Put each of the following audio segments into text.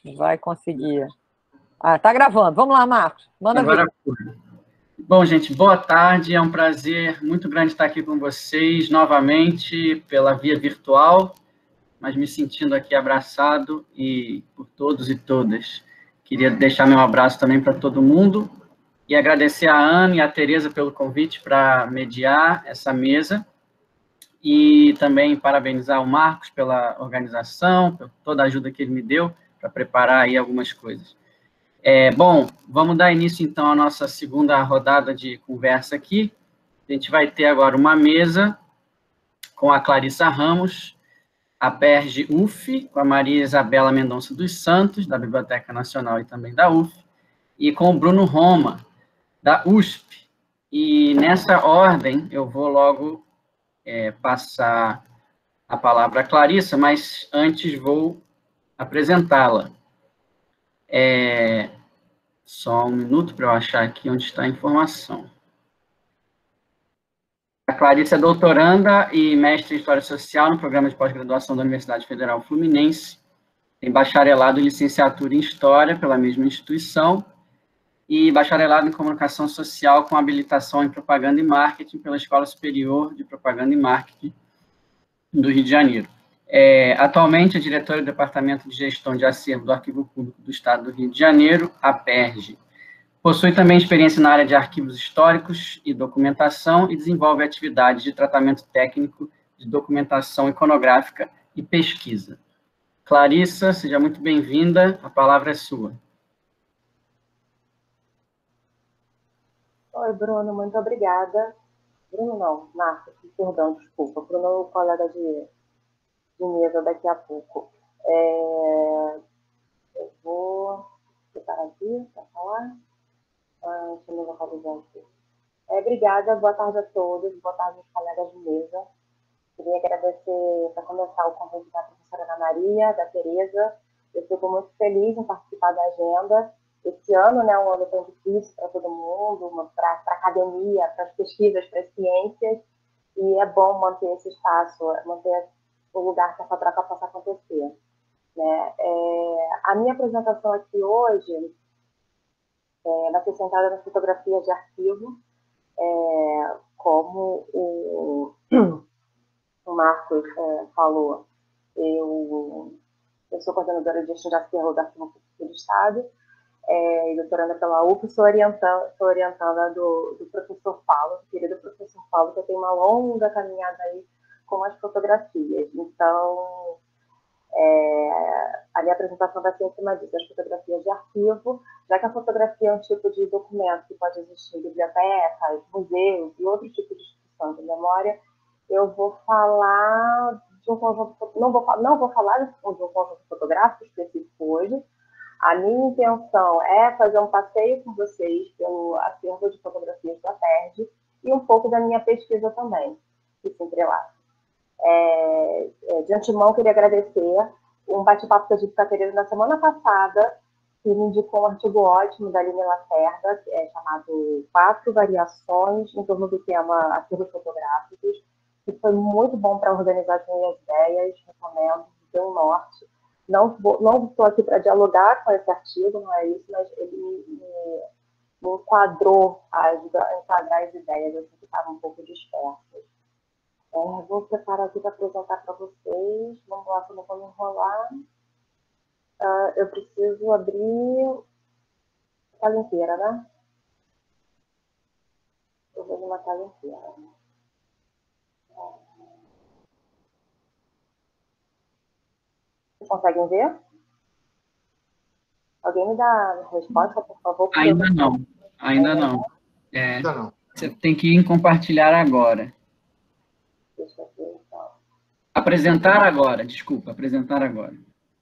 vai conseguir. Ah, tá gravando. Vamos lá, Marcos. Manda Agora ver. foi. Bom, gente, boa tarde. É um prazer muito grande estar aqui com vocês novamente pela via virtual, mas me sentindo aqui abraçado e por todos e todas. Queria deixar meu abraço também para todo mundo e agradecer a Ana e a Tereza pelo convite para mediar essa mesa e também parabenizar o Marcos pela organização, por toda a ajuda que ele me deu para preparar aí algumas coisas. Bom, vamos dar início, então, à nossa segunda rodada de conversa aqui. A gente vai ter agora uma mesa com a Clarissa Ramos, a Perge UF, com a Maria Isabela Mendonça dos Santos, da Biblioteca Nacional e também da UF, e com o Bruno Roma, da USP. E nessa ordem, eu vou logo passar a palavra à Clarissa, mas antes vou apresentá-la. Só um minuto para eu achar aqui onde está a informação. A Clarissa é doutoranda e mestre em História Social no programa de pós-graduação da Universidade Federal Fluminense, tem bacharelado e licenciatura em História pela mesma instituição e bacharelado em Comunicação Social com habilitação em Propaganda e Marketing pela Escola Superior de Propaganda e Marketing do Rio de Janeiro. Atualmente é diretora do Departamento de Gestão de Acervo do Arquivo Público do Estado do Rio de Janeiro, a PERJ. Possui também experiência na área de arquivos históricos e documentação e desenvolve atividades de tratamento técnico de documentação iconográfica e pesquisa. Clarissa, seja muito bem-vinda, a palavra é sua. Oi, Bruno, muito obrigada. Bruno não, Marcos, perdão, desculpa. Bruno é o colega de mesa daqui a pouco. Eu vou separar aqui para falar. Deixa eu me localizar aqui. Obrigada, boa tarde a todos, boa tarde aos colegas de mesa. Queria agradecer, para começar, o convite da professora Ana Maria, da Tereza. Eu fico muito feliz em participar da agenda. Esse ano, né, um ano tão difícil para todo mundo, para a academia, para as pesquisas, para as ciências, e é bom manter esse espaço, manter o lugar que essa troca possa acontecer. Né? A minha apresentação aqui hoje vai ser centrada nas fotografias de arquivo, como o Marcos falou. Eu sou coordenadora de gestão de acervo do Arquivo Público do Estado, e doutoranda pela UF, sou orientanda do professor Paulo, do querido professor Paulo, que eu tenho uma longa caminhada aí com as fotografias. Então, a minha apresentação vai ser em cima disso, as fotografias de arquivo, já que a fotografia é um tipo de documento que pode existir em bibliotecas, museus e outros tipos de instituição de memória. Eu vou falar de um conjunto, não vou falar de um conjunto fotográfico específico hoje. A minha intenção é fazer um passeio com vocês pelo acervo de fotografias da PERJ e um pouco da minha pesquisa também, que se entrelaça. De antemão, queria agradecer um bate-papo que eu tive com a Tereza na semana passada, que me indicou um artigo ótimo da Aline Lacerda, chamado 4 variações em torno do tema acervos fotográficos, que foi muito bom para organizar as minhas ideias, recomendo, deu um norte. Não estou aqui para dialogar com esse artigo, não é isso, mas ele me enquadrou, ajuda a enquadrar as ideias, assim, que estavam um pouco dispersas. Vou preparar aqui para apresentar para vocês. Vamos lá, que eu não vou me enrolar. Eu preciso abrir a tela inteira, né? Eu vou abrir uma tela inteira. Vocês conseguem ver? Alguém me dá a resposta, por favor? Ainda não. Ainda não. Você tem que ir em compartilhar agora. Deixa eu ver, então. Apresentar agora, desculpa, apresentar agora.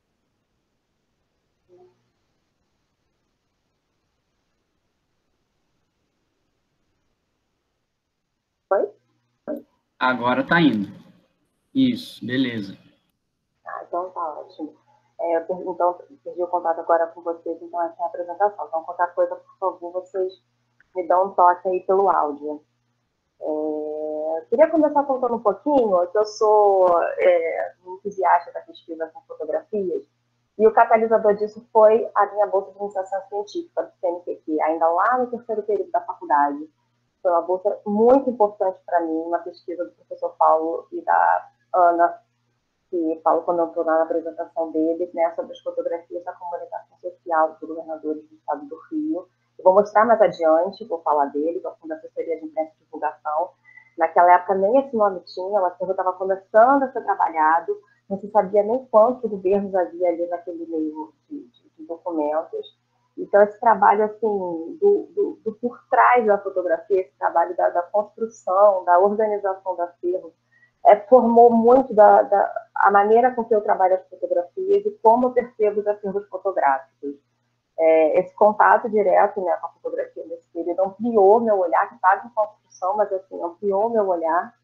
Foi? Agora está indo. Isso, beleza. Então tá ótimo. Então, perdi o contato agora com vocês, então essa é a apresentação. Então, qualquer coisa, por favor, vocês me dão um toque aí pelo áudio. Queria começar contando um pouquinho que eu sou entusiasta da pesquisa com fotografias E o catalisador disso foi a minha bolsa de iniciação científica do CNPq, ainda lá no terceiro período da faculdade. Foi uma bolsa muito importante para mim, uma pesquisa do professor Paulo e da Ana, que Paulo comentou na apresentação dele, né, sobre as fotografias da comunicação social dos governadores do estado do Rio. Eu vou mostrar mais adiante, vou falar dele, que é o Fundo da Assessoria de Imprensa e Divulgação. Naquela época nem esse nome tinha, o acervo estava começando a ser trabalhado, não se sabia nem quantos governos havia ali naquele meio de documentos. Então, esse trabalho assim, do por trás da fotografia, esse trabalho da construção, da organização do acervo, formou muito a maneira com que eu trabalho as fotografias e como eu percebo os acervos fotográficos. Esse contato direto, né, com a fotografia nesse período ampliou meu olhar, que estava em construção, mas assim, ampliou meu olhar.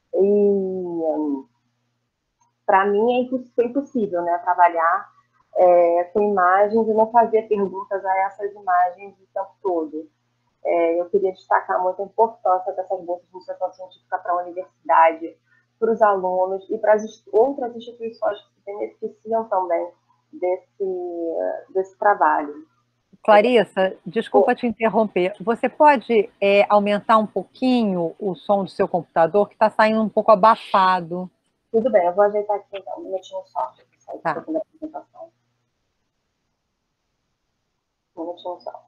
E para mim foi impossível, né, trabalhar com imagens e não fazer perguntas a essas imagens o tempo todo. Eu queria destacar muito a importância dessas bolsas de iniciação científica para a universidade, para os alunos e para as outras instituições que se beneficiam também desse trabalho. Clarissa, desculpa te interromper. Você pode aumentar um pouquinho o som do seu computador, que está saindo um pouco abafado. Tudo bem, eu vou ajeitar aqui então, um minutinho só. Tá. Da apresentação. Um minutinho só.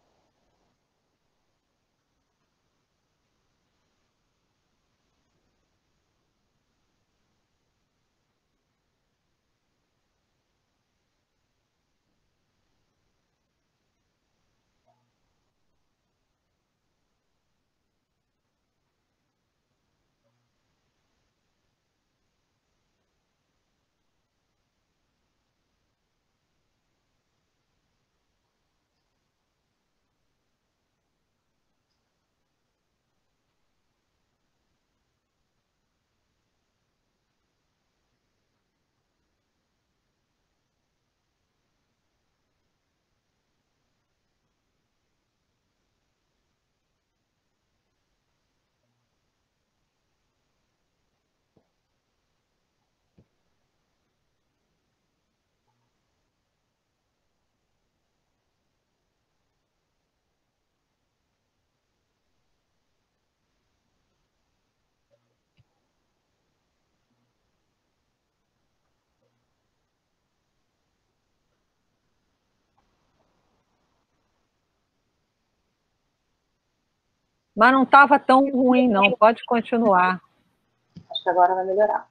Mas não estava tão ruim, não. Pode continuar. Acho que agora vai melhorar.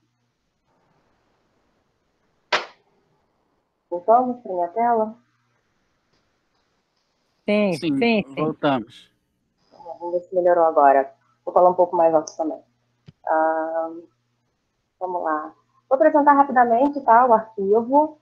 Voltamos para minha tela? Sim. Voltamos. Vamos ver se melhorou agora. Vou falar um pouco mais alto também. Vamos lá. Vou apresentar rapidamente, tá, o arquivo.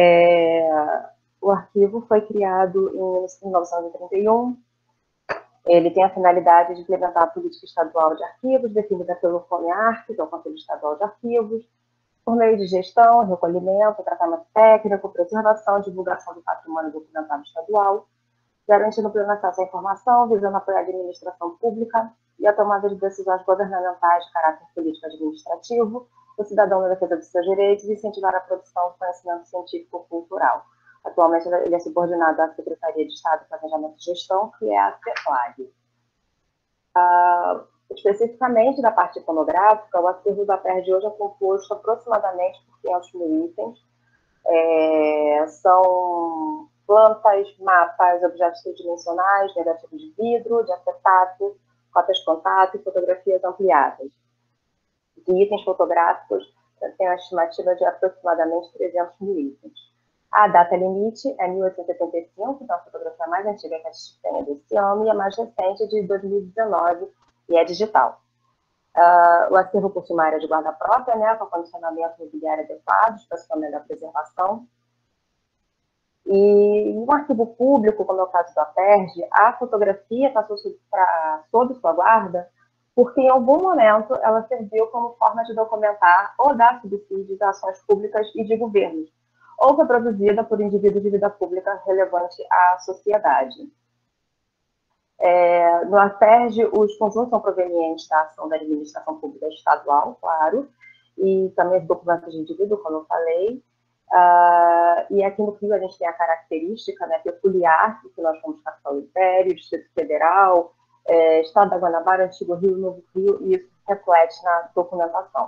O arquivo foi criado em 1931. Ele tem a finalidade de implementar a política estadual de arquivos, definida pelo FONEARC, que é o Conselho Estadual de Arquivos, por meio de gestão, recolhimento, tratamento técnico, preservação e divulgação do patrimônio documentário estadual, garantindo pleno acesso à informação, visando apoiar a administração pública e a tomada de decisões governamentais de caráter político-administrativo, o cidadão na defesa dos seus direitos e incentivar a produção do conhecimento científico-cultural. Atualmente, ele é subordinado à Secretaria de Estado de Planejamento e Gestão, que é a CEPLAG. Especificamente da parte iconográfica, o acervo da PERJ hoje é composto aproximadamente por 500 mil itens. São plantas, mapas, objetos tridimensionais, negativos de vidro, de acetato, cópias de contato e fotografias ampliadas. De itens fotográficos, tem uma estimativa de aproximadamente 300 mil itens. A data limite é 1875, então a fotografia mais antiga que a gente tem é desse ano, e a mais recente é de 2019, e é digital. O acervo possui uma área de guarda própria, né, com condicionamento mobiliário adequado, estacionamento da preservação. E no arquivo público, como é o caso da PERJ, a fotografia está sob sua guarda porque em algum momento ela serviu como forma de documentar ou dar subsídios a ações públicas e de governos, ou foi produzida por indivíduos de vida pública relevante à sociedade. No APERJ, os conjuntos são provenientes da ação da administração pública estadual, claro, e também os documentos de indivíduo, como eu falei, E aqui no Rio a gente tem a característica, né, peculiar, que nós somos capital do Império, Distrito Federal, Estado da Guanabara, Antigo Rio, Novo Rio, e isso reflete na documentação.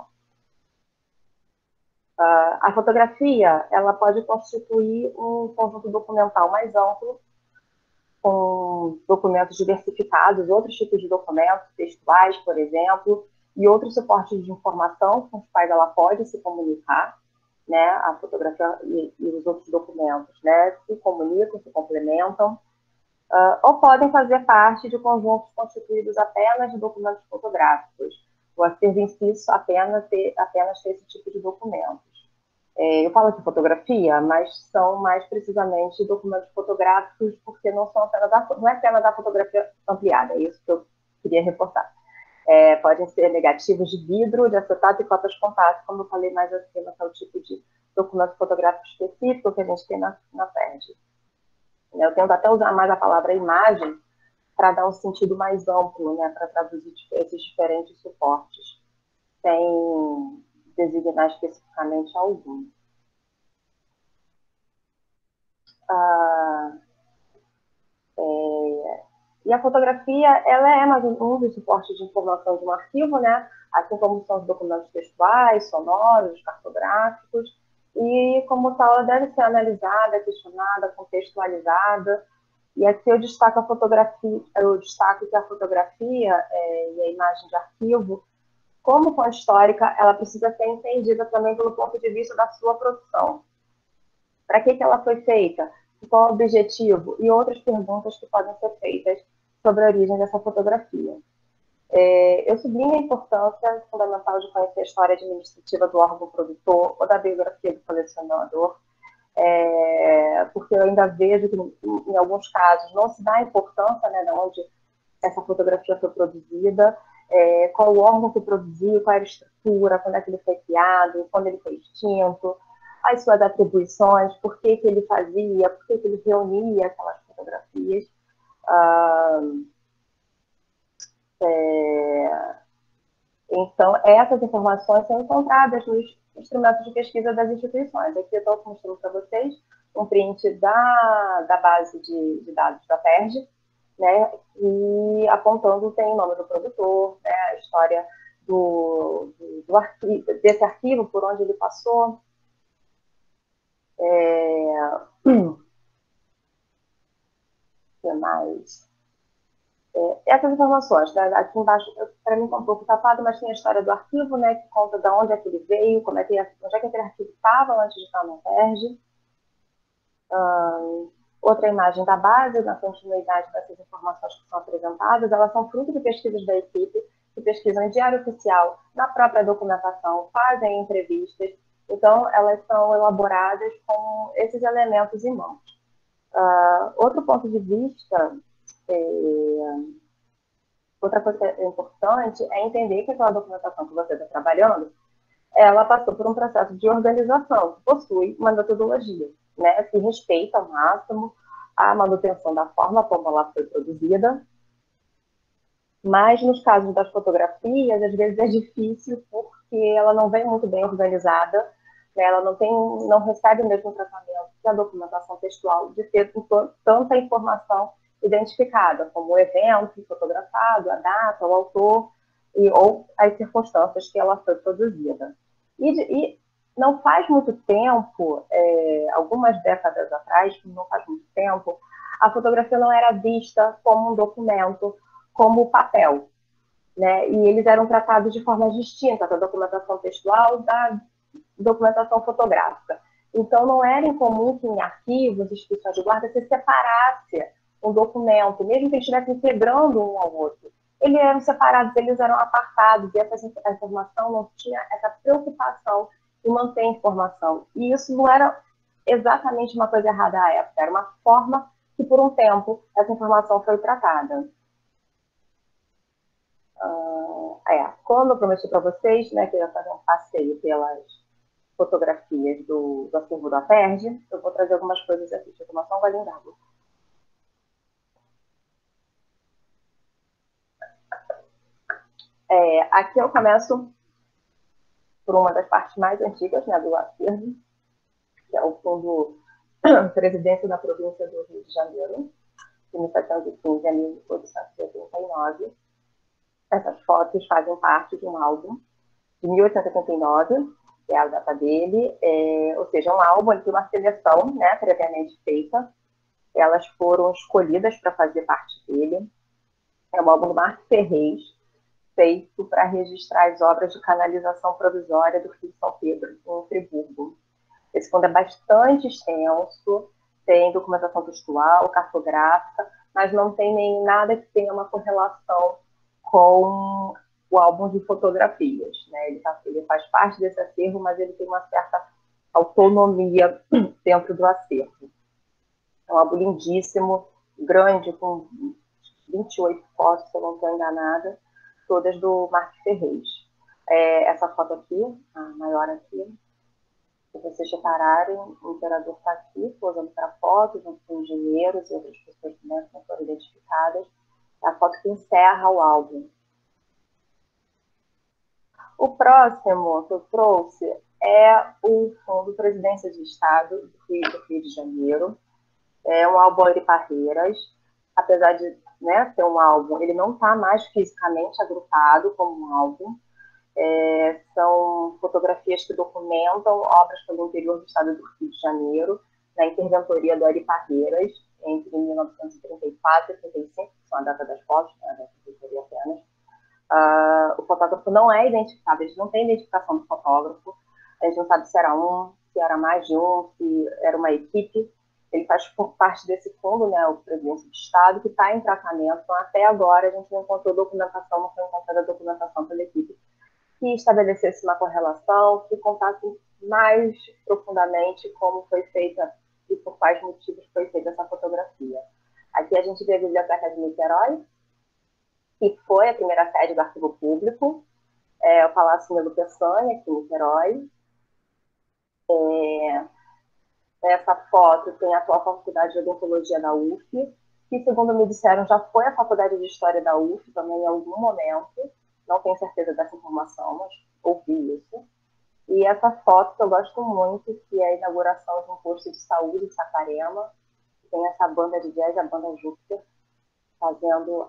A fotografia, ela pode constituir um conjunto documental mais amplo, com documentos diversificados, outros tipos de documentos, textuais, por exemplo, e outros suportes de informação com os quais ela pode se comunicar, né? A fotografia e os outros documentos, né? Se comunicam, se complementam, ou podem fazer parte de conjuntos constituídos apenas de documentos fotográficos. O acervo em si apenas ter esse tipo de documentos. Eu falo de fotografia, mas são mais precisamente documentos fotográficos, porque não é apenas da fotografia ampliada, é isso que eu queria reforçar. Podem ser negativos de vidro, de acetato e cotas contato, como eu falei mais acima, que é o tipo de documento fotográfico específico que a gente tem na FERJ. Eu tento até usar mais a palavra imagem para dar um sentido mais amplo, né, para traduzir esses diferentes suportes, sem designar especificamente algum. E a fotografia, ela é mais um dos suportes de informação de um arquivo, né? Assim como são os documentos textuais, sonoros, cartográficos, e como tal ela deve ser analisada, questionada, contextualizada. E aqui eu destaco que a fotografia e a imagem de arquivo, como fonte histórica, ela precisa ser entendida também pelo ponto de vista da sua produção. Para que ela foi feita? Qual o objetivo? E outras perguntas que podem ser feitas sobre a origem dessa fotografia. Eu sublinho a importância fundamental de conhecer a história administrativa do órgão produtor ou da biografia do colecionador, porque eu ainda vejo que, em alguns casos, não se dá a importância, né, de onde essa fotografia foi produzida, qual o órgão que produziu, qual era a estrutura, quando é que ele foi criado, quando ele foi extinto, as suas atribuições, por que ele fazia, por que ele reunia aquelas fotografias. Então, essas informações são encontradas nos instrumentos de pesquisa das instituições. Aqui eu estou mostrando para vocês um print da base de dados da FERJ, né, e apontando tem o nome do produtor, né, a história desse arquivo, por onde ele passou. O que mais? Essas informações, né? Aqui embaixo, para mim está um pouco tapado, mas tem a história do arquivo, né, que conta de onde é que ele veio, onde é que aquele arquivo estava antes de estar na FERJ. Outra imagem da base, na continuidade dessas informações que são apresentadas, elas são fruto de pesquisas da equipe, que pesquisam em diário oficial, na própria documentação, fazem entrevistas, então elas são elaboradas com esses elementos em mãos. Outro ponto de vista, outra coisa importante é entender que aquela documentação que você está trabalhando, ela passou por um processo de organização, que possui uma metodologia, né, que respeita ao máximo a manutenção da forma como ela foi produzida, mas nos casos das fotografias, às vezes é difícil porque ela não vem muito bem organizada, né, ela não recebe o mesmo tratamento que a documentação textual de ter tanta informação identificada, como o evento fotografado, a data, o autor, ou as circunstâncias que ela foi produzida. E não faz muito tempo, algumas décadas atrás, não faz muito tempo, a fotografia não era vista como um documento, como papel, né? E eles eram tratados de forma distinta da documentação textual da documentação fotográfica. Então, não era incomum que em arquivos, instituições de guarda, se separasse um documento, mesmo que eles estivessem integrando um ao outro. Eles eram separados, eles eram apartados, e a informação não tinha essa preocupação em manter a informação. E isso não era exatamente uma coisa errada à época, era uma forma que, por um tempo, essa informação foi tratada. Como eu prometi para vocês, né, que eu ia fazer um passeio pelas fotografias do acervo da FERJ, eu vou trazer algumas coisas aqui. Deixa eu tomar só um golinho d'água. Aqui eu começo por uma das partes mais antigas, né, do acervo. que é o Fundo Presidência da Província do Rio de Janeiro, de 1715 a 1889. Essas fotos fazem parte de um álbum de 1889, que é a data dele, ou seja, um álbum de uma seleção, né, previamente feita. Elas foram escolhidas para fazer parte dele. É um álbum do Marco Ferrez, feito para registrar as obras de canalização provisória do Rio de São Pedro, em Friburgo. Esse fundo é bastante extenso, tem documentação textual, cartográfica, mas não tem nem nada que tenha uma correlação com o álbum de fotografias, né? Ele faz parte desse acervo, mas ele tem uma certa autonomia dentro do acervo. É um álbum lindíssimo, grande, com 28 fotos, se eu não estou enganada, todas do Marco Ferrez. Essa foto aqui, a maior aqui, se vocês repararem, o imperador está aqui, posando para foto, junto com engenheiros e outras pessoas que não foram identificadas. É a foto que encerra o álbum. O próximo que eu trouxe é o Fundo Presidência de Estado do Rio de Janeiro. É um álbum de Parreiras. Apesar de, né, ser um álbum, ele não está mais fisicamente agrupado como um álbum. São fotografias que documentam obras pelo interior do estado do Rio de Janeiro, na interventoria do Ari Parreiras, entre 1934 e 1935, que são a data das fotos, né, da interventoria apenas. O fotógrafo não é identificado, a gente não tem identificação do fotógrafo, a gente não sabe se era um, se era mais de um, se era uma equipe. Ele faz parte desse fundo, né, o Presidência de Estado, que está em tratamento. Então, até agora, a gente não encontrou documentação, não foi encontrada documentação pela equipe que estabelecesse uma correlação, que contasse mais profundamente como foi feita e por quais motivos foi feita essa fotografia. Aqui a gente vê a Biblioteca de Niterói, que foi a primeira sede do Arquivo Público, o Palácio Nilo Peçanha, aqui em Niterói. Essa foto tem a atual Faculdade de Odontologia da UF, que, segundo me disseram, já foi a Faculdade de História da UF também em algum momento. Não tenho certeza dessa informação, mas ouvi isso. E essa foto que eu gosto muito, que é a inauguração de um posto de saúde em Saquarema, tem essa banda de jazz, a banda Júpiter, fazendo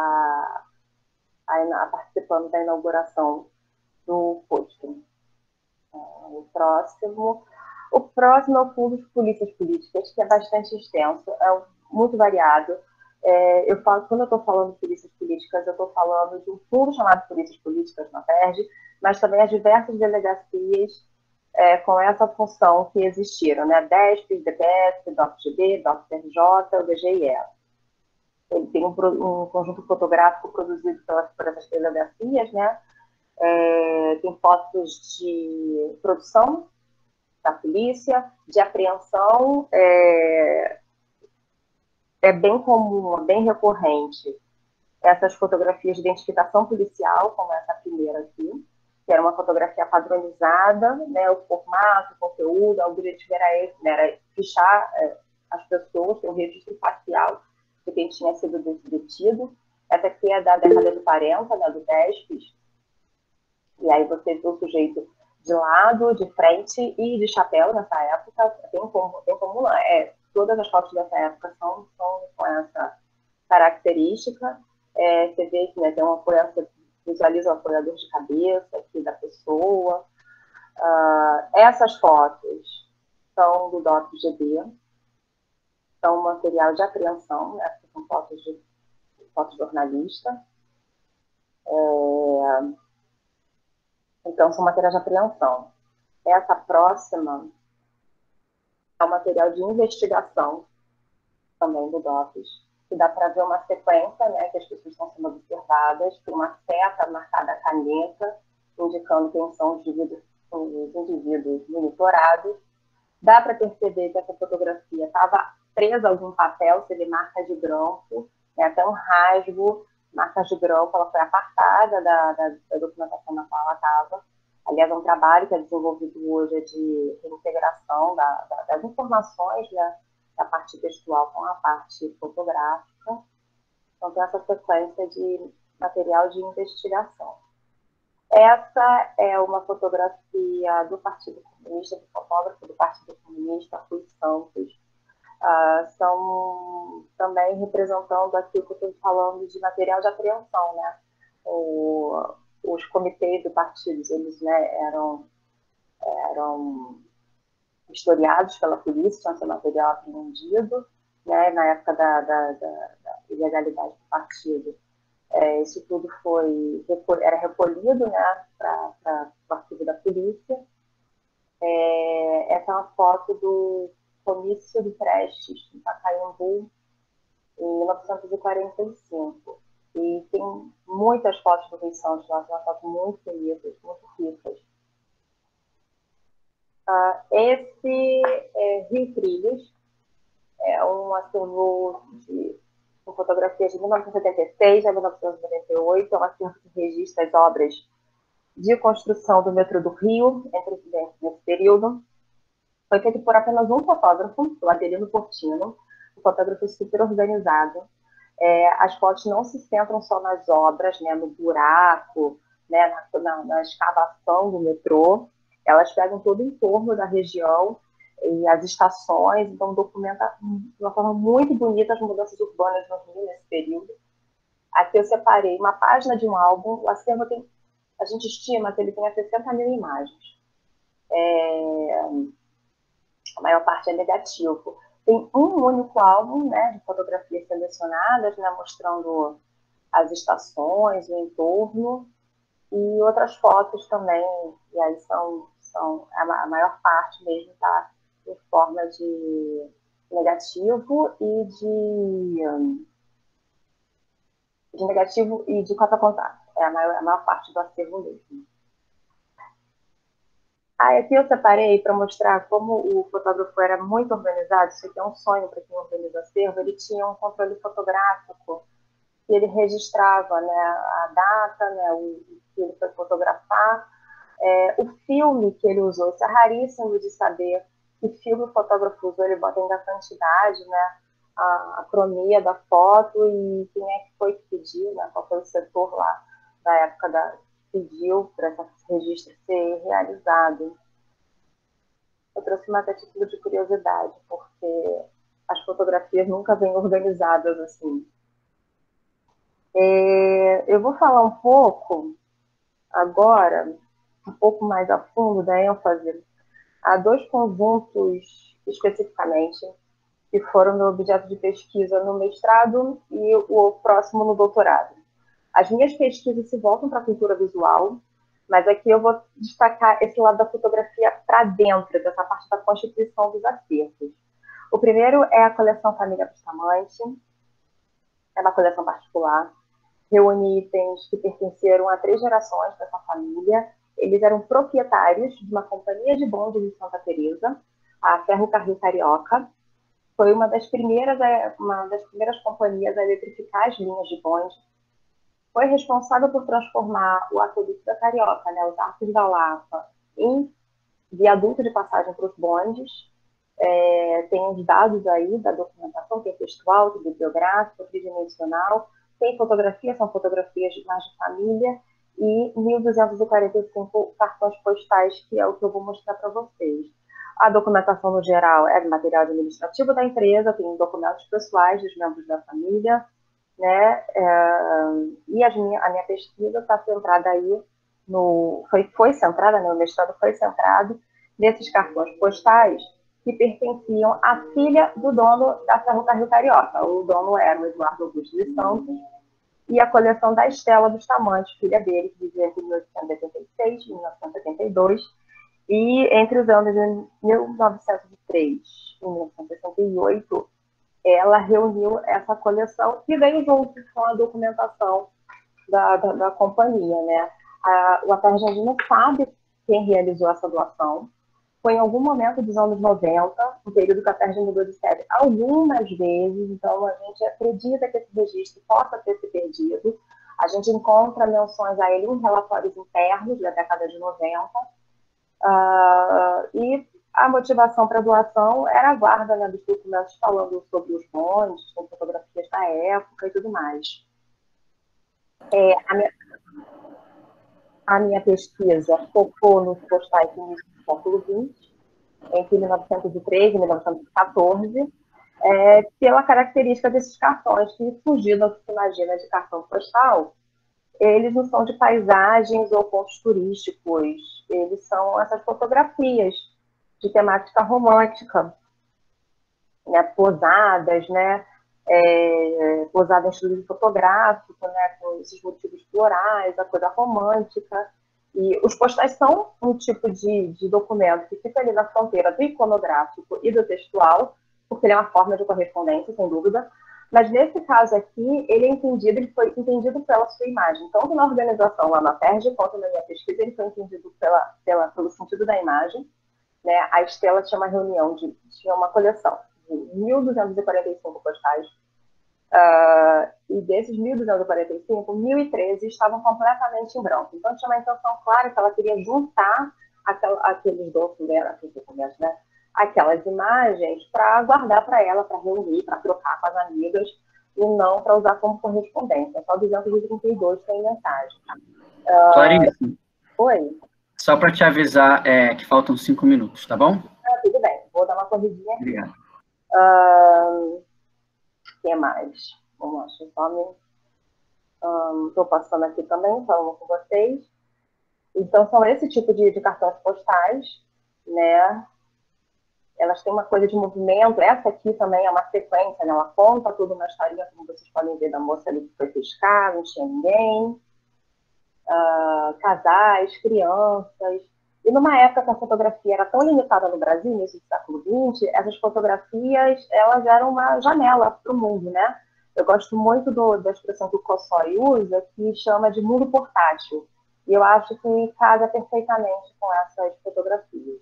participando da inauguração do posto. O próximo é o Fundo de Polícias Políticas, que é bastante extenso, é muito variado. Quando eu estou falando de polícias políticas, eu estou falando de um fundo chamado Polícias Políticas na FERJ, mas também as diversas delegacias com essa função que existiram, né? DESP, DPS, DOPGB, DOPRJ, o DGIE. Ele tem um conjunto fotográfico produzido por essas delegacias, né? Tem fotos de produção da polícia, de apreensão, é bem comum, bem recorrente, essas fotografias de identificação policial, como essa primeira aqui, que era uma fotografia padronizada, né, o formato, o conteúdo, o objetivo era esse, né, era fichar as pessoas, ter um registro facial de quem tinha sido detido. Essa aqui é da década de 40, né, do DESP, e aí você vê o sujeito de lado, de frente e de chapéu nessa época, bem comum, todas as fotos dessa época são com essa característica. Você vê que, né, tem você visualiza o apoiador de cabeça aqui da pessoa. Essas fotos são do DOPGB, são material de apreensão, né, são fotos jornalista. Então, são materiais de apreensão. Essa próxima é um material de investigação, também do DOPS, que dá para ver uma sequência, né, que as pessoas estão sendo observadas, tem uma seta marcada a caneta, indicando quem são os indivíduos monitorados. Dá para perceber que essa fotografia estava presa a algum papel, você vê marcas de grampo, né, até um rasgo, marcas de grampo, ela foi apartada da documentação na qual ela estava. Aliás, é um trabalho que é desenvolvido hoje de reintegração das informações, né, da parte textual com a parte fotográfica. Então, tem essa sequência de material de investigação. Essa é uma fotografia do Partido Comunista, do fotógrafo do Partido Comunista, Rui Santos. São também representando aquilo que eu estou falando de material de apreensão, né? Os comitês do partido, eles, né, eram historiados pela polícia, tinham seu material apreendido, né, na época da ilegalidade do partido. Isso tudo era recolhido, né, para o arquivo da polícia. Essa é uma foto do comício do Prestes, em Pacaembu, em 1945. E tem muitas fotos do Rui Santos lá, são fotos muito bonitas, muito ricas. Esse Rio Trilhos é um acervo com fotografias de 1976 a 1998, é um acervo que registra as obras de construção do metrô do Rio, nesse período. Foi feito por apenas um fotógrafo, o Adelino Portino, um fotógrafo super organizado. As fotos não se centram só nas obras, né, no buraco, né, na escavação do metrô. Elas pegam todo o entorno da região e as estações, então documenta de uma forma muito bonita as mudanças urbanas no Rio nesse período. Aqui eu separei uma página de um álbum, o acervo a gente estima que ele tenha 60 mil imagens. A maior parte é negativo. Tem um único álbum, né, de fotografias selecionadas, né, mostrando as estações, o entorno, e outras fotos também, e aí a maior parte mesmo está em forma de negativo e de fotocontato. É a maior parte do acervo mesmo. Aqui eu separei para mostrar como o fotógrafo era muito organizado. Isso aqui é um sonho para quem organiza acervo. Ele tinha um controle fotográfico e ele registrava, né, a data, né, o que ele foi fotografar, o filme que ele usou. Isso é raríssimo de saber que filme o fotógrafo usou. Ele bota ainda a quantidade, né, a cronia da foto e quem é que foi que pediu, né, qual foi o setor lá da época pediu para esse registro ser realizado. Eu trouxe mais a título de curiosidade, porque as fotografias nunca vêm organizadas assim. Eu vou falar um pouco agora, um pouco mais a fundo, da ênfase a dois conjuntos especificamente, que foram meu objeto de pesquisa no mestrado e o próximo no doutorado. As minhas pesquisas se voltam para a cultura visual, mas aqui eu vou destacar esse lado da fotografia para dentro, dessa parte da constituição dos acervos. O primeiro é a coleção Família Bustamante, é uma coleção particular, reúne itens que pertenceram a 3 gerações dessa família. Eles eram proprietários de uma companhia de bondes de Santa Teresa, a Ferrocarril Carioca. Foi uma das primeiras companhias a eletrificar as linhas de bonde. Foi responsável por transformar o aqueduto da Carioca, né, os Arcos da Lapa, em viaduto de passagem para os bondes. Tem os dados aí da documentação, tem textual, tem bibliográfico, tridimensional, tem fotografias, são fotografias mais de família, e 1.245 cartões postais, que é o que eu vou mostrar para vocês. A documentação, no geral, é material administrativo da empresa, tem documentos pessoais dos membros da família, né? E a minha pesquisa está centrada aí foi centrada, né? O mestrado foi centrado nesses cartões postais que pertenciam à filha do dono da Ferrocarril Carioca. O dono era o Eduardo Augusto dos Santos, e a coleção da Estela Bustamante, filha dele, que vivia entre 1886 e 1982, e entre os anos de 1903 e 1968, ela reuniu essa coleção que veio junto com a documentação da companhia, né? O Aterra Jardina sabe quem realizou essa doação. Foi em algum momento dos anos 90, um período que a Aterra mudou de sede algumas vezes, então a gente acredita que esse registro possa ter se perdido. A gente encontra menções a ele em relatórios internos da década de 90, e a motivação para a doação era a guarda, né, dos documentos falando sobre os bondes, com fotografias da época e tudo mais. A minha pesquisa focou nos postais do início do século XX, entre 1903 e 1914, pela característica desses cartões, que fugindo do que se imagina de cartão postal, eles não são de paisagens ou pontos turísticos, eles são essas fotografias de temática romântica, né, posadas, né, posada em estilo fotográfico, né, com esses motivos florais, a coisa romântica. E os postais são um tipo de documento que fica ali na fronteira do iconográfico e do textual, porque ele é uma forma de correspondência, sem dúvida. Mas nesse caso aqui, ele foi entendido pela sua imagem. Tanto na organização lá na FERJ, quanto na minha pesquisa, ele foi entendido pelo sentido da imagem. Né? A Estela tinha uma reunião, tinha uma coleção de 1.245 postais, e desses 1.245, 1.013 estavam completamente em branco. Então, tinha uma intenção clara que ela queria juntar aqueles documentos, né? Aquelas imagens para guardar para ela, para reunir, para trocar com as amigas, e não para usar como correspondência. Só 232 tem mensagem. Clarice. Oi? Só para te avisar que faltam 5 minutos, tá bom? Tudo bem, vou dar uma corridinha aqui. Obrigado. O que mais? Vamos lá, deixa eu só me... Estou passando aqui também, falando com vocês. Então, são esse tipo de cartões postais, né? Elas têm uma coisa de movimento. Essa aqui também é uma sequência, né? Ela conta tudo uma historinha, como vocês podem ver, da moça ali que foi pescar, não tinha ninguém. Casais, crianças. E numa época que a fotografia era tão limitada no Brasil, início do século XX, essas fotografias, elas eram uma janela para o mundo, né? Eu gosto muito da expressão que o Kossoi usa, que chama de mundo portátil. E eu acho que casa perfeitamente com essas fotografias.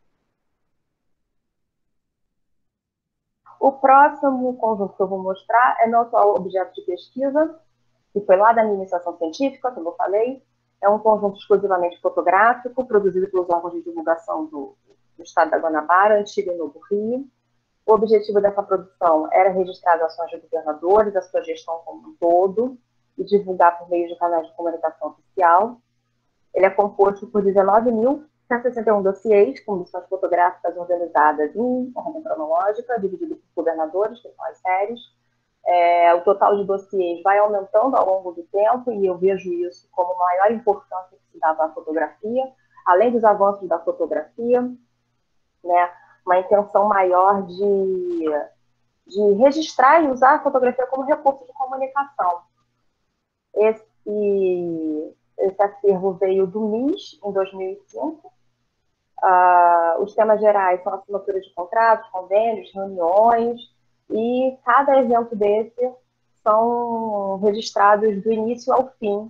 O próximo conjunto que eu vou mostrar é meu atual objeto de pesquisa, que foi lá da minha iniciação científica, como eu falei. É um conjunto exclusivamente fotográfico, produzido pelos órgãos de divulgação do estado da Guanabara, Antigo e Novo Rio. O objetivo dessa produção era registrar as ações de governadores, a sua gestão como um todo, e divulgar por meio de canais de comunicação oficial. Ele é composto por 19.161 dossiês, com missões fotográficas organizadas em ordem cronológica, dividido por governadores, que são as séries. O total de dossiês vai aumentando ao longo do tempo, e eu vejo isso como maior importância que se dava à fotografia, além dos avanços da fotografia, né, uma intenção maior de registrar e usar a fotografia como recurso de comunicação. Esse acervo veio do MIS, em 2005. Os temas gerais são assinatura de contratos, convênios, reuniões, e cada evento desse são registrados do início ao fim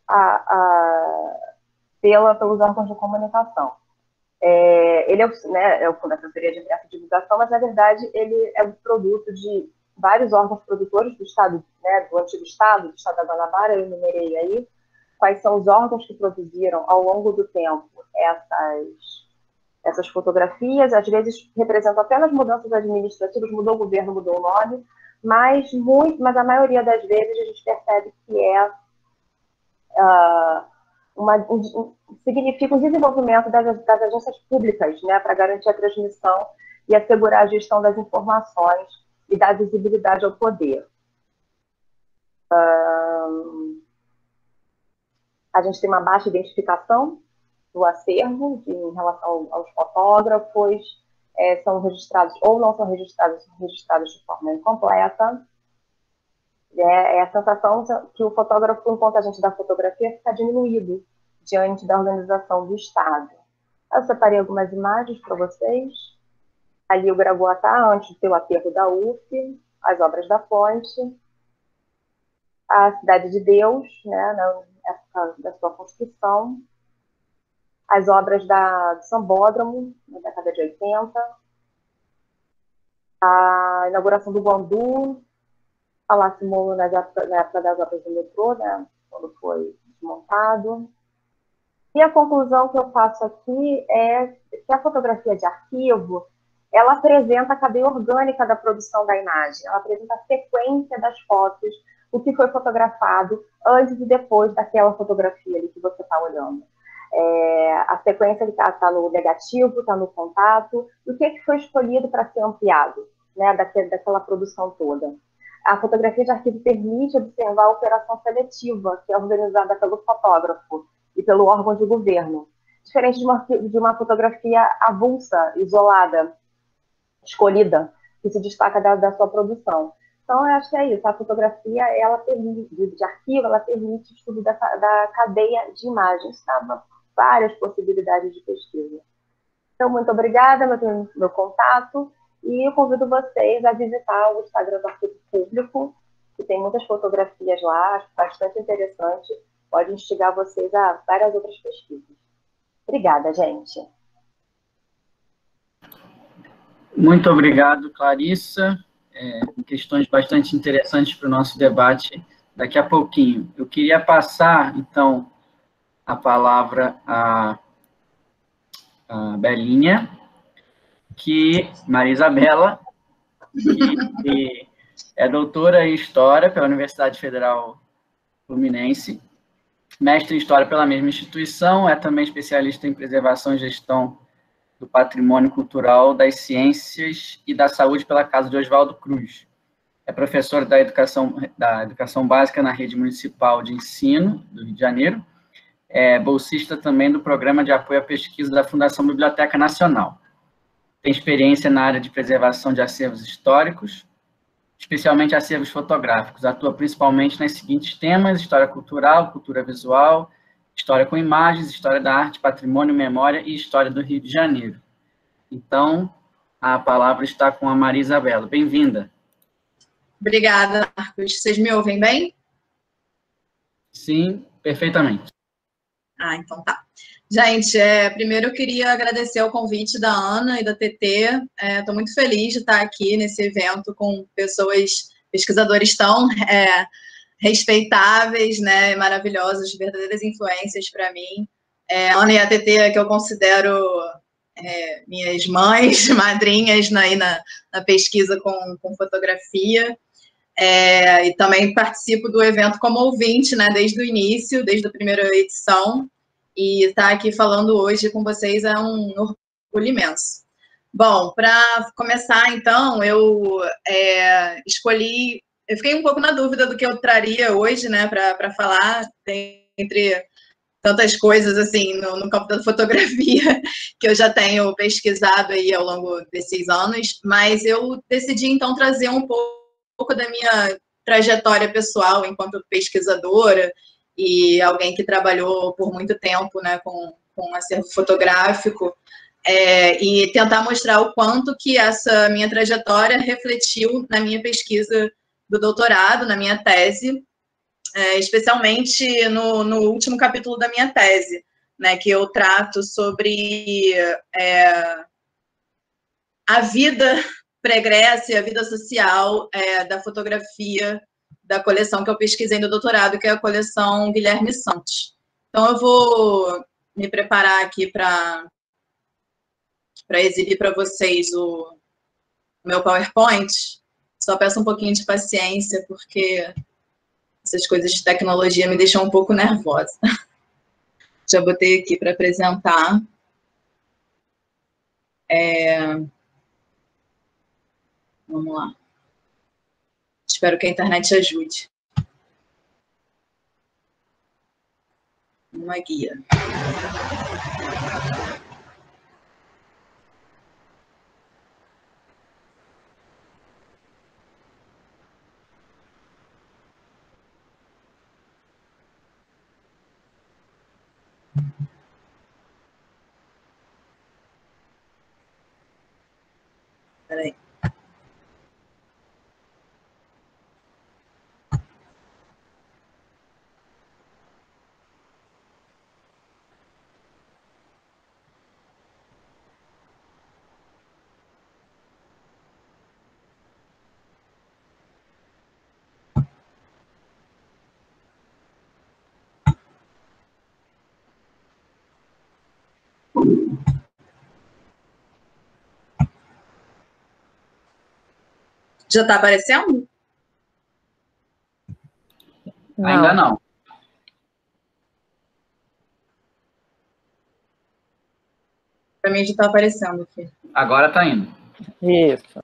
pelos órgãos de comunicação. Ele é o fundo da assessoria de imprensa e divulgação, mas, na verdade, ele é um produto de vários órgãos produtores do Estado, né, do antigo Estado, do Estado da Guanabara. Eu enumerei aí quais são os órgãos que produziram, ao longo do tempo, essas fotografias. Às vezes representam apenas mudanças administrativas, mudou o governo, mudou o nome, mas a maioria das vezes a gente percebe que significa o desenvolvimento das agências públicas, né, para garantir a transmissão e assegurar a gestão das informações e dar visibilidade ao poder. A gente tem uma baixa identificação do acervo em relação aos fotógrafos, são registrados ou não são registrados de forma incompleta. É a sensação que o fotógrafo, enquanto agente da fotografia, fica diminuído diante da organização do Estado. Eu separei algumas imagens para vocês. Ali o Gragoatá, antes do seu aterro da UF, as obras da ponte, a Cidade de Deus, né, na época da sua construção, as obras do Sambódromo, na década de 80, a inauguração do Guandu, Palácio Molo na época das obras do metrô, né, quando foi desmontado. E a conclusão que eu faço aqui é que a fotografia de arquivo, ela apresenta a cadeia orgânica da produção da imagem, ela apresenta a sequência das fotos, o que foi fotografado antes e depois daquela fotografia ali que você está olhando. A sequência está no negativo, está no contato, e o que foi escolhido para ser ampliado, né, daquela produção toda. A fotografia de arquivo permite observar a operação seletiva, que é organizada pelo fotógrafo e pelo órgão de governo, diferente de uma fotografia avulsa, isolada, escolhida, que se destaca da sua produção. Então, eu acho que é isso. A fotografia, ela permite, de arquivo, ela permite o estudo da cadeia de imagens, tá? Várias possibilidades de pesquisa. Então, muito obrigada, meu contato, e eu convido vocês a visitar o Instagram do Arquivo Público, que tem muitas fotografias lá, acho bastante interessante, pode instigar vocês a várias outras pesquisas. Obrigada, gente. Muito obrigado, Clarissa. Questões bastante interessantes para o nosso debate daqui a pouquinho. Eu queria passar, então, a palavra à Belinha, Maria Isabela, que é doutora em História pela Universidade Federal Fluminense, mestre em História pela mesma instituição, é também especialista em Preservação e Gestão do Patrimônio Cultural, das Ciências e da Saúde pela Casa de Oswaldo Cruz. É professora da Educação Básica na Rede Municipal de Ensino do Rio de Janeiro, é bolsista também do Programa de Apoio à Pesquisa da Fundação Biblioteca Nacional. Tem experiência na área de preservação de acervos históricos, especialmente acervos fotográficos. Atua principalmente nos seguintes temas: história cultural, cultura visual, história com imagens, história da arte, patrimônio, memória e história do Rio de Janeiro. Então, a palavra está com a Maria Isabela. Bem-vinda. Obrigada, Marcos. Vocês me ouvem bem? Sim, perfeitamente. Então tá. Gente, primeiro eu queria agradecer o convite da Ana e da TT. Estou muito feliz de estar aqui nesse evento com pesquisadores tão respeitáveis, né, maravilhosos, verdadeiras influências para mim. A Ana e a TT, que eu considero minhas mães, madrinhas na pesquisa com fotografia. E também participo do evento como ouvinte, né, desde o início, desde a primeira edição, e estar aqui falando hoje com vocês é um orgulho imenso. Bom, para começar, então, eu fiquei um pouco na dúvida do que eu traria hoje, né, para falar, entre tantas coisas, assim, no campo da fotografia, que eu já tenho pesquisado aí ao longo desses anos, mas eu decidi, então, trazer um pouco da minha trajetória pessoal enquanto pesquisadora e alguém que trabalhou por muito tempo, né, com acervo fotográfico, e tentar mostrar o quanto que essa minha trajetória refletiu na minha pesquisa do doutorado, na minha tese, especialmente no último capítulo da minha tese, né, que eu trato sobre a vida pregressa e a vida social da fotografia da coleção que eu pesquisei no doutorado, que é a coleção Guilherme Santos. Então, eu vou me preparar aqui para exibir para vocês o meu PowerPoint. Só peço um pouquinho de paciência, porque essas coisas de tecnologia me deixam um pouco nervosa. Já botei aqui para apresentar. Vamos lá. Espero que a internet ajude. Uma guia. Espera aí. Já está aparecendo? Ainda não. Para mim já está aparecendo aqui. Agora está indo. Isso.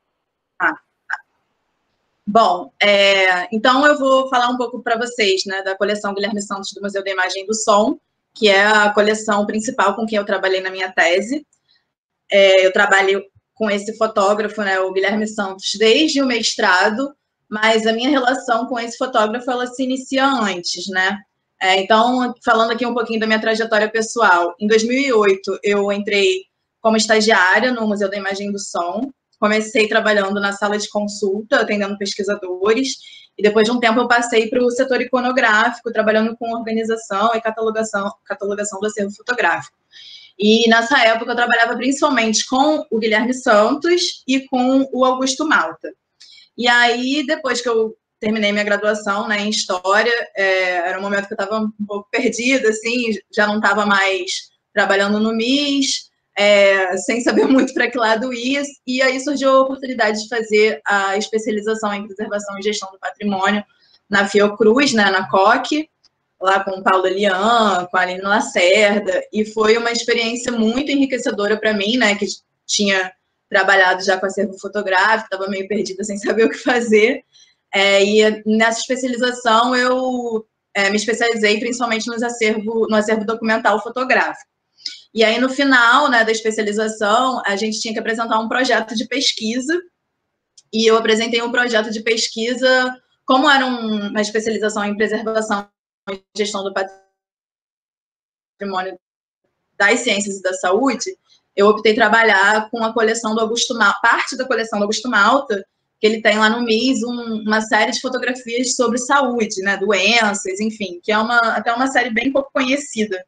Bom, então eu vou falar um pouco para vocês, né, da coleção Guilherme Santos do Museu da Imagem e do Som, que é a coleção principal com quem eu trabalhei na minha tese. Eu trabalho com esse fotógrafo, né, o Guilherme Santos, desde o mestrado, mas a minha relação com esse fotógrafo, ela se inicia antes, né? Então, falando aqui um pouquinho da minha trajetória pessoal, em 2008 eu entrei como estagiária no Museu da Imagem e do Som. Comecei trabalhando na sala de consulta, atendendo pesquisadores, e depois de um tempo eu passei para o setor iconográfico, trabalhando com organização e catalogação do acervo fotográfico. E nessa época eu trabalhava principalmente com o Guilherme Santos e com o Augusto Malta. E aí, depois que eu terminei minha graduação, né, em História, era um momento que eu estava um pouco perdida, assim, já não estava mais trabalhando no MIS, sem saber muito para que lado ir, e aí surgiu a oportunidade de fazer a especialização em Preservação e Gestão do Patrimônio na Fiocruz, né, na COC, lá com o Paulo Lian, com a Aline Lacerda, e foi uma experiência muito enriquecedora para mim, né, que tinha trabalhado já com acervo fotográfico, estava meio perdida sem saber o que fazer, e nessa especialização eu me especializei principalmente no acervo documental fotográfico. E aí, no final, né, da especialização, a gente tinha que apresentar um projeto de pesquisa, e eu apresentei um projeto de pesquisa, como era uma especialização em preservação e gestão do patrimônio das ciências e da saúde, eu optei trabalhar com a coleção do Augusto Malta, parte da coleção do Augusto Malta, que ele tem lá no MIS uma série de fotografias sobre saúde, né, doenças, enfim, que é até uma série bem pouco conhecida.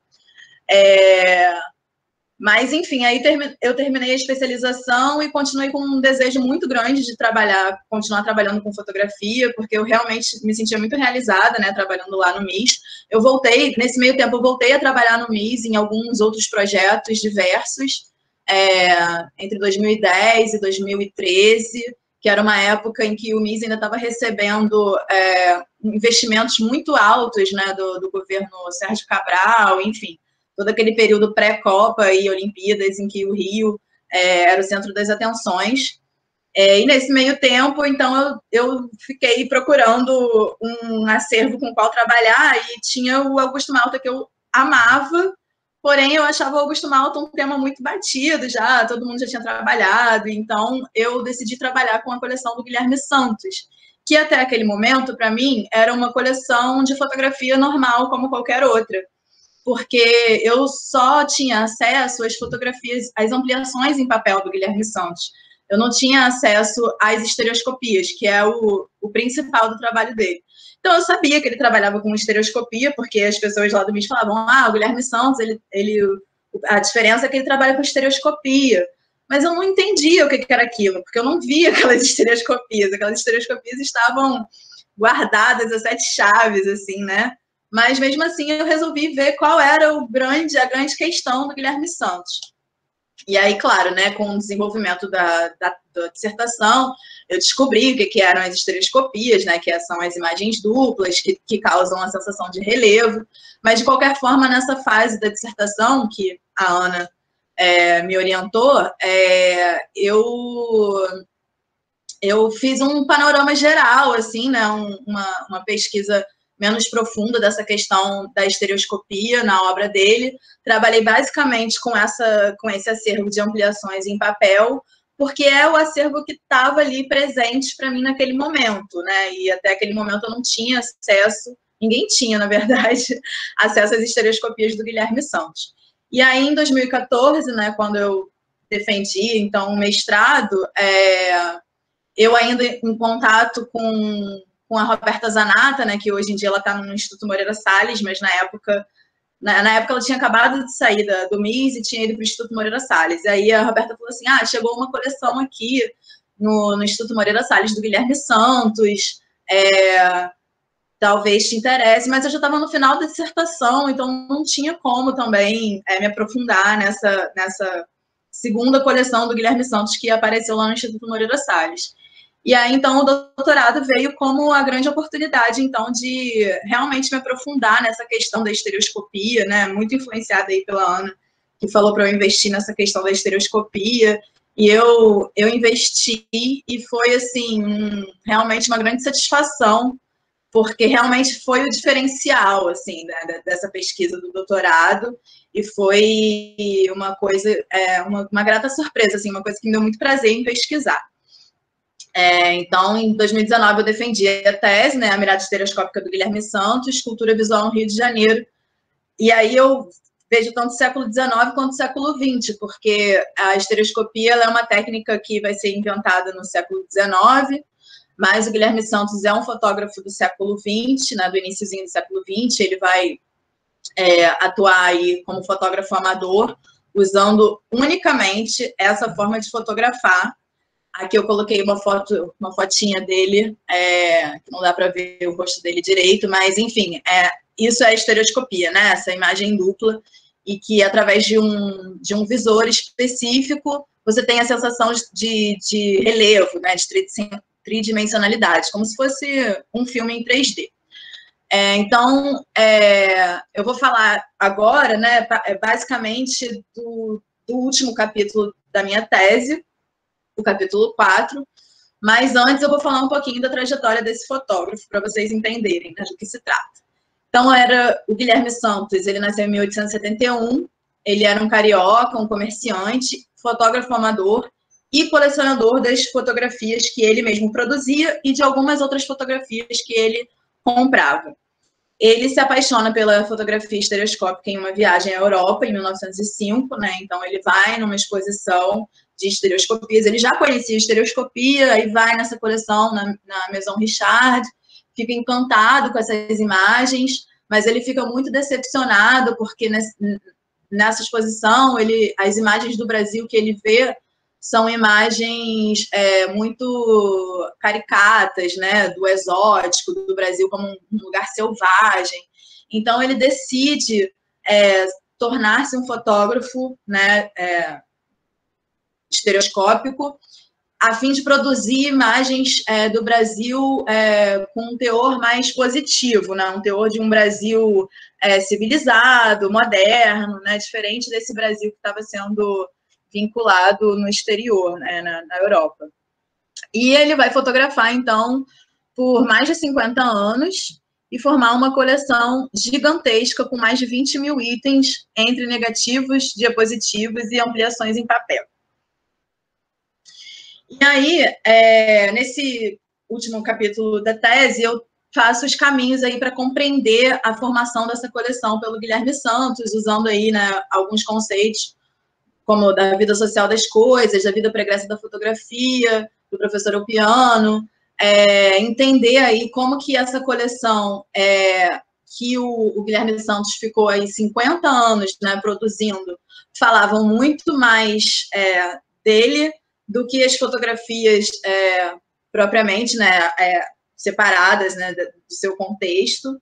Mas, enfim, aí eu terminei a especialização e continuei com um desejo muito grande de continuar trabalhando com fotografia, porque eu realmente me sentia muito realizada, né, trabalhando lá no MIS. Nesse meio tempo, eu voltei a trabalhar no MIS em alguns outros projetos diversos, entre 2010 e 2013, que era uma época em que o MIS ainda estava recebendo investimentos muito altos, né, do governo Sérgio Cabral, enfim, todo aquele período pré-Copa e Olimpíadas em que o Rio era o centro das atenções. E nesse meio tempo, então, eu fiquei procurando um acervo com o qual trabalhar, e tinha o Augusto Malta, que eu amava, porém eu achava o Augusto Malta um tema muito batido já, todo mundo já tinha trabalhado, então eu decidi trabalhar com a coleção do Guilherme Santos, que até aquele momento, para mim, era uma coleção de fotografia normal, como qualquer outra, porque eu só tinha acesso às fotografias, às ampliações em papel do Guilherme Santos. Eu não tinha acesso às estereoscopias, que é o principal do trabalho dele. Então, eu sabia que ele trabalhava com estereoscopia, porque as pessoas lá do MIS falavam, o Guilherme Santos, a diferença é que ele trabalha com estereoscopia. Mas eu não entendia o que era aquilo, porque eu não via aquelas estereoscopias. Aquelas estereoscopias estavam guardadas a 7 chaves, assim, né? Mas, mesmo assim, eu resolvi ver qual era a grande questão do Guilherme Santos. E aí, claro, né, com o desenvolvimento da dissertação, eu descobri o que eram as estereoscopias, né, que são as imagens duplas, que causam a sensação de relevo. Mas, de qualquer forma, nessa fase da dissertação, que a Ana me orientou, eu fiz um panorama geral, assim, né, uma pesquisa menos profunda dessa questão da estereoscopia na obra dele. Trabalhei basicamente com esse acervo de ampliações em papel, porque é o acervo que estava ali presente para mim naquele momento, né? E até aquele momento eu não tinha acesso, ninguém tinha, na verdade, acesso às estereoscopias do Guilherme Santos. E aí, em 2014, né, quando eu defendi, então, um mestrado, eu ainda em contato com a Roberta Zanata, né, que hoje em dia ela está no Instituto Moreira Salles, mas na época ela tinha acabado de sair do MIS e tinha ido para o Instituto Moreira Salles. E aí a Roberta falou assim, chegou uma coleção aqui no Instituto Moreira Salles do Guilherme Santos, talvez te interesse, mas eu já estava no final da dissertação, então não tinha como também me aprofundar nessa segunda coleção do Guilherme Santos que apareceu lá no Instituto Moreira Salles. E aí, então, o doutorado veio como a grande oportunidade, então, de realmente me aprofundar nessa questão da estereoscopia, né? Muito influenciada aí pela Ana, que falou para eu investir nessa questão da estereoscopia. E eu investi e foi, assim, realmente uma grande satisfação, porque realmente foi o diferencial, assim, né, dessa pesquisa do doutorado, e foi uma coisa, uma grata surpresa, assim, uma coisa que me deu muito prazer em pesquisar. Então, em 2019, eu defendi a tese, né, a mirada estereoscópica do Guilherme Santos, Cultura Visual no Rio de Janeiro, e aí eu vejo tanto o século XIX quanto o século XX, porque a estereoscopia ela é uma técnica que vai ser inventada no século XIX, mas o Guilherme Santos é um fotógrafo do século XX, né, do iniciozinho do século XX, ele vai atuar aí como fotógrafo amador, usando unicamente essa forma de fotografar. Aqui eu coloquei uma fotinha dele, que não dá para ver o rosto dele direito, mas enfim, isso é estereoscopia, né? Essa imagem dupla, e que através de um visor específico, você tem a sensação de relevo, né? De tridimensionalidade, como se fosse um filme em 3D. Então, eu vou falar agora, né, basicamente do último capítulo da minha tese, o capítulo 4, mas antes eu vou falar um pouquinho da trajetória desse fotógrafo, para vocês entenderem, né, do que se trata. Então, era o Guilherme Santos, ele nasceu em 1871, ele era um carioca, um comerciante, fotógrafo amador e colecionador das fotografias que ele mesmo produzia e de algumas outras fotografias que ele comprava. Ele se apaixona pela fotografia estereoscópica em uma viagem à Europa, em 1905, né? Então, ele vai numa exposição de estereoscopias. Ele já conhecia estereoscopia, aí vai nessa coleção na Maison Richard, fica encantado com essas imagens, mas ele fica muito decepcionado, porque nessa exposição, as imagens do Brasil que ele vê são imagens muito caricatas, né, do exótico, do Brasil como um lugar selvagem. Então, ele decide tornar-se um fotógrafo, né, estereoscópico, a fim de produzir imagens do Brasil com um teor mais positivo, né, um teor de um Brasil civilizado, moderno, né, diferente desse Brasil que estava sendo vinculado no exterior, né, na Europa. E ele vai fotografar, então, por mais de 50 anos e formar uma coleção gigantesca com mais de 20 mil itens entre negativos, diapositivos e ampliações em papel. E aí, nesse último capítulo da tese, eu faço os caminhos aí para compreender a formação dessa coleção pelo Guilherme Santos, usando aí, né, alguns conceitos como da vida social das coisas, da vida pregressa da fotografia, do professor Opiano, entender aí como que essa coleção que o Guilherme Santos ficou aí 50 anos, né, produzindo, falavam muito mais dele do que as fotografias propriamente, né, separadas, né, do seu contexto,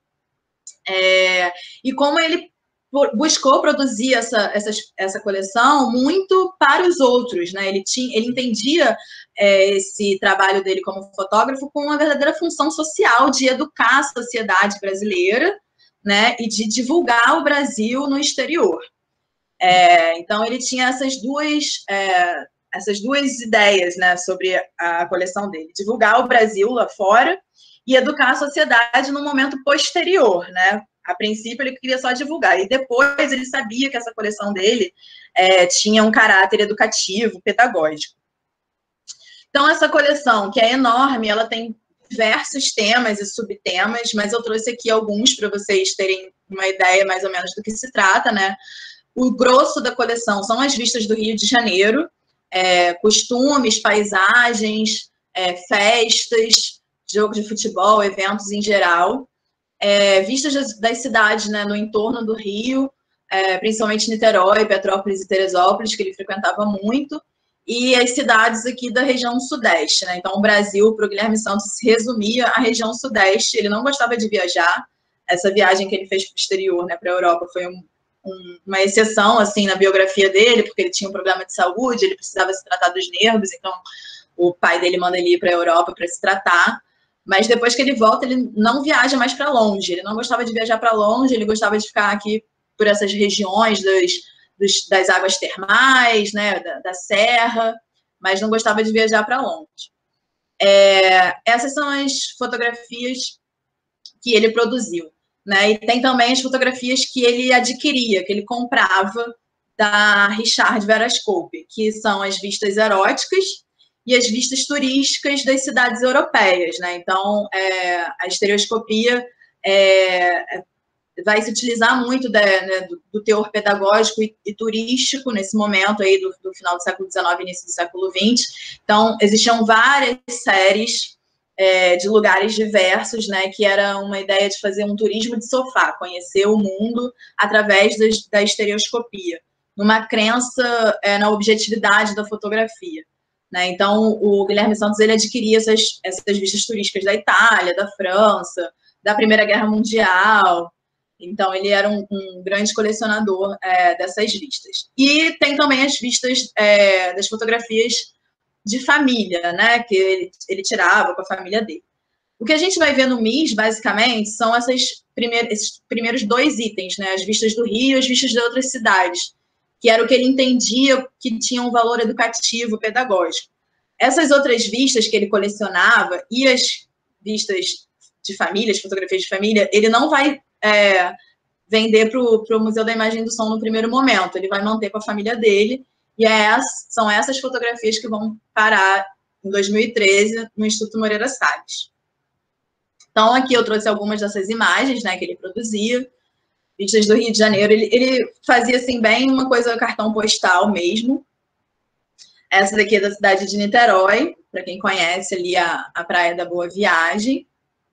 e como ele buscou produzir essa coleção muito para os outros, né? Ele entendia esse trabalho dele como fotógrafo com uma verdadeira função social de educar a sociedade brasileira, né? E de divulgar o Brasil no exterior. Então, ele tinha essas duas ideias, né, sobre a coleção dele: divulgar o Brasil lá fora e educar a sociedade no momento posterior, né? A princípio, ele queria só divulgar, e depois ele sabia que essa coleção dele tinha um caráter educativo, pedagógico. Então, essa coleção, que é enorme, ela tem diversos temas e subtemas, mas eu trouxe aqui alguns para vocês terem uma ideia mais ou menos do que se trata, né? O grosso da coleção são as vistas do Rio de Janeiro, costumes, paisagens, festas, jogo de futebol, eventos em geral, vistas das cidades, né, no entorno do Rio, principalmente Niterói, Petrópolis e Teresópolis, que ele frequentava muito, e as cidades aqui da região sudeste, né? Então, o Brasil, para o Guilherme Santos, se resumia à região sudeste. Ele não gostava de viajar. Essa viagem que ele fez para o exterior, né, para a Europa, foi uma exceção, assim, na biografia dele, porque ele tinha um problema de saúde, ele precisava se tratar dos nervos, então o pai dele manda ele ir para a Europa para se tratar, mas depois que ele volta, ele não viaja mais para longe, ele não gostava de viajar para longe, ele gostava de ficar aqui por essas regiões das águas termais, né, da serra, mas não gostava de viajar para longe. Essas são as fotografias que ele produziu, né? E tem também as fotografias que ele adquiria, que ele comprava da Richard Verascope, que são as vistas eróticas e as vistas turísticas das cidades europeias, né? Então, a estereoscopia vai se utilizar muito do teor pedagógico e turístico nesse momento aí do final do século XIX e início do século XX. Então, existiam várias séries de lugares diversos, né, que era uma ideia de fazer um turismo de sofá, conhecer o mundo através da estereoscopia, numa crença na objetividade da fotografia, né? Então, o Guilherme Santos ele adquiria essas vistas turísticas da Itália, da França, da Primeira Guerra Mundial. Então, ele era um grande colecionador dessas vistas. E tem também as vistas das fotografias de família, né, que ele tirava com a família dele. O que a gente vai ver no MIS, basicamente, são esses primeiros 2 itens, né, as vistas do Rio e as vistas de outras cidades, que era o que ele entendia que tinha um valor educativo, pedagógico. Essas outras vistas que ele colecionava e as vistas de família, as fotografias de família, ele não vai vender para o Museu da Imagem do Som no primeiro momento, ele vai manter com a família dele, e são essas fotografias que vão parar em 2013 no Instituto Moreira Salles. Então, aqui eu trouxe algumas dessas imagens, né, que ele produzia, vistas do Rio de Janeiro. Ele fazia, assim, bem uma coisa cartão postal mesmo. Essa daqui é da cidade de Niterói, para quem conhece ali a Praia da Boa Viagem.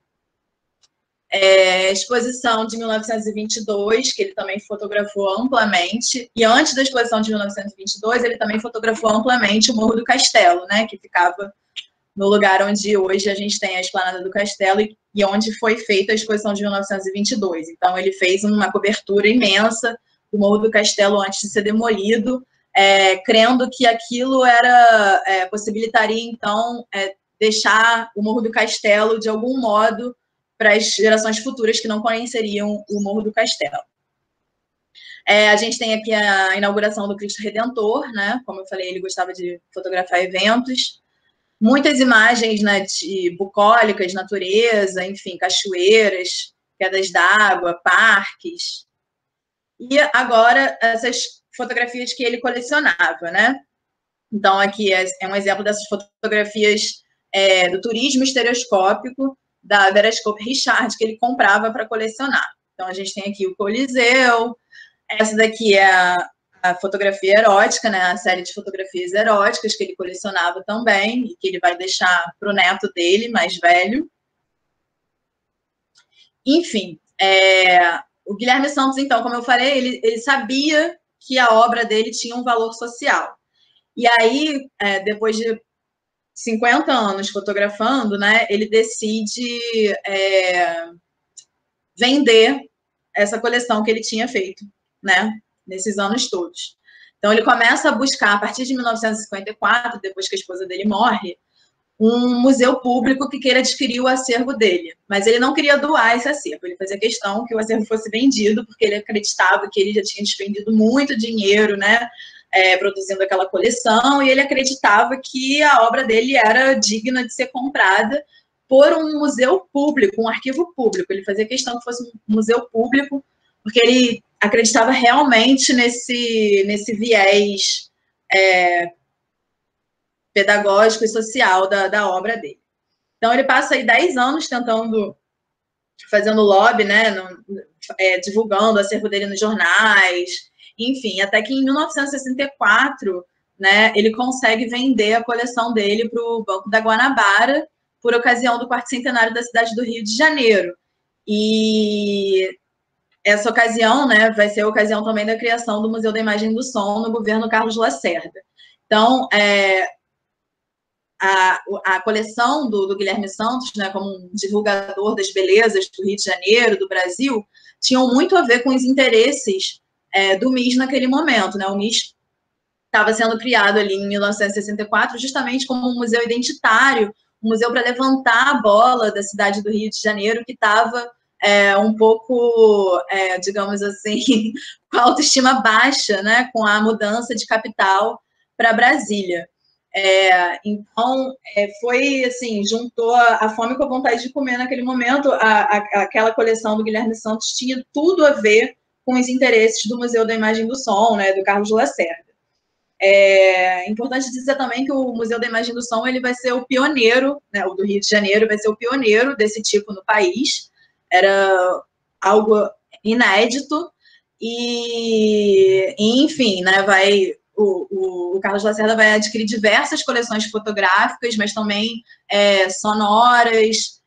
Exposição de 1922, que ele também fotografou amplamente, e antes da exposição de 1922, ele também fotografou amplamente o Morro do Castelo, né, que ficava no lugar onde hoje a gente tem a Esplanada do Castelo e onde foi feita a exposição de 1922. Então, ele fez uma cobertura imensa do Morro do Castelo antes de ser demolido, crendo que aquilo possibilitaria, então, deixar o Morro do Castelo, de algum modo, para as gerações futuras que não conheceriam o Morro do Castelo. A gente tem aqui a inauguração do Cristo Redentor, né? Como eu falei, ele gostava de fotografar eventos. Muitas imagens, né, de bucólicas, natureza, enfim, cachoeiras, quedas d'água, parques. E agora, essas fotografias que ele colecionava, né? Então, aqui é um exemplo dessas fotografias do turismo estereoscópico, da Verascope Richard, que ele comprava para colecionar. Então, a gente tem aqui o Coliseu, essa daqui é a fotografia erótica, né, a série de fotografias eróticas que ele colecionava também, e que ele vai deixar para o neto dele, mais velho. Enfim, o Guilherme Santos, então, como eu falei, ele sabia que a obra dele tinha um valor social. E aí, depois de 50 anos fotografando, né, ele decide vender essa coleção que ele tinha feito, né, nesses anos todos. Então, ele começa a buscar, a partir de 1954, depois que a esposa dele morre, um museu público que queira adquirir o acervo dele. Mas ele não queria doar esse acervo, ele fazia questão que o acervo fosse vendido, porque ele acreditava que ele já tinha despendido muito dinheiro, né, produzindo aquela coleção, e ele acreditava que a obra dele era digna de ser comprada por um museu público, um arquivo público. Ele fazia questão que fosse um museu público, porque ele acreditava realmente nesse viés pedagógico e social da obra dele. Então, ele passa aí 10 anos fazendo lobby, né, divulgando o acervo dele nos jornais, enfim, até que em 1964, né, ele consegue vender a coleção dele para o Banco da Guanabara, por ocasião do 4º centenário da cidade do Rio de Janeiro. E essa ocasião, né, vai ser a ocasião também da criação do Museu da Imagem do Som no governo Carlos Lacerda. Então, a coleção do Guilherme Santos, né, como um divulgador das belezas do Rio de Janeiro, do Brasil, tinham muito a ver com os interesses do MIS naquele momento, né? O MIS estava sendo criado ali em 1964, justamente como um museu identitário, um museu para levantar a bola da cidade do Rio de Janeiro, que estava um pouco, digamos assim, com a autoestima baixa, né, com a mudança de capital para Brasília. Então, foi assim, juntou a fome com a vontade de comer naquele momento. Aquela coleção do Guilherme Santos tinha tudo a ver com os interesses do Museu da Imagem do Som, né, do Carlos Lacerda. É importante dizer também que o Museu da Imagem do Som ele vai ser o pioneiro, né, o do Rio de Janeiro vai ser o pioneiro desse tipo no país. Era algo inédito e enfim, né, o Carlos Lacerda vai adquirir diversas coleções fotográficas, mas também sonoras,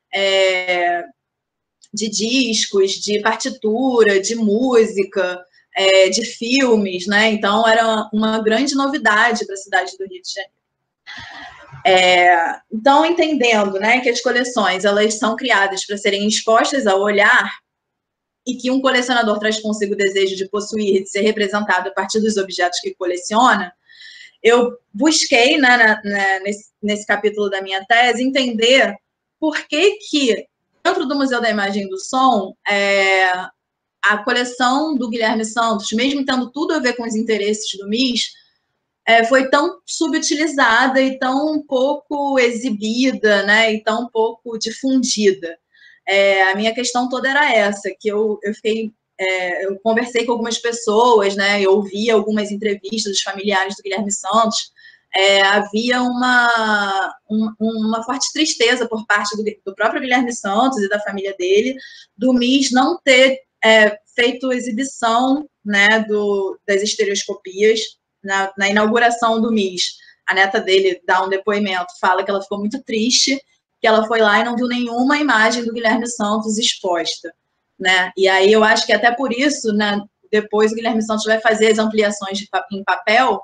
de discos, de partitura, de música, de filmes, né? Então, era uma grande novidade para a cidade do Rio de Janeiro. Então, entendendo, né, que as coleções elas são criadas para serem expostas ao olhar e que um colecionador traz consigo o desejo de possuir e de ser representado a partir dos objetos que coleciona, eu busquei, né, nesse capítulo da minha tese, entender por que dentro do Museu da Imagem do Som, a coleção do Guilherme Santos, mesmo tendo tudo a ver com os interesses do MIS, foi tão subutilizada e tão pouco exibida, né, e tão pouco difundida. A minha questão toda era essa, que eu conversei com algumas pessoas, né, eu ouvi algumas entrevistas dos familiares do Guilherme Santos, havia uma forte tristeza por parte do próprio Guilherme Santos e da família dele, do MIS não ter feito exibição, né, das estereoscopias. Na inauguração do MIS, a neta dele dá um depoimento, fala que ela ficou muito triste, que ela foi lá e não viu nenhuma imagem do Guilherme Santos exposta, né? E aí eu acho que até por isso, né, depois o Guilherme Santos vai fazer as ampliações em papel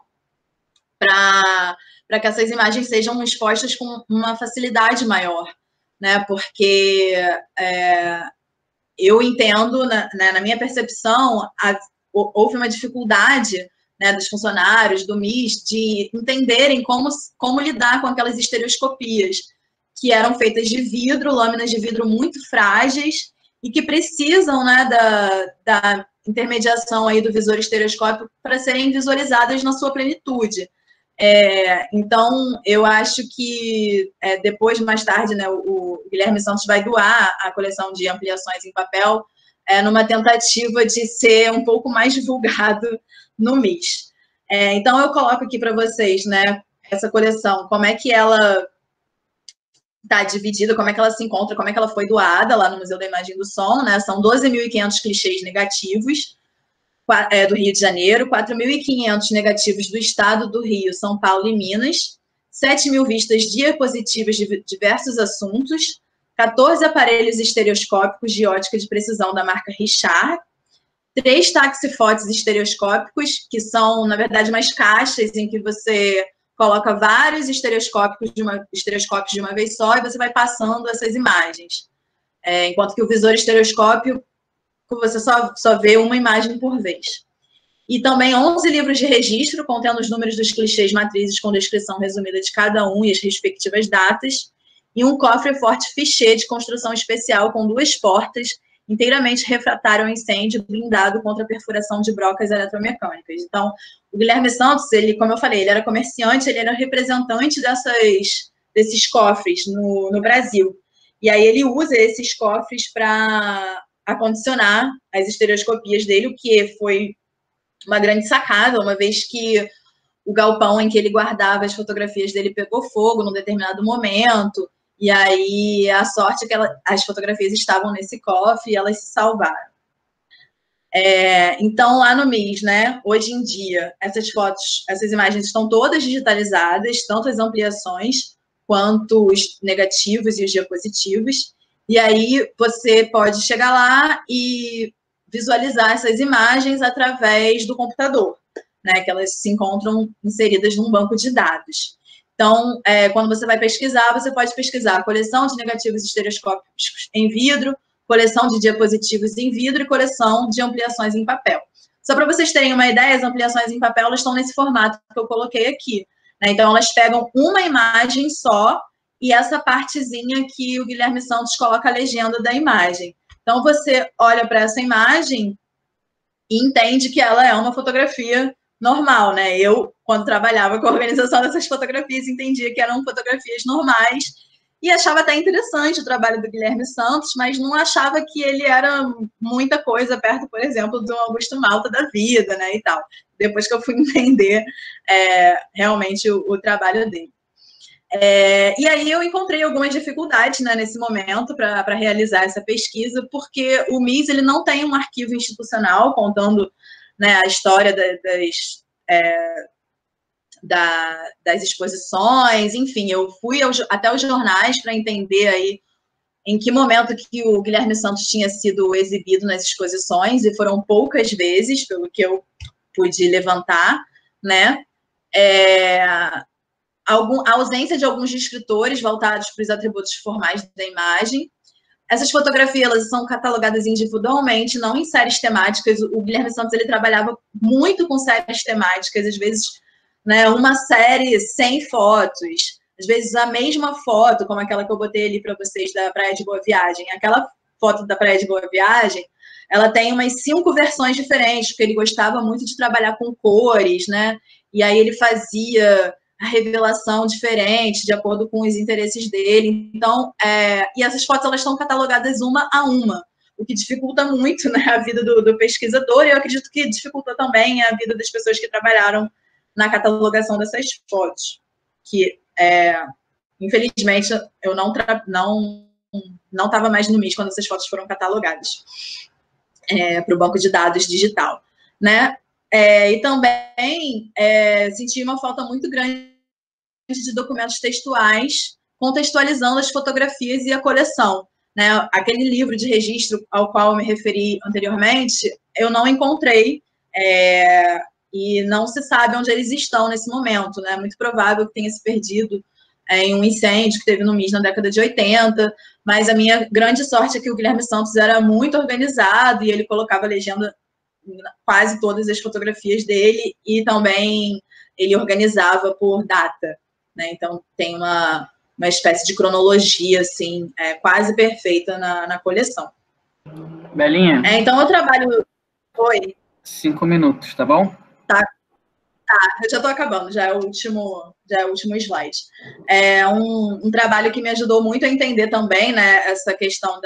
para que essas imagens sejam expostas com uma facilidade maior, né? Porque eu entendo, na minha percepção, houve uma dificuldade, né, dos funcionários do MIS de entenderem como lidar com aquelas estereoscopias que eram feitas de vidro, lâminas de vidro muito frágeis e que precisam, né, da intermediação aí do visor estereoscópico para serem visualizadas na sua plenitude. Então, eu acho que depois, mais tarde, né, o Guilherme Santos vai doar a coleção de ampliações em papel numa tentativa de ser um pouco mais divulgado no MIS. Então, eu coloco aqui para vocês, né, essa coleção, como é que ela está dividida, como é que ela se encontra, como é que ela foi doada lá no Museu da Imagem do Som, né? São 12.500 clichês negativos do Rio de Janeiro, 4.500 negativos do estado do Rio, São Paulo e Minas, 7.000 vistas diapositivas de diversos assuntos, 14 aparelhos estereoscópicos de ótica de precisão da marca Richard, 3 taxifotes estereoscópicos, que são, na verdade, umas caixas em que você coloca vários estereoscópicos de uma vez só e você vai passando essas imagens. Enquanto que o visor estereoscópico, você só vê uma imagem por vez. E também 11 livros de registro, contendo os números dos clichês matrizes com descrição resumida de cada um e as respectivas datas, e um cofre forte fichê de construção especial com 2 portas, inteiramente refratário ao incêndio, blindado contra a perfuração de brocas eletromecânicas. Então, o Guilherme Santos, ele, como eu falei, ele era comerciante, ele era representante desses cofres no Brasil. E aí ele usa esses cofres para acondicionar as estereoscopias dele, o que foi uma grande sacada, uma vez que o galpão em que ele guardava as fotografias dele pegou fogo num determinado momento, e aí a sorte é que as fotografias estavam nesse cofre e elas se salvaram. Então, lá no MIS, né, hoje em dia, essas imagens estão todas digitalizadas, tanto as ampliações quanto os negativos e os diapositivos, e aí você pode chegar lá e visualizar essas imagens através do computador, né, que elas se encontram inseridas num banco de dados. Então, quando você vai pesquisar, você pode pesquisar coleção de negativos estereoscópicos em vidro, coleção de diapositivos em vidro e coleção de ampliações em papel. Só para vocês terem uma ideia, as ampliações em papel elas estão nesse formato que eu coloquei aqui, né? Então, elas pegam uma imagem só e essa partezinha que o Guilherme Santos coloca a legenda da imagem. Então, você olha para essa imagem e entende que ela é uma fotografia normal, né? Eu, quando trabalhava com a organização dessas fotografias, entendia que eram fotografias normais e achava até interessante o trabalho do Guilherme Santos, mas não achava que ele era muita coisa perto, por exemplo, do Augusto Malta da vida, né, e tal. Depois que eu fui entender realmente o trabalho dele. E aí eu encontrei algumas dificuldades, né, nesse momento para realizar essa pesquisa, porque o MIS ele não tem um arquivo institucional contando, né, a história das exposições, enfim, eu fui até os jornais para entender aí em que momento que o Guilherme Santos tinha sido exibido nas exposições, e foram poucas vezes, pelo que eu pude levantar, né, a ausência de alguns descritores voltados para os atributos formais da imagem. Essas fotografias elas são catalogadas individualmente, não em séries temáticas. O Guilherme Santos ele trabalhava muito com séries temáticas, às vezes, né, uma série 100 fotos, às vezes a mesma foto, como aquela que eu botei ali para vocês da Praia de Boa Viagem. Aquela foto da Praia de Boa Viagem, ela tem umas 5 versões diferentes, porque ele gostava muito de trabalhar com cores, né? E aí ele fazia a revelação diferente, de acordo com os interesses dele. Então, e essas fotos elas estão catalogadas uma a uma, o que dificulta muito, né, a vida do pesquisador, e eu acredito que dificulta também a vida das pessoas que trabalharam na catalogação dessas fotos, que, infelizmente, eu não estava mais no MIS quando essas fotos foram catalogadas para o banco de dados digital, né? E também senti uma falta muito grande de documentos textuais contextualizando as fotografias e a coleção, né? Aquele livro de registro ao qual eu me referi anteriormente, eu não encontrei e não se sabe onde eles estão nesse momento, né? Muito provável que tenha se perdido em um incêndio que teve no MIS na década de 80, mas a minha grande sorte é que o Guilherme Santos era muito organizado e ele colocava a legenda quase todas as fotografias dele, e também ele organizava por data, né? Então tem uma espécie de cronologia assim, quase perfeita na coleção. Belinha? Então eu trabalho... Oi? 5 minutos, tá bom? Tá, eu já estou acabando, já é o último slide. É um trabalho que me ajudou muito a entender também, né, essa questão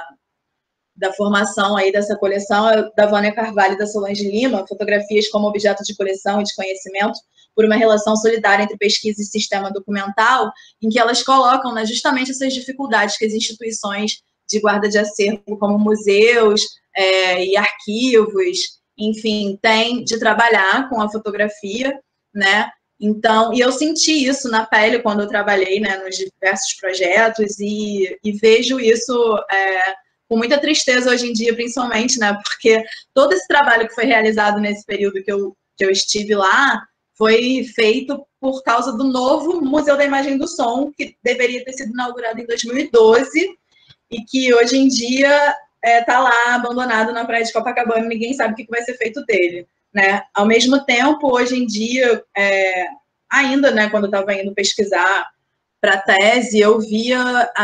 da formação aí dessa coleção, da Vânia Carvalho e da Solange Lima, fotografias como objeto de coleção e de conhecimento, por uma relação solidária entre pesquisa e sistema documental, em que elas colocam, né, justamente essas dificuldades que as instituições de guarda de acervo, como museus e arquivos, enfim, têm de trabalhar com a fotografia, né? Então, e eu senti isso na pele quando eu trabalhei, né, nos diversos projetos, e vejo isso com muita tristeza hoje em dia, principalmente, né, porque todo esse trabalho que foi realizado nesse período que eu estive lá foi feito por causa do novo Museu da Imagem e do Som, que deveria ter sido inaugurado em 2012 e que hoje em dia está lá abandonado na praia de Copacabana e ninguém sabe o que vai ser feito dele, né? Ao mesmo tempo, hoje em dia, ainda, né, quando eu estava indo pesquisar para a tese, eu via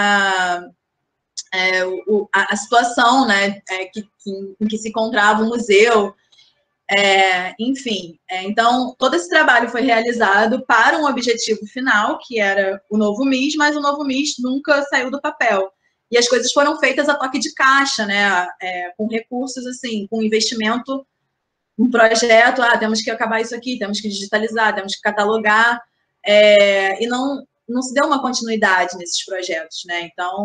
a situação, né, em que se encontrava o museu, enfim. Então, todo esse trabalho foi realizado para um objetivo final, que era o novo MIS, mas o novo MIS nunca saiu do papel. E as coisas foram feitas a toque de caixa, né, com recursos, assim, com investimento, um projeto, temos que acabar isso aqui, temos que digitalizar, temos que catalogar, e não se deu uma continuidade nesses projetos, né? Então,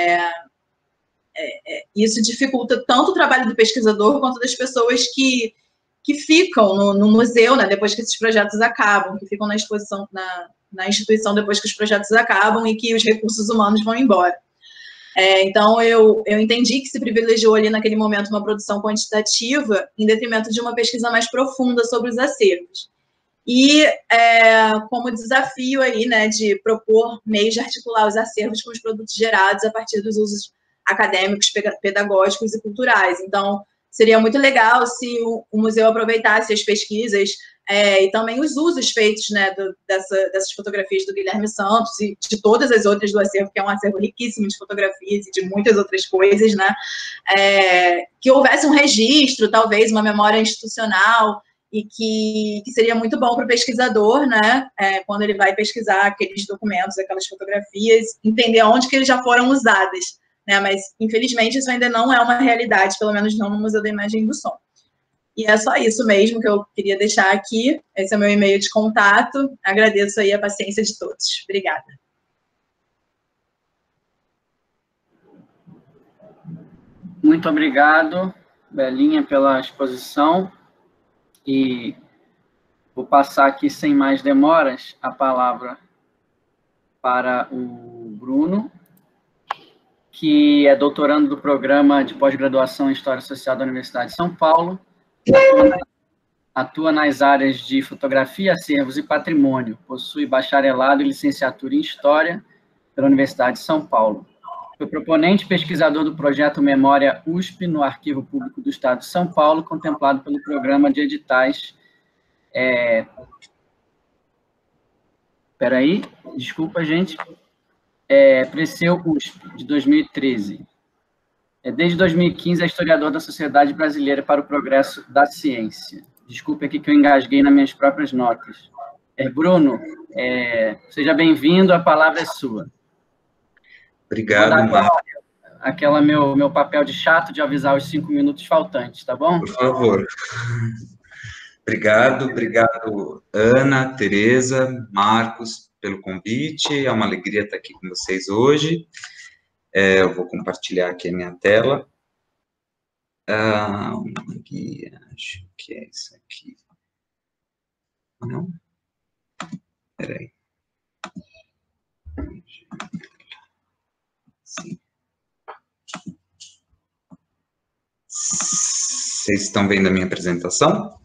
isso dificulta tanto o trabalho do pesquisador quanto das pessoas que ficam no museu, né, depois que esses projetos acabam, que ficam na exposição, na instituição depois que os projetos acabam e que os recursos humanos vão embora. Então, eu entendi que se privilegiou ali naquele momento uma produção quantitativa em detrimento de uma pesquisa mais profunda sobre os acervos. E como desafio aí, né, de propor meios de articular os acervos com os produtos gerados a partir dos usos acadêmicos, pedagógicos e culturais. Então, seria muito legal se o museu aproveitasse as pesquisas e também os usos feitos, né, dessas fotografias do Guilherme Santos e de todas as outras do acervo, que é um acervo riquíssimo de fotografias e de muitas outras coisas, né, que houvesse um registro, talvez uma memória institucional, e que seria muito bom para o pesquisador, né, quando ele vai pesquisar aqueles documentos, aquelas fotografias, entender onde que eles já foram usadas, né, mas, infelizmente, isso ainda não é uma realidade, pelo menos não no Museu da Imagem e do Som. E é só isso mesmo que eu queria deixar aqui, esse é o meu e-mail de contato, agradeço aí a paciência de todos. Obrigada. Muito obrigado, Belinha, pela exposição. E vou passar aqui, sem mais demoras, a palavra para o Bruno, que é doutorando do Programa de Pós-Graduação em História Social da Universidade de São Paulo, atua nas áreas de fotografia, acervos e patrimônio, possui bacharelado e licenciatura em História pela Universidade de São Paulo. Foi proponente e pesquisador do projeto Memória USP no Arquivo Público do Estado de São Paulo, contemplado pelo Programa de Editais... desculpa, gente. Preseu USP, de 2013. Desde 2015, é historiador da Sociedade Brasileira para o Progresso da Ciência. Desculpe aqui que eu engasguei nas minhas próprias notas. Bruno, seja bem-vindo, a palavra é sua. Obrigado, Marcos. Aquela meu papel de chato de avisar os 5 minutos faltantes, tá bom? Por favor. Obrigado, Ana, Tereza, Marcos, pelo convite. É uma alegria estar aqui com vocês hoje. Eu vou compartilhar aqui a minha tela. Acho que é isso aqui. Não? Espera aí. Sim. Vocês estão vendo a minha apresentação?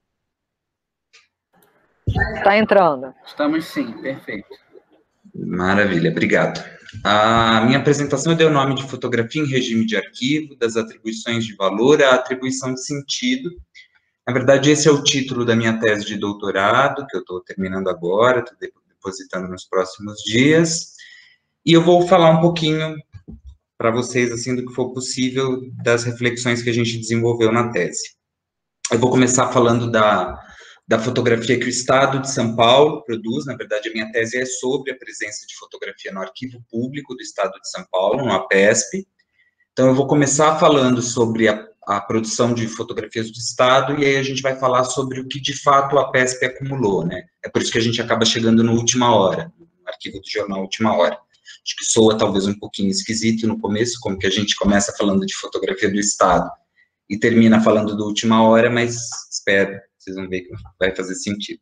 Está entrando. Estamos sim, perfeito. Maravilha, obrigado. A minha apresentação eu dei o nome de Fotografia em Regime de Arquivo, das atribuições de valor à atribuição de sentido. Na verdade, esse é o título da minha tese de doutorado, que eu estou terminando agora, estou depositando nos próximos dias, e eu vou falar um pouquinho para vocês, assim, do que for possível, das reflexões que a gente desenvolveu na tese. Eu vou começar falando da fotografia que o Estado de São Paulo produz. Na verdade, a minha tese é sobre a presença de fotografia no Arquivo Público do Estado de São Paulo, no APESP. Então, eu vou começar falando sobre a produção de fotografias do Estado, e aí a gente vai falar sobre o que, de fato, o APESP acumulou, né? É por isso que a gente acaba chegando no Última Hora, no arquivo do jornal Última Hora. Acho que soa talvez um pouquinho esquisito no começo, como que a gente começa falando de fotografia do Estado e termina falando do Última Hora, mas espero, vocês vão ver que vai fazer sentido.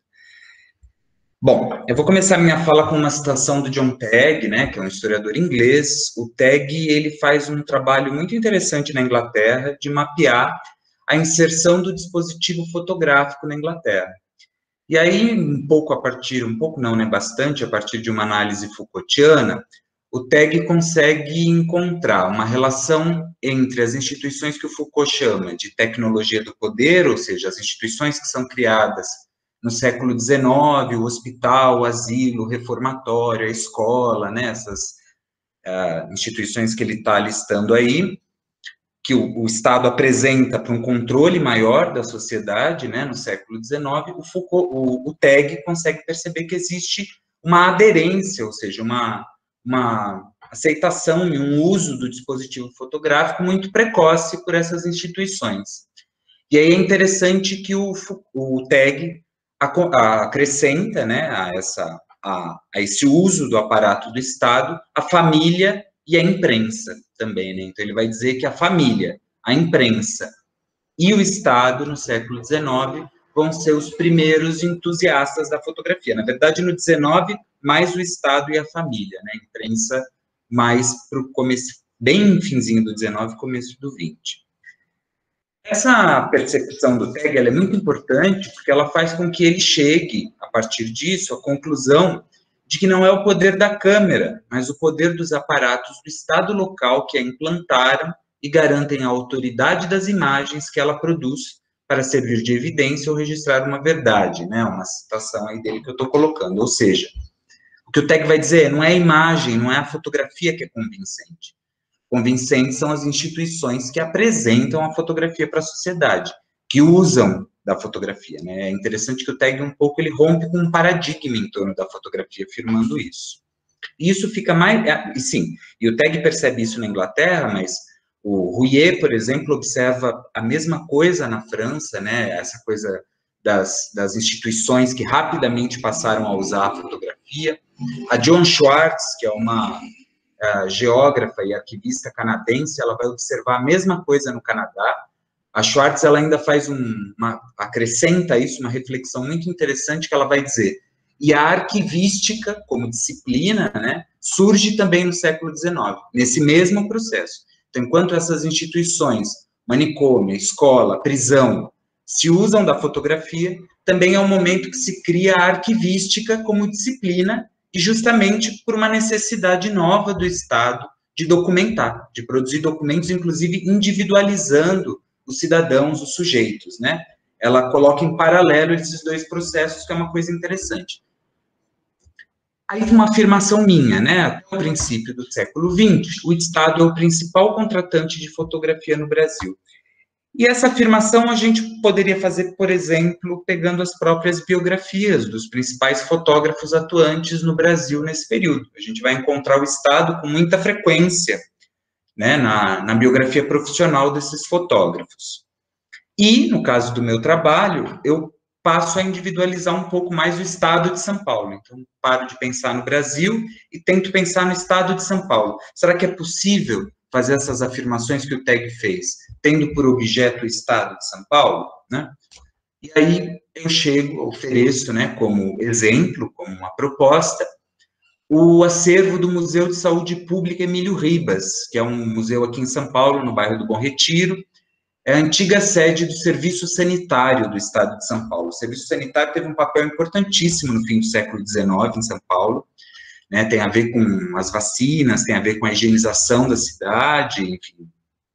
Bom, eu vou começar minha fala com uma citação do John Tagg, né, que é um historiador inglês. O Tagg, ele faz um trabalho muito interessante na Inglaterra de mapear a inserção do dispositivo fotográfico na Inglaterra. E aí, bastante a partir de uma análise Foucaultiana, o Tagg consegue encontrar uma relação entre as instituições que o Foucault chama de tecnologia do poder, ou seja, as instituições que são criadas no século XIX, o hospital, o asilo, o reformatório, a escola, né, essas instituições que ele está listando aí, que o Estado apresenta para um controle maior da sociedade, né, no século XIX, o Tagg consegue perceber que existe uma aderência, ou seja, uma aceitação e um uso do dispositivo fotográfico muito precoce por essas instituições. E aí é interessante que o Tagg acrescenta, né, a esse uso do aparato do Estado, a família e a imprensa também, né? Então ele vai dizer que a família, a imprensa e o Estado, no século XIX, vão ser os primeiros entusiastas da fotografia. Na verdade, no XIX, mais o Estado e a família, né? A imprensa mais para o começo, bem finzinho do XIX, começo do XX. Essa percepção do Tagg, ela é muito importante, porque ela faz com que ele chegue, a partir disso, à conclusão de que não é o poder da Câmara, mas o poder dos aparatos do Estado local que a implantaram e garantem a autoridade das imagens que ela produz para servir de evidência ou registrar uma verdade, né? Uma citação aí dele que eu estou colocando. Ou seja, o que o TEG vai dizer não é a imagem, não é a fotografia que é convincente. Convincentes são as instituições que apresentam a fotografia para a sociedade, que usam da fotografia, né? É interessante que o TEG um pouco ele rompe com um paradigma em torno da fotografia, afirmando isso. E isso fica mais... sim, e o TEG percebe isso na Inglaterra, mas o Rouillet, por exemplo, observa a mesma coisa na França, né? Essa coisa das instituições que rapidamente passaram a usar a fotografia. A Joan Schwartz, que é uma geógrafa e arquivista canadense, ela vai observar a mesma coisa no Canadá. A Schwartz, ela ainda faz acrescenta isso, uma reflexão muito interessante, que ela vai dizer, e a arquivística, como disciplina, né, surge também no século XIX, nesse mesmo processo. Então, enquanto essas instituições, manicômio, escola, prisão, se usam da fotografia, também é um momento que se cria a arquivística como disciplina, e justamente por uma necessidade nova do Estado de documentar, de produzir documentos, inclusive individualizando os cidadãos, os sujeitos, né? Ela coloca em paralelo esses dois processos, que é uma coisa interessante. Aí uma afirmação minha, né? Até o princípio do século XX, o Estado é o principal contratante de fotografia no Brasil. E essa afirmação a gente poderia fazer, por exemplo, pegando as próprias biografias dos principais fotógrafos atuantes no Brasil nesse período. A gente vai encontrar o Estado com muita frequência, né, na biografia profissional desses fotógrafos. E, no caso do meu trabalho, eu passo a individualizar um pouco mais o Estado de São Paulo. Então, paro de pensar no Brasil e tento pensar no Estado de São Paulo. Será que é possível fazer essas afirmações que o TEG fez, tendo por objeto o Estado de São Paulo, né? E aí eu ofereço, né, como exemplo, como uma proposta, o acervo do Museu de Saúde Pública Emílio Ribas, que é um museu aqui em São Paulo, no bairro do Bom Retiro, é a antiga sede do Serviço Sanitário do Estado de São Paulo. O Serviço Sanitário teve um papel importantíssimo no fim do século XIX em São Paulo, né, tem a ver com as vacinas, tem a ver com a higienização da cidade, enfim,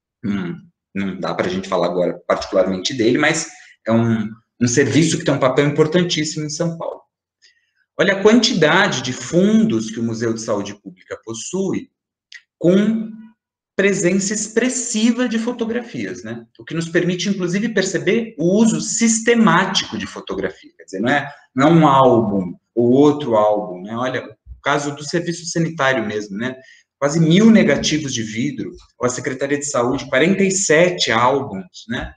não dá para a gente falar agora particularmente dele, mas é um serviço que tem um papel importantíssimo em São Paulo. Olha a quantidade de fundos que o Museu de Saúde Pública possui, com presença expressiva de fotografias, né? O que nos permite, inclusive, perceber o uso sistemático de fotografia. Quer dizer, não é um álbum ou outro álbum, né? Olha, o caso do serviço sanitário mesmo, né? Quase 1000 negativos de vidro, ou a Secretaria de Saúde, 47 álbuns, né?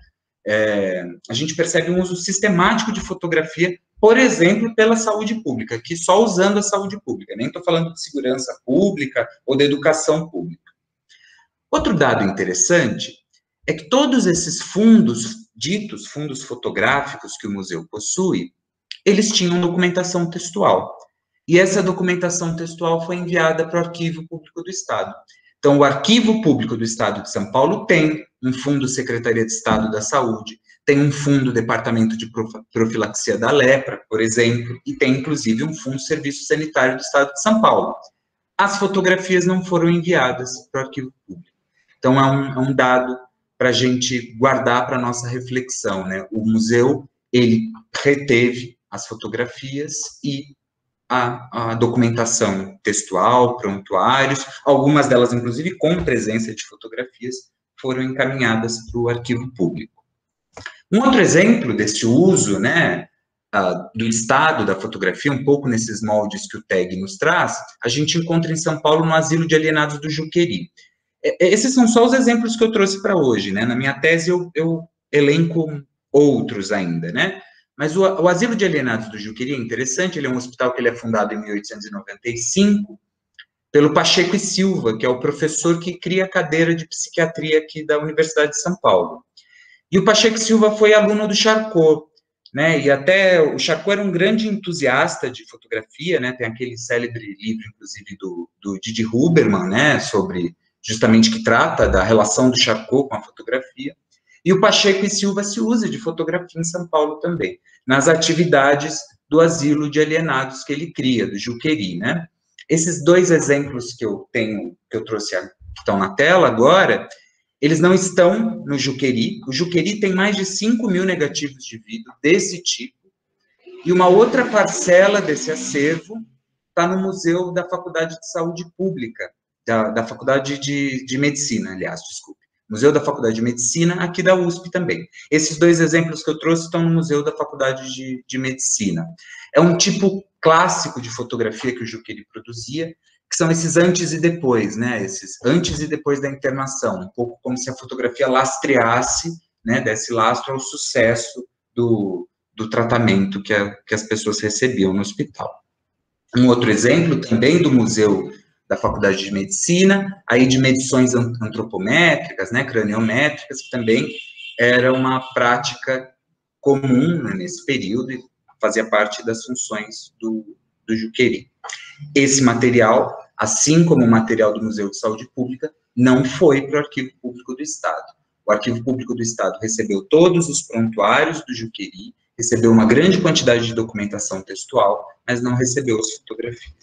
A gente percebe um uso sistemático de fotografia, por exemplo, pela saúde pública, que só usando a saúde pública, nem estou falando de segurança pública ou de educação pública. Outro dado interessante é que todos esses fundos, ditos fundos fotográficos que o museu possui, eles tinham documentação textual. E essa documentação textual foi enviada para o Arquivo Público do Estado. Então, o Arquivo Público do Estado de São Paulo tem um fundo Secretaria de Estado da Saúde, tem um fundo Departamento de Profilaxia da Lepra, por exemplo, e tem, inclusive, um fundo Serviço Sanitário do Estado de São Paulo. As fotografias não foram enviadas para o Arquivo Público. Então, é um dado para a gente guardar para a nossa reflexão, né? O museu, ele reteve as fotografias e a documentação textual, prontuários, algumas delas, inclusive, com presença de fotografias, foram encaminhadas para o Arquivo Público. Um outro exemplo desse uso, né, do estado da fotografia, um pouco nesses moldes que o TEG nos traz, a gente encontra em São Paulo no Asilo de Alienados do Juqueri. Esses são só os exemplos que eu trouxe para hoje, né? Na minha tese eu elenco outros ainda, né? Mas o Asilo de Alienados do Juqueri é interessante, ele é um hospital que ele é fundado em 1895 pelo Pacheco e Silva, que é o professor que cria a cadeira de psiquiatria aqui da Universidade de São Paulo. E o Pacheco e Silva foi aluno do Charcot, né? E até o Charcot era um grande entusiasta de fotografia, né? Tem aquele célebre livro, inclusive, do Didi Huberman, né? Sobre... justamente que trata da relação do Charcot com a fotografia, e o Pacheco e Silva se usa de fotografia em São Paulo também, nas atividades do asilo de alienados que ele cria, do Juqueri, né? Esses dois exemplos que eu trouxe, que estão na tela agora, Eles não estão no Juqueri. O Juqueri tem mais de 5.000 negativos de vidro desse tipo. E uma outra parcela desse acervo está no Museu da Faculdade de Saúde Pública, da Faculdade de Medicina, aliás, desculpe. Museu da Faculdade de Medicina, aqui da USP também. Esses dois exemplos que eu trouxe estão no Museu da Faculdade de Medicina. É um tipo clássico de fotografia que o Juqueri produzia, que são esses antes e depois, né? Esses antes e depois da internação, um pouco como se a fotografia lastreasse, né? Desse lastro ao sucesso do tratamento que as pessoas recebiam no hospital. Um outro exemplo também do Museu da Faculdade de Medicina, aí de medições antropométricas, né, craniométricas, que também era uma prática comum, né, nesse período, e fazia parte das funções do Juqueri. Esse material, assim como o material do Museu de Saúde Pública, não foi para o Arquivo Público do Estado. O Arquivo Público do Estado recebeu todos os prontuários do Juqueri, recebeu uma grande quantidade de documentação textual, mas não recebeu as fotografias.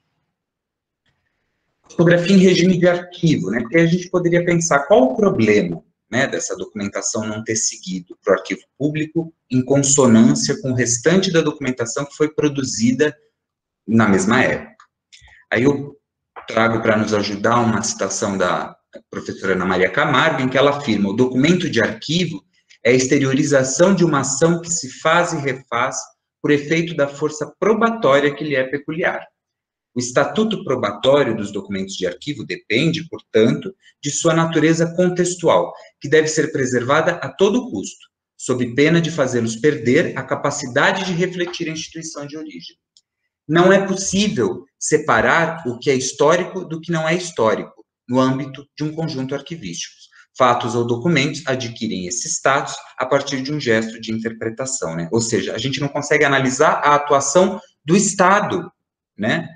Fotografia em regime de arquivo, né? Porque a gente poderia pensar qual o problema, né, dessa documentação não ter seguido para o arquivo público em consonância com o restante da documentação que foi produzida na mesma época. Aí eu trago para nos ajudar uma citação da professora Ana Maria Camargo, em que ela afirma: o documento de arquivo é a exteriorização de uma ação que se faz e refaz por efeito da força probatória que lhe é peculiar. O estatuto probatório dos documentos de arquivo depende, portanto, de sua natureza contextual, que deve ser preservada a todo custo, sob pena de fazê-los perder a capacidade de refletir a instituição de origem. Não é possível separar o que é histórico do que não é histórico, no âmbito de um conjunto arquivístico. Fatos ou documentos adquirem esse status a partir de um gesto de interpretação, né? Ou seja, a gente não consegue analisar a atuação do Estado, né?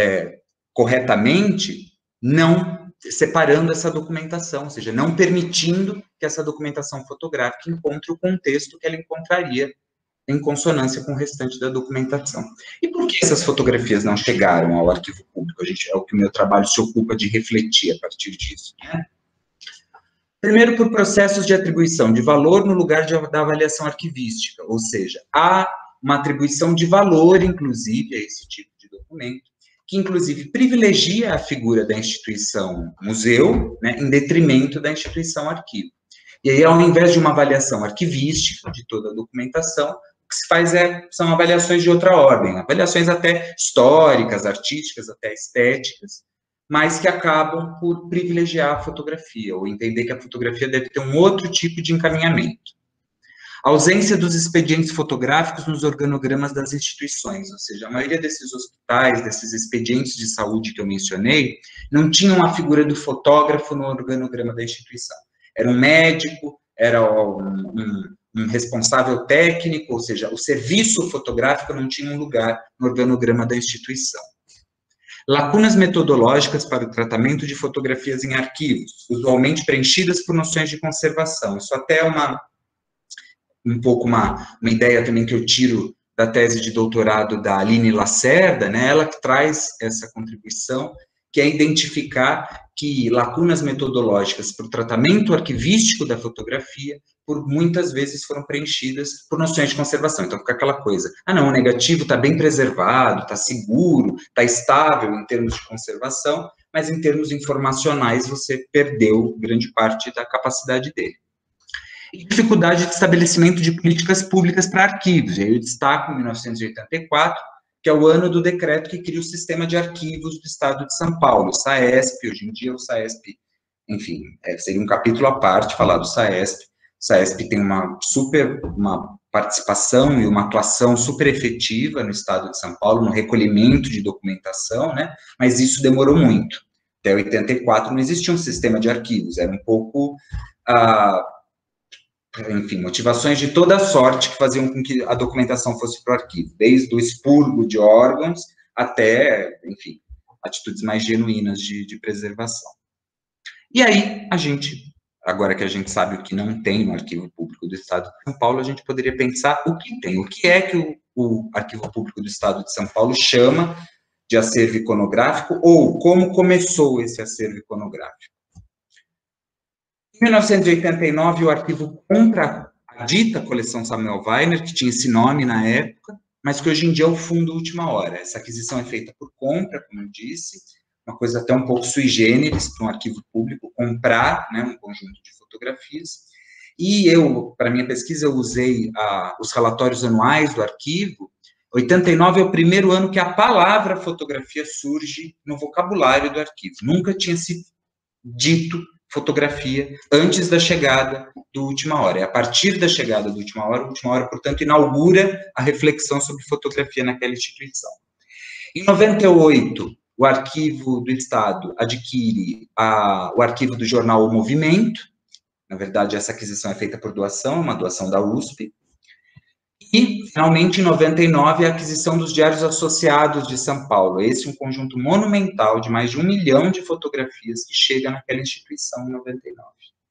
Corretamente, não separando essa documentação, ou seja, não permitindo que essa documentação fotográfica encontre o contexto que ela encontraria em consonância com o restante da documentação. E por que essas fotografias não chegaram ao arquivo público? É o que o meu trabalho se ocupa de refletir a partir disso, né? Primeiro, por processos de atribuição de valor no lugar da avaliação arquivística, ou seja, há uma atribuição de valor, inclusive, a esse tipo de documento, que, inclusive, privilegia a figura da instituição museu, né, em detrimento da instituição arquivo. E aí, ao invés de uma avaliação arquivística de toda a documentação, o que se faz são avaliações de outra ordem, avaliações até históricas, artísticas, até estéticas, mas que acabam por privilegiar a fotografia, ou entender que a fotografia deve ter um outro tipo de encaminhamento. A ausência dos expedientes fotográficos nos organogramas das instituições, ou seja, a maioria desses hospitais, desses expedientes de saúde que eu mencionei, não tinham a figura do fotógrafo no organograma da instituição. Era um médico, era um responsável técnico, ou seja, o serviço fotográfico não tinha um lugar no organograma da instituição. Lacunas metodológicas para o tratamento de fotografias em arquivos, usualmente preenchidas por noções de conservação. Isso até é uma ideia também que eu tiro da tese de doutorado da Aline Lacerda, né? Ela que traz essa contribuição, que é identificar que lacunas metodológicas para o tratamento arquivístico da fotografia, por muitas vezes foram preenchidas por noções de conservação. Então, fica aquela coisa, não, o negativo está bem preservado, está seguro, está estável em termos de conservação, mas em termos informacionais você perdeu grande parte da capacidade dele. E dificuldade de estabelecimento de políticas públicas para arquivos. E aí eu destaco 1984, que é o ano do decreto que cria o Sistema de Arquivos do Estado de São Paulo, o SAESP. Hoje em dia o SAESP, enfim, seria um capítulo à parte falar do SAESP. O SAESP tem uma participação e uma atuação super efetiva no Estado de São Paulo, no recolhimento de documentação, né? Mas isso demorou muito. Até 84 não existia um sistema de arquivos, era um pouco... enfim, motivações de toda sorte que faziam com que a documentação fosse para o arquivo, desde o expurgo de órgãos até, enfim, atitudes mais genuínas de preservação. E aí, agora que a gente sabe o que não tem no Arquivo Público do Estado de São Paulo, a gente poderia pensar o que tem, o que é que o Arquivo Público do Estado de São Paulo chama de acervo iconográfico, ou como começou esse acervo iconográfico. Em Em 1989, o arquivo compra a dita coleção Samuel Weiner, que tinha esse nome na época, mas que hoje em dia é o Fundo Última Hora. Essa aquisição é feita por compra, como eu disse, uma coisa até um pouco sui generis para um arquivo público comprar, né, um conjunto de fotografias. E eu, para minha pesquisa, eu usei os relatórios anuais do arquivo. 89 é o primeiro ano que a palavra fotografia surge no vocabulário do arquivo. Nunca tinha sido dito fotografia antes da chegada do Última Hora. É a partir da chegada do Última Hora, portanto, inaugura a reflexão sobre fotografia naquela instituição. Em 98, o Arquivo do Estado adquire o arquivo do jornal O Movimento. Na verdade, essa aquisição é feita por doação, uma doação da USP. E, finalmente, em 99, a aquisição dos Diários Associados de São Paulo. Esse é um conjunto monumental de mais de 1 milhão de fotografias que chega naquela instituição em 99.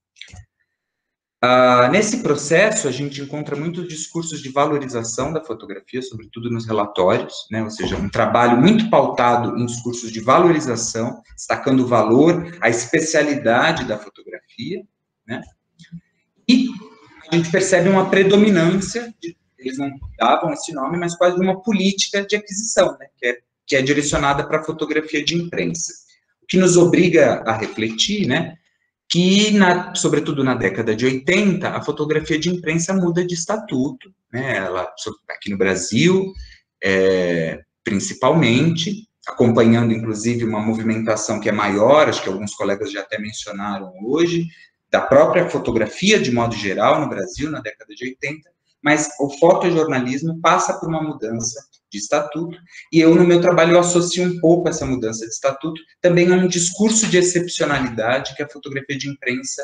Nesse processo, a gente encontra muitos discursos de valorização da fotografia, sobretudo nos relatórios, né? Ou seja, um trabalho muito pautado em discursos de valorização, destacando o valor, a especialidade da fotografia, né? E a gente percebe uma predominância eles não davam esse nome, mas quase uma política de aquisição, né, que é direcionada para a fotografia de imprensa. O que nos obriga a refletir, né, que, sobretudo na década de 80, a fotografia de imprensa muda de estatuto, né, ela, aqui no Brasil, principalmente, acompanhando, inclusive, uma movimentação que é maior, acho que alguns colegas já até mencionaram hoje, da própria fotografia, de modo geral, no Brasil, na década de 80, mas o fotojornalismo passa por uma mudança de estatuto, e eu, no meu trabalho, eu associo um pouco essa mudança de estatuto também a um discurso de excepcionalidade que a fotografia de imprensa,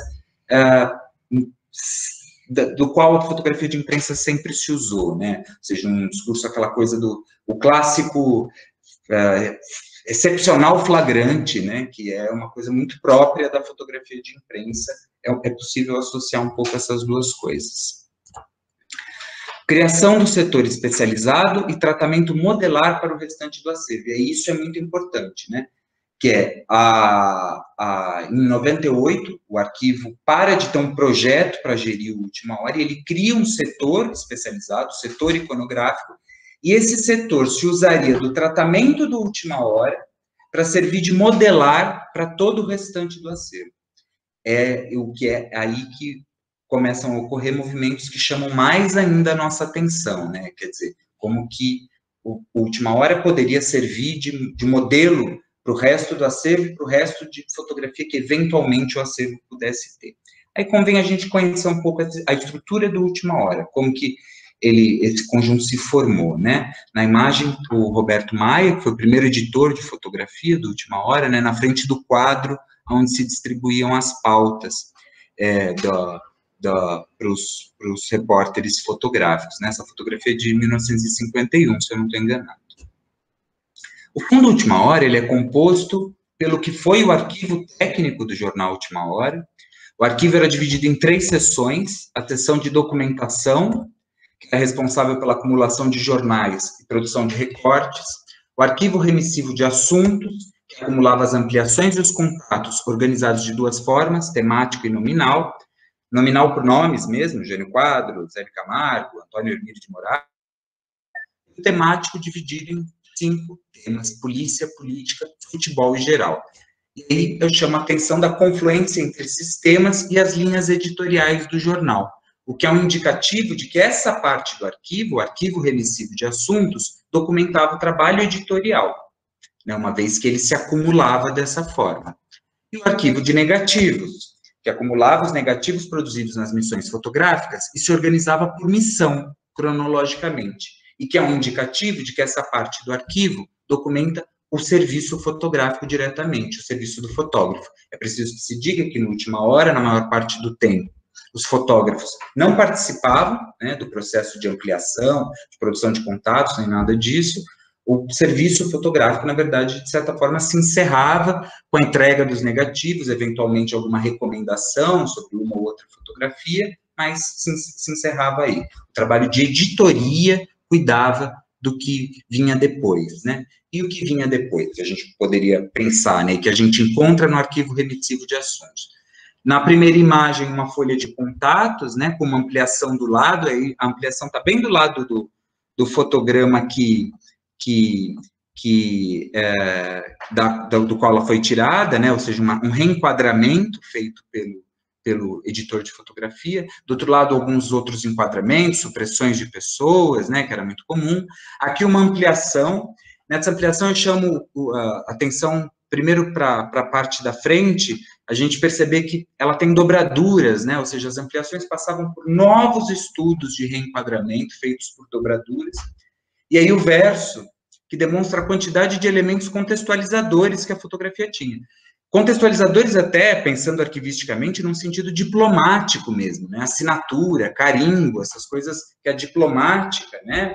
do qual a fotografia de imprensa sempre se usou, né? Ou seja, um discurso, aquela coisa o clássico excepcional flagrante, né? Que é uma coisa muito própria da fotografia de imprensa. É possível associar um pouco essas duas coisas. Criação do setor especializado e tratamento modelar para o restante do acervo. E isso é muito importante, né? Que é, em 98, o arquivo para de ter um projeto para gerir o Última Hora, e ele cria um setor especializado, setor iconográfico, e esse setor se usaria do tratamento do Última Hora para servir de modelar para todo o restante do acervo. O que é aí que começam a ocorrer movimentos que chamam mais ainda a nossa atenção, né? Quer dizer, como que o Última Hora poderia servir de modelo para o resto do acervo, para o resto de fotografia que eventualmente o acervo pudesse ter. Aí convém a gente conhecer um pouco a estrutura do Última Hora, como que esse conjunto se formou, né? Na imagem, o Roberto Maia, que foi o primeiro editor de fotografia do Última Hora, né? Na frente do quadro onde se distribuíam as pautas para os repórteres fotográficos, né? Essa fotografia é de 1951, se eu não estou enganado. O Fundo Última Hora, ele é composto pelo que foi o arquivo técnico do jornal Última Hora. O arquivo era dividido em 3 seções: a seção de documentação, que é responsável pela acumulação de jornais e produção de recortes; o arquivo remissivo de assuntos, que acumulava as ampliações e os contatos, organizados de 2 formas, temático e nominal. Nominal por nomes mesmo, Jânio Quadros, Zé Camargo, Antônio Hermílio de Moraes. O temático dividido em 5 temas: polícia, política, futebol e geral. E aí eu chamo a atenção da confluência entre esses temas e as linhas editoriais do jornal, o que é um indicativo de que essa parte do arquivo, o arquivo remissivo de assuntos, documentava o trabalho editorial, né, uma vez que ele se acumulava dessa forma. E o arquivo de negativos, que acumulava os negativos produzidos nas missões fotográficas e se organizava por missão, cronologicamente, e que é um indicativo de que essa parte do arquivo documenta o serviço fotográfico diretamente, o serviço do fotógrafo. É preciso que se diga que, na Última Hora, na maior parte do tempo, os fotógrafos não participavam, né, do processo de ampliação, de produção de contatos, nem nada disso. O serviço fotográfico, na verdade, de certa forma, se encerrava com a entrega dos negativos, eventualmente alguma recomendação sobre uma ou outra fotografia, mas se encerrava aí. O trabalho de editoria cuidava do que vinha depois, né? E o que vinha depois, a gente poderia pensar, né, que a gente encontra no arquivo remissivo de assuntos. Na primeira imagem, uma folha de contatos, né, com uma ampliação do lado, aí a ampliação está bem do lado do fotograma do qual ela foi tirada, né, ou seja, um reenquadramento feito pelo editor de fotografia. Do outro lado, alguns outros enquadramentos, supressões de pessoas, né, que era muito comum. Aqui uma ampliação. Nessa ampliação eu chamo a atenção primeiro para a parte da frente, a gente perceber que ela tem dobraduras, né, ou seja, as ampliações passavam por novos estudos de reenquadramento feitos por dobraduras. E aí o verso, que demonstra a quantidade de elementos contextualizadores que a fotografia tinha. Contextualizadores até, pensando arquivisticamente, num sentido diplomático mesmo, né? Assinatura, carimbo, essas coisas que a diplomática, né,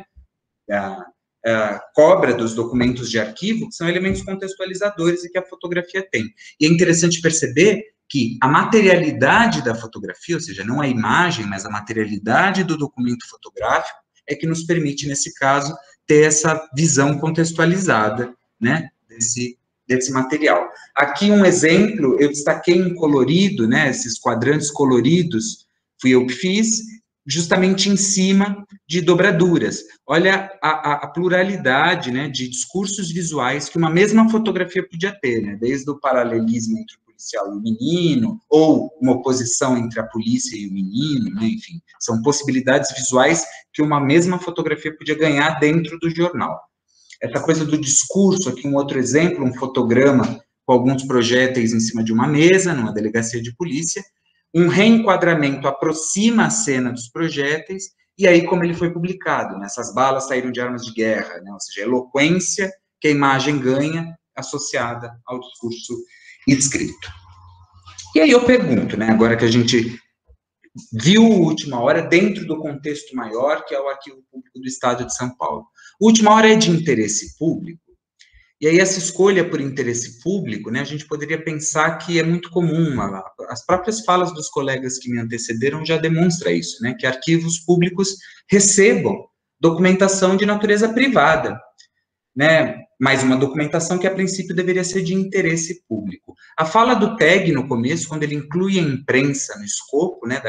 cobra dos documentos de arquivo, que são elementos contextualizadores e que a fotografia tem. E é interessante perceber que a materialidade da fotografia, ou seja, não a imagem, mas a materialidade do documento fotográfico, é que nos permite, nesse caso, ter essa visão contextualizada, né, desse material. Aqui um exemplo, eu destaquei em colorido, né, esses quadrantes coloridos, fui eu que fiz, justamente em cima de dobraduras. Olha a pluralidade, né, de discursos visuais que uma mesma fotografia podia ter, né, desde o paralelismo entre o policial e o menino, ou uma oposição entre a polícia e o menino, né, enfim, são possibilidades visuais que uma mesma fotografia podia ganhar dentro do jornal. Essa coisa do discurso, aqui um outro exemplo, um fotograma com alguns projéteis em cima de uma mesa, numa delegacia de polícia, um reenquadramento aproxima a cena dos projéteis, e aí como ele foi publicado, né? Essas balas saíram de armas de guerra, né? Ou seja, a eloquência que a imagem ganha associada ao discurso escrito. E aí eu pergunto, né, agora que a gente viu Última Hora dentro do contexto maior, que é o Arquivo Público do Estado de São Paulo. Última Hora é de interesse público, e aí essa escolha por interesse público, né, a gente poderia pensar que é muito comum, as próprias falas dos colegas que me antecederam já demonstram isso, né, que arquivos públicos recebam documentação de natureza privada, né, mas uma documentação que a princípio deveria ser de interesse público. A fala do TEG no começo, quando ele inclui a imprensa no escopo, né,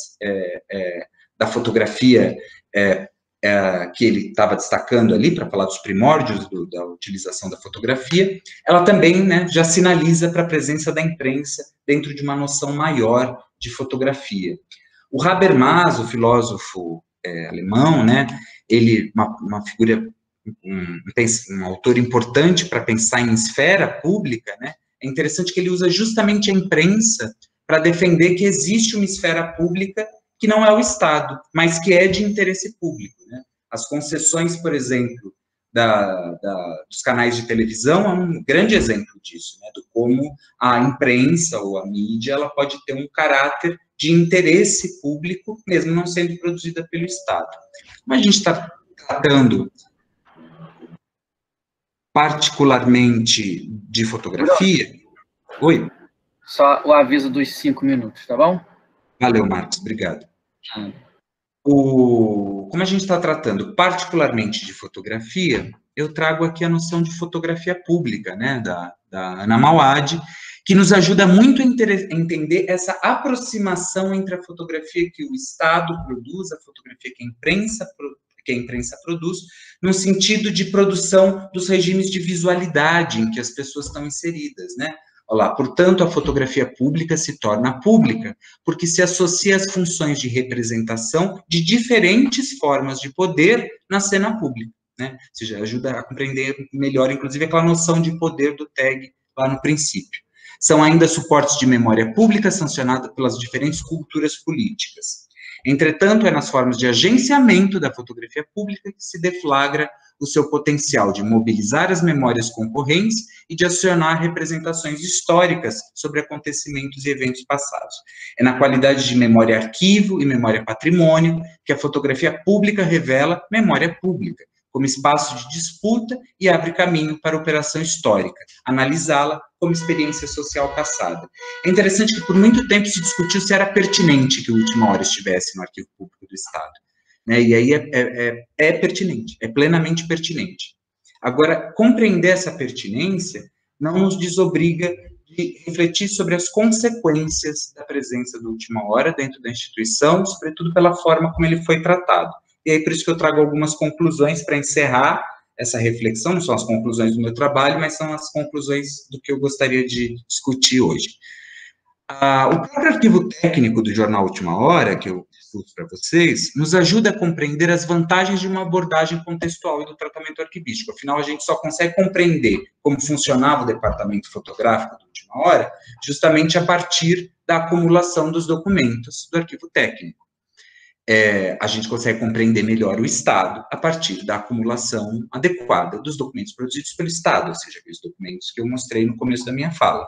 da fotografia que ele estava destacando ali, para falar dos primórdios da utilização da fotografia, ela também, né, já sinaliza para a presença da imprensa dentro de uma noção maior de fotografia. O Habermas, o filósofo alemão, né, ele, uma figura, um autor importante para pensar em esfera pública, né, é interessante que ele usa justamente a imprensa para defender que existe uma esfera pública que não é o Estado, mas que é de interesse público, né? As concessões, por exemplo, dos canais de televisão é um grande exemplo disso, né? Do como a imprensa ou a mídia ela pode ter um caráter de interesse público, mesmo não sendo produzida pelo Estado. Mas a gente está tratando particularmente de fotografia. Oi? Só o aviso dos 5 minutos, tá bom? Valeu, Marcos, obrigado. Como a gente está tratando particularmente de fotografia, eu trago aqui a noção de fotografia pública, né, da Ana Mauad, que nos ajuda muito a entender essa aproximação entre a fotografia que o Estado produz, a fotografia que a imprensa produz, no sentido de produção dos regimes de visualidade em que as pessoas estão inseridas, né? Olá, portanto, a fotografia pública se torna pública, porque se associa às funções de representação de diferentes formas de poder na cena pública, né? Ou seja, ajuda a compreender melhor, inclusive, aquela noção de poder do TEG lá no princípio. São ainda suportes de memória pública sancionada pelas diferentes culturas políticas. Entretanto, é nas formas de agenciamento da fotografia pública que se deflagra o seu potencial de mobilizar as memórias concorrentes e de acionar representações históricas sobre acontecimentos e eventos passados. É na qualidade de memória arquivo e memória patrimônio que a fotografia pública revela memória pública, como espaço de disputa e abre caminho para a operação histórica, analisá-la como experiência social passada. É interessante que por muito tempo se discutiu se era pertinente que o Última Hora estivesse no Arquivo Público do Estado, né? E aí é pertinente, é plenamente pertinente. Agora, compreender essa pertinência não nos desobriga de de refletir sobre as consequências da presença do Última Hora dentro da instituição, sobretudo pela forma como ele foi tratado. E aí, por isso que eu trago algumas conclusões para encerrar essa reflexão, não são as conclusões do meu trabalho, mas são as conclusões do que eu gostaria de discutir hoje. O próprio arquivo técnico do jornal Última Hora, que eu discuto para vocês, nos ajuda a compreender as vantagens de uma abordagem contextual e do tratamento arquivístico. Afinal, a gente só consegue compreender como funcionava o departamento fotográfico do Última Hora justamente a partir da acumulação dos documentos do arquivo técnico. A gente consegue compreender melhor o Estado a partir da acumulação adequada dos documentos produzidos pelo Estado, ou seja, aqueles documentos que eu mostrei no começo da minha fala.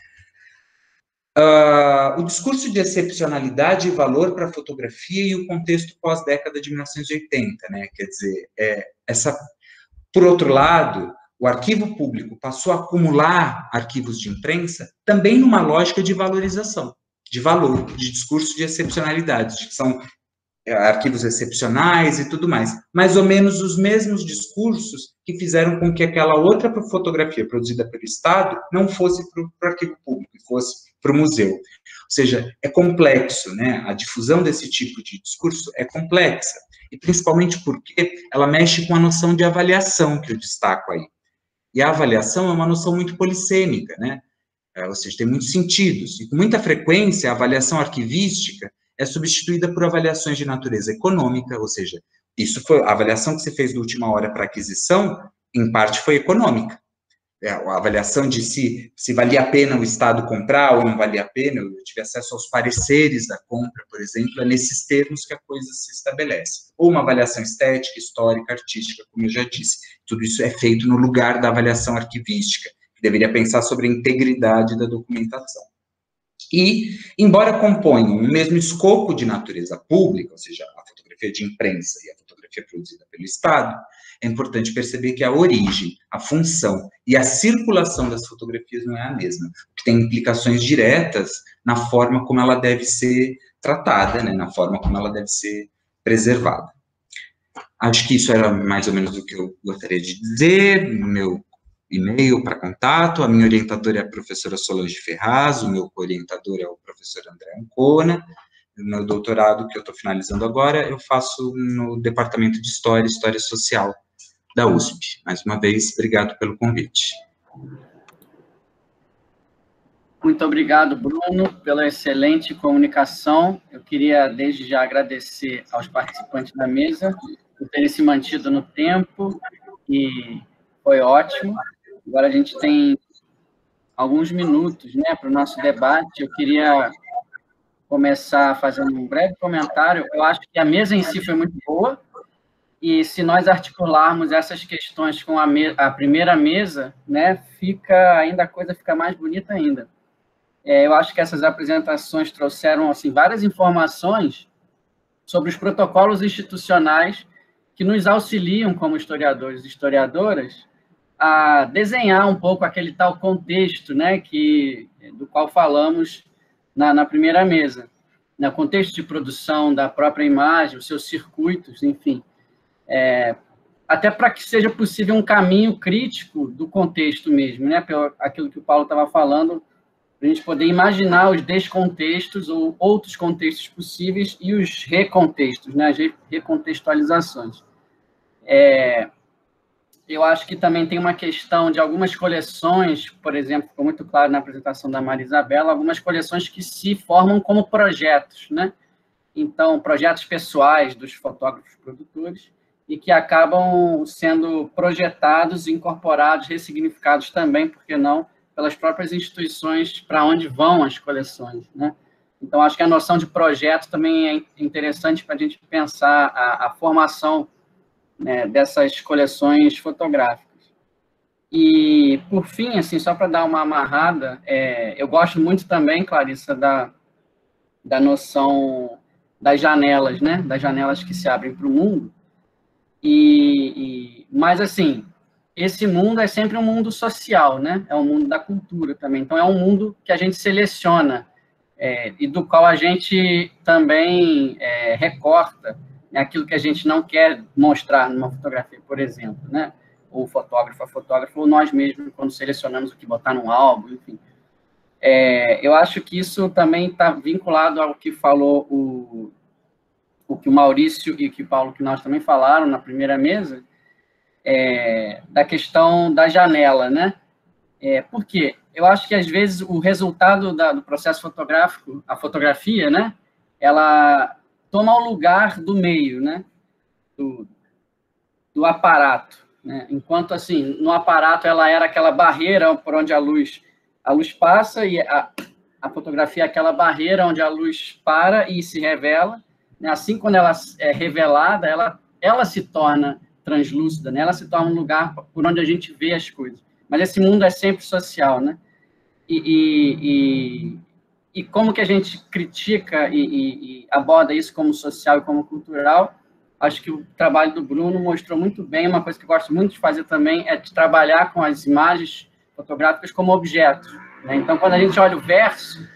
O discurso de excepcionalidade e valor para a fotografia e o contexto pós-década de 1980, né? Quer dizer, por outro lado, o arquivo público passou a acumular arquivos de imprensa também numa lógica de valorização, de valor, de discurso de excepcionalidade, que são arquivos excepcionais e tudo mais, mais ou menos os mesmos discursos que fizeram com que aquela outra fotografia produzida pelo Estado não fosse para o arquivo público, fosse para o museu. Ou seja, é complexo, né? A difusão desse tipo de discurso é complexa, e principalmente porque ela mexe com a noção de avaliação que eu destaco aí. E a avaliação é uma noção muito polissêmica, né? Ou seja, tem muitos sentidos, e com muita frequência a avaliação arquivística é substituída por avaliações de natureza econômica, ou seja, isso foi a avaliação que você fez da Última Hora para aquisição, em parte foi econômica. A avaliação de se valia a pena o Estado comprar ou não valia a pena, eu tive acesso aos pareceres da compra, por exemplo, é nesses termos que a coisa se estabelece. Ou uma avaliação estética, histórica, artística, como eu já disse. Tudo isso é feito no lugar da avaliação arquivística, que deveria pensar sobre a integridade da documentação. E, embora componham o mesmo escopo de natureza pública, ou seja, a fotografia de imprensa e a fotografia produzida pelo Estado, é importante perceber que a origem, a função e a circulação das fotografias não é a mesma, o que tem implicações diretas na forma como ela deve ser tratada, né, na forma como ela deve ser preservada. Acho que isso era mais ou menos o que eu gostaria de dizer, meu e-mail para contato, a minha orientadora é a professora Solange Ferraz, o meu co-orientador é o professor André Ancona, o meu doutorado, que eu estou finalizando agora, eu faço no Departamento de História e História Social da USP. Mais uma vez, obrigado pelo convite. Muito obrigado, Bruno, pela excelente comunicação. Eu queria, desde já, agradecer aos participantes da mesa por terem se mantido no tempo, e foi ótimo. Agora a gente tem alguns minutos, né, para o nosso debate. Eu queria começar fazendo um breve comentário. Eu acho que a mesa em si foi muito boa, e se nós articularmos essas questões com a primeira mesa, né, a coisa fica mais bonita ainda. Eu acho que essas apresentações trouxeram assim, várias informações sobre os protocolos institucionais que nos auxiliam, como historiadores e historiadoras, a desenhar um pouco aquele tal contexto, né, do qual falamos na primeira mesa, no contexto de produção da própria imagem, os seus circuitos, enfim, até para que seja possível um caminho crítico do contexto mesmo, né, aquilo que o Paulo estava falando, para a gente poder imaginar os descontextos ou outros contextos possíveis e os recontextos, né, as recontextualizações. Eu acho que também tem uma questão de algumas coleções, por exemplo, ficou muito claro na apresentação da Maria Isabela, algumas coleções que se formam como projetos, né? Então, projetos pessoais dos fotógrafos produtores e que acabam sendo projetados, incorporados, ressignificados também, por que não, pelas próprias instituições para onde vão as coleções, né? Então, acho que a noção de projeto também é interessante para a gente pensar a formação, né, dessas coleções fotográficas. E, por fim, assim, só para dar uma amarrada, eu gosto muito também, Clarissa, da noção das janelas, né, das janelas que se abrem para o mundo, mas, assim, esse mundo é sempre um mundo social, né, é um mundo da cultura também, então é um mundo que a gente seleciona, e do qual a gente também recorta aquilo que a gente não quer mostrar numa fotografia, por exemplo, né? Ou o fotógrafo, a fotógrafa, ou nós mesmos, quando selecionamos o que botar num álbum, enfim. Eu acho que isso também está vinculado ao que falou o que o Maurício e que o Paulo, que nós também falaram na primeira mesa, da questão da janela, né? Por quê? Eu acho que, às vezes, o resultado do processo fotográfico, a fotografia, né? Ela toma o lugar do meio, né? Do aparato, né? Enquanto, assim, no aparato ela era aquela barreira por onde a luz passa, e a fotografia é aquela barreira onde a luz para e se revela, né? Assim, quando ela é revelada, ela se torna translúcida, né? Ela se torna um lugar por onde a gente vê as coisas. Mas esse mundo é sempre social, né? E como que a gente critica e aborda isso como social e como cultural? Acho que o trabalho do Bruno mostrou muito bem. Uma coisa que eu gosto muito de fazer também é de trabalhar com as imagens fotográficas como objetos, né? Então, quando a gente olha o verso,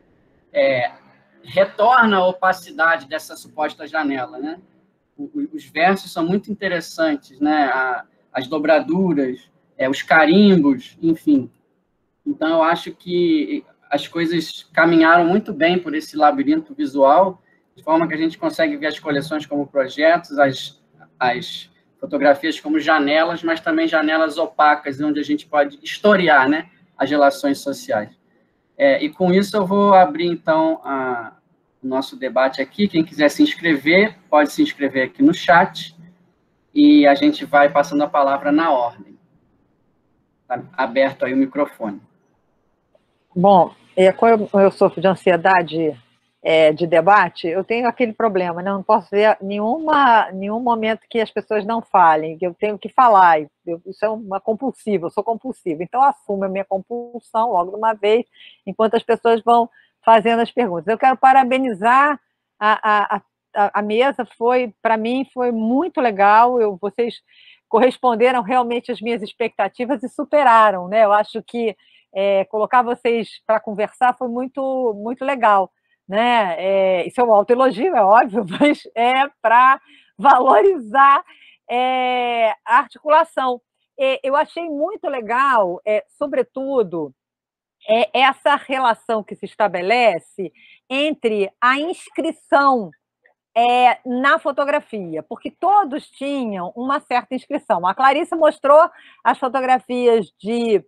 retorna a opacidade dessa suposta janela, né? Os versos são muito interessantes, né? As dobraduras, os carimbos, enfim. Então, eu acho que as coisas caminharam muito bem por esse labirinto visual, de forma que a gente consegue ver as coleções como projetos, as fotografias como janelas, mas também janelas opacas, onde a gente pode historiar, né, as relações sociais. E com isso eu vou abrir, então, o nosso debate aqui. Quem quiser se inscrever, pode se inscrever aqui no chat, e a gente vai passando a palavra na ordem. Está aberto aí o microfone. Bom, quando eu sofro de ansiedade de debate, eu tenho aquele problema, né? Eu não posso ver nenhum momento que as pessoas não falem, que eu tenho que falar. Isso é uma compulsiva, eu sou compulsiva. Então, eu assumo a minha compulsão logo de uma vez, enquanto as pessoas vão fazendo as perguntas. Eu quero parabenizar a mesa, para mim, foi muito legal. Vocês corresponderam realmente às minhas expectativas e superaram, né? Eu acho que colocar vocês para conversar foi muito, muito legal, né? Isso é um autoelogio, é óbvio, mas é para valorizar a articulação. Eu achei muito legal, sobretudo, essa relação que se estabelece entre a inscrição na fotografia, porque todos tinham uma certa inscrição. A Clarice mostrou as fotografias de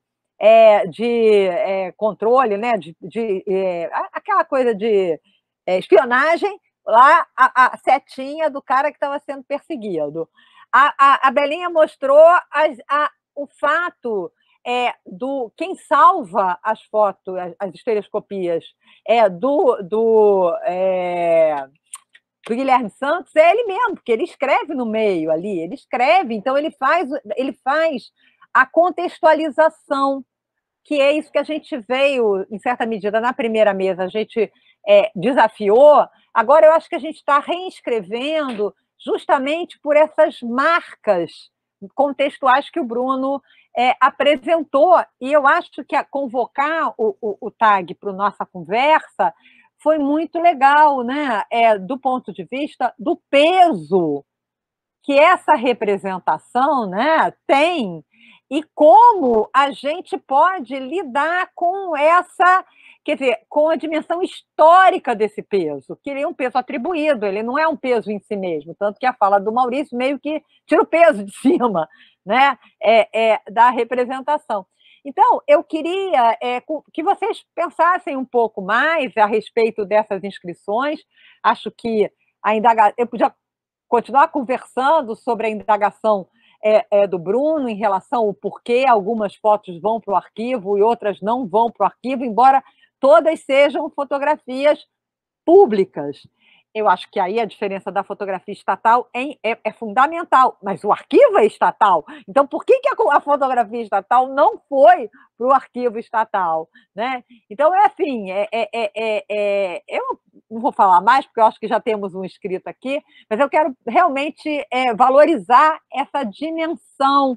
controle, né? Aquela coisa de espionagem, lá a setinha do cara que estava sendo perseguido. A Belinha mostrou o fato do quem salva as fotos, as estereoscopias, do Guilherme Santos, é ele mesmo, porque ele escreve no meio ali, ele escreve, então ele faz a contextualização, que é isso que a gente veio, em certa medida, na primeira mesa, a gente desafiou. Agora eu acho que a gente está reescrevendo justamente por essas marcas contextuais que o Bruno apresentou, e eu acho que convocar o TAG para a nossa conversa foi muito legal, né? Do ponto de vista do peso que essa representação, né, tem, e como a gente pode lidar com essa, quer dizer, com a dimensão histórica desse peso, que ele é um peso atribuído, ele não é um peso em si mesmo, tanto que a fala do Maurício meio que tira o peso de cima, né, da representação. Então, eu queria que vocês pensassem um pouco mais a respeito dessas inscrições. Acho que eu podia continuar conversando sobre a indagação do Bruno em relação ao porquê algumas fotos vão para o arquivo e outras não vão para o arquivo, embora todas sejam fotografias públicas. Eu acho que aí a diferença da fotografia estatal é fundamental, mas o arquivo é estatal. Então, por que a fotografia estatal não foi para o arquivo estatal, né? Então, assim, eu não vou falar mais, porque eu acho que já temos um inscrito aqui, mas eu quero realmente valorizar essa dimensão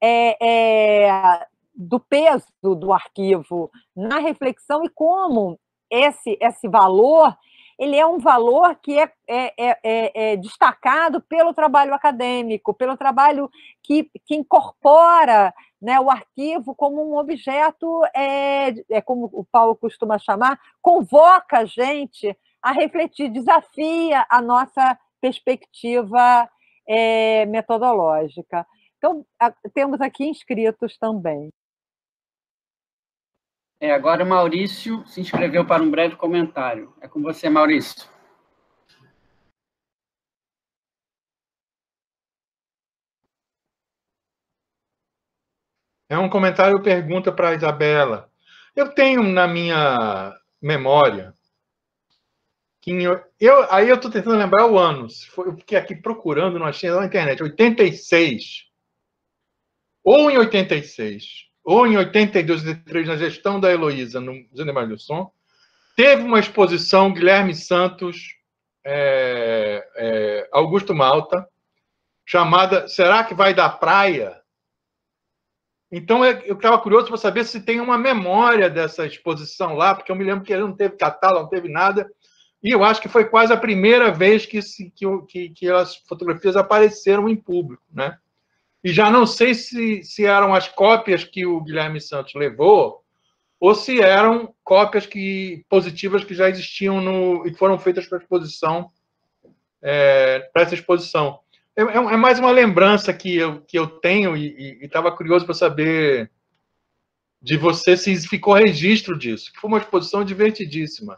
do peso do arquivo na reflexão e como esse valor ele é um valor que é destacado pelo trabalho acadêmico, pelo trabalho que incorpora, né, o arquivo como um objeto, como o Paulo costuma chamar, convoca a gente a refletir, desafia a nossa perspectiva metodológica. Então, temos aqui inscritos também. Agora o Maurício se inscreveu para um breve comentário. É com você, Maurício. É um comentário, pergunta para a Isabela. Eu tenho na minha memória que aí eu estou tentando lembrar o ano. Eu fiquei aqui procurando, não achei na internet. 86. Ou em 86, ou em 82, 83, na gestão da Heloísa, no Museu de Imagem do Som, teve uma exposição Guilherme Santos, Augusto Malta, chamada Será que vai dar praia? Então, eu estava curioso para saber se tem uma memória dessa exposição lá, porque eu me lembro que ele não teve catálogo, não teve nada, e eu acho que foi quase a primeira vez que as fotografias apareceram em público, né? E já não sei se eram as cópias que o Guilherme Santos levou, ou se eram cópias positivas que já existiam e foram feitas para essa exposição. É mais uma lembrança que eu tenho e estava curioso para saber de você se ficou registro disso, que foi uma exposição divertidíssima.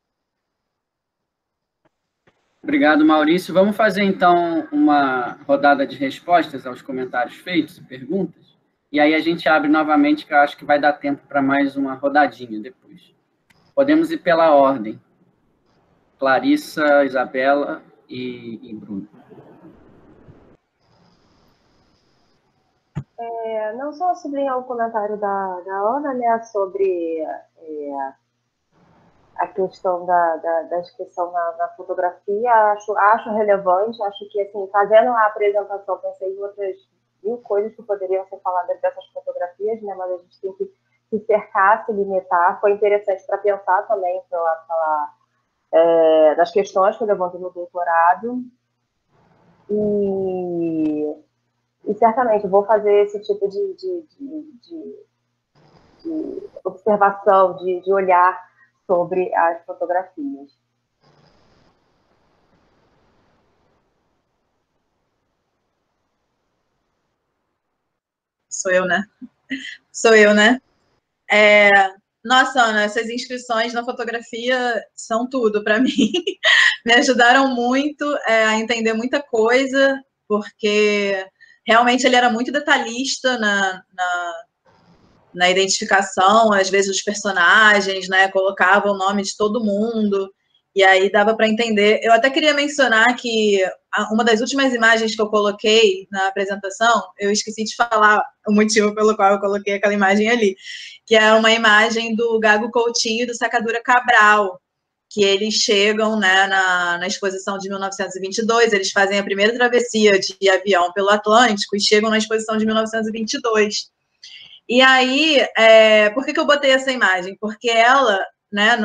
Obrigado, Maurício. Vamos fazer, então, uma rodada de respostas aos comentários feitos e perguntas. E aí a gente abre novamente, que eu acho que vai dar tempo para mais uma rodadinha depois. Podemos ir pela ordem. Clarissa, Isabela e Bruno. Não só sublinhar o comentário da Ana, né, sobre a questão da inscrição na fotografia, acho relevante, acho que, assim, fazendo a apresentação, pensei em outras 1000 coisas que poderiam ser faladas dessas fotografias, né, mas a gente tem que se cercar, se limitar. Foi interessante para pensar também, para falar das questões que eu levanto no doutorado, e certamente vou fazer esse tipo de observação, de olhar sobre as fotografias. Sou eu, né? Nossa, Ana, essas inscrições na fotografia são tudo para mim. Me ajudaram muito a entender muita coisa, porque realmente ele era muito detalhista na identificação, às vezes, dos personagens, né? Colocava o nome de todo mundo, e aí dava para entender. Eu até queria mencionar que uma das últimas imagens que eu coloquei na apresentação, eu esqueci de falar o motivo pelo qual eu coloquei aquela imagem ali, que é uma imagem do Gago Coutinho e do Sacadura Cabral, que eles chegam, né, na exposição de 1922, eles fazem a primeira travessia de avião pelo Atlântico e chegam na exposição de 1922. E aí, por que eu botei essa imagem? Porque ela, né,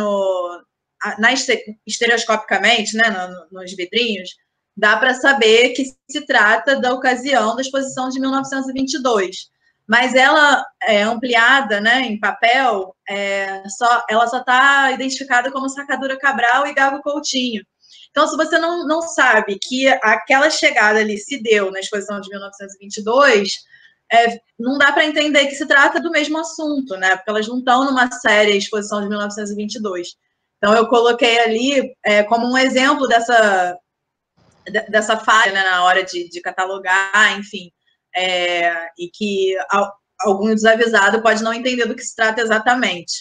estereoscopicamente, né, nos vidrinhos, dá para saber que se trata da ocasião da exposição de 1922. Mas ela é ampliada, né, em papel, ela só está identificada como Sacadura Cabral e Gago Coutinho. Então, se você não sabe que aquela chegada ali se deu na exposição de 1922, não dá para entender que se trata do mesmo assunto, né? Porque elas não estão numa série exposição de 1922. Então, eu coloquei ali como um exemplo dessa falha, né, na hora de catalogar, enfim, e que algum desavisado pode não entender do que se trata exatamente.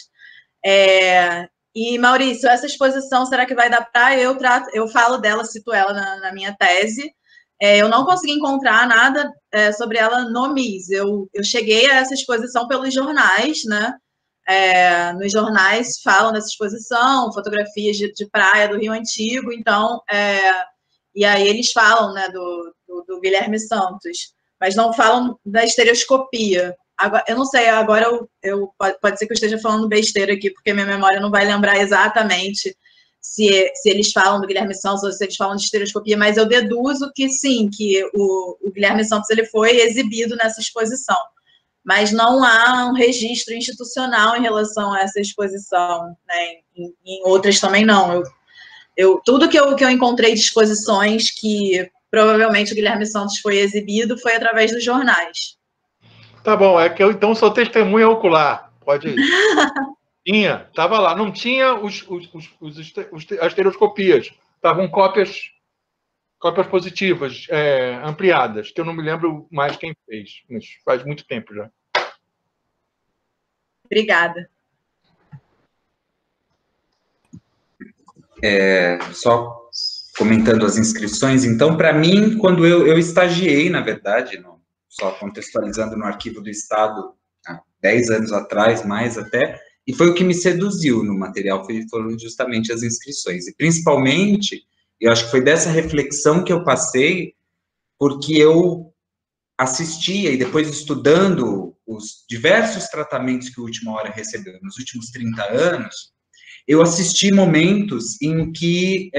E, Maurício, essa exposição, será que vai dar para? Eu falo dela, cito ela na minha tese. Eu não consegui encontrar nada sobre ela no MIS. Eu cheguei a essa exposição pelos jornais, né? Nos jornais falam dessa exposição, fotografias de praia do Rio Antigo, então, e aí eles falam, né, do Guilherme Santos, mas não falam da estereoscopia. Agora, eu não sei, agora pode ser que eu esteja falando besteira aqui, porque minha memória não vai lembrar exatamente se eles falam do Guilherme Santos ou se eles falam de estereoscopia, mas eu deduzo que sim, que o Guilherme Santos ele foi exibido nessa exposição. mas não há um registro institucional em relação a essa exposição, né? Em outras também não. Tudo que eu encontrei de exposições que provavelmente o Guilherme Santos foi exibido foi através dos jornais. Tá bom, é que eu então sou testemunha ocular. Pode ir. Tinha, estava lá. Não tinha as estereoscopias. Estavam cópias positivas, ampliadas, que eu não me lembro mais quem fez, mas faz muito tempo já. Obrigada. Só comentando as inscrições, então, para mim, quando eu estagiei, na verdade, só contextualizando no Arquivo do Estado, há 10 anos atrás, mais até, e foi o que me seduziu no material, foram justamente as inscrições, e principalmente, eu acho que foi dessa reflexão que eu passei, porque eu assistia, e depois estudando os diversos tratamentos que o Última Hora recebeu nos últimos 30 anos, eu assisti momentos em que,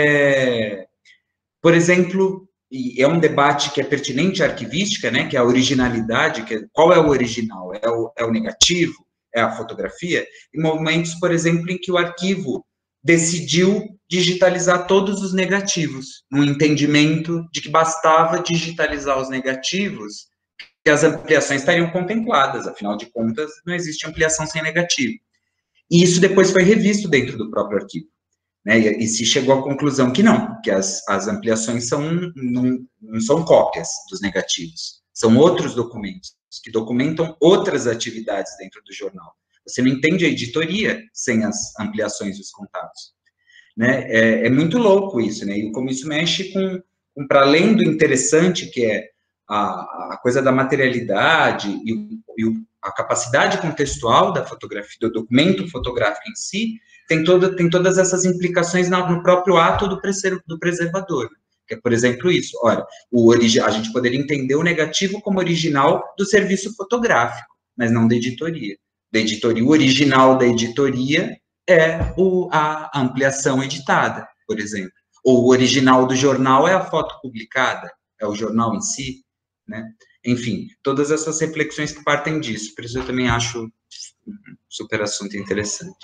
por exemplo, e é um debate que é pertinente à arquivística, né, que é a originalidade, qual é o original? É o negativo? É a fotografia? Em momentos, por exemplo, em que o arquivo decidiu digitalizar todos os negativos, no entendimento de que bastava digitalizar os negativos, que as ampliações estariam contempladas, afinal de contas, não existe ampliação sem negativo. E isso depois foi revisto dentro do próprio arquivo, né? E se chegou à conclusão que não, que as ampliações não são cópias dos negativos, são outros documentos, que documentam outras atividades dentro do jornal. Você não entende a editoria sem as ampliações dos contatos, né? É muito louco isso, né? E como isso mexe com para além do interessante, que é a coisa da materialidade e a capacidade contextual da fotografia, do documento fotográfico em si, tem todas essas implicações no próprio ato do preservador, que é, por exemplo, isso. Ora, a gente poderia entender o negativo como original do serviço fotográfico, mas não da editoria. O original da editoria é a ampliação editada, por exemplo. Ou o original do jornal é a foto publicada, é o jornal em si, né? Enfim, todas essas reflexões que partem disso, por isso eu também acho um super assunto interessante.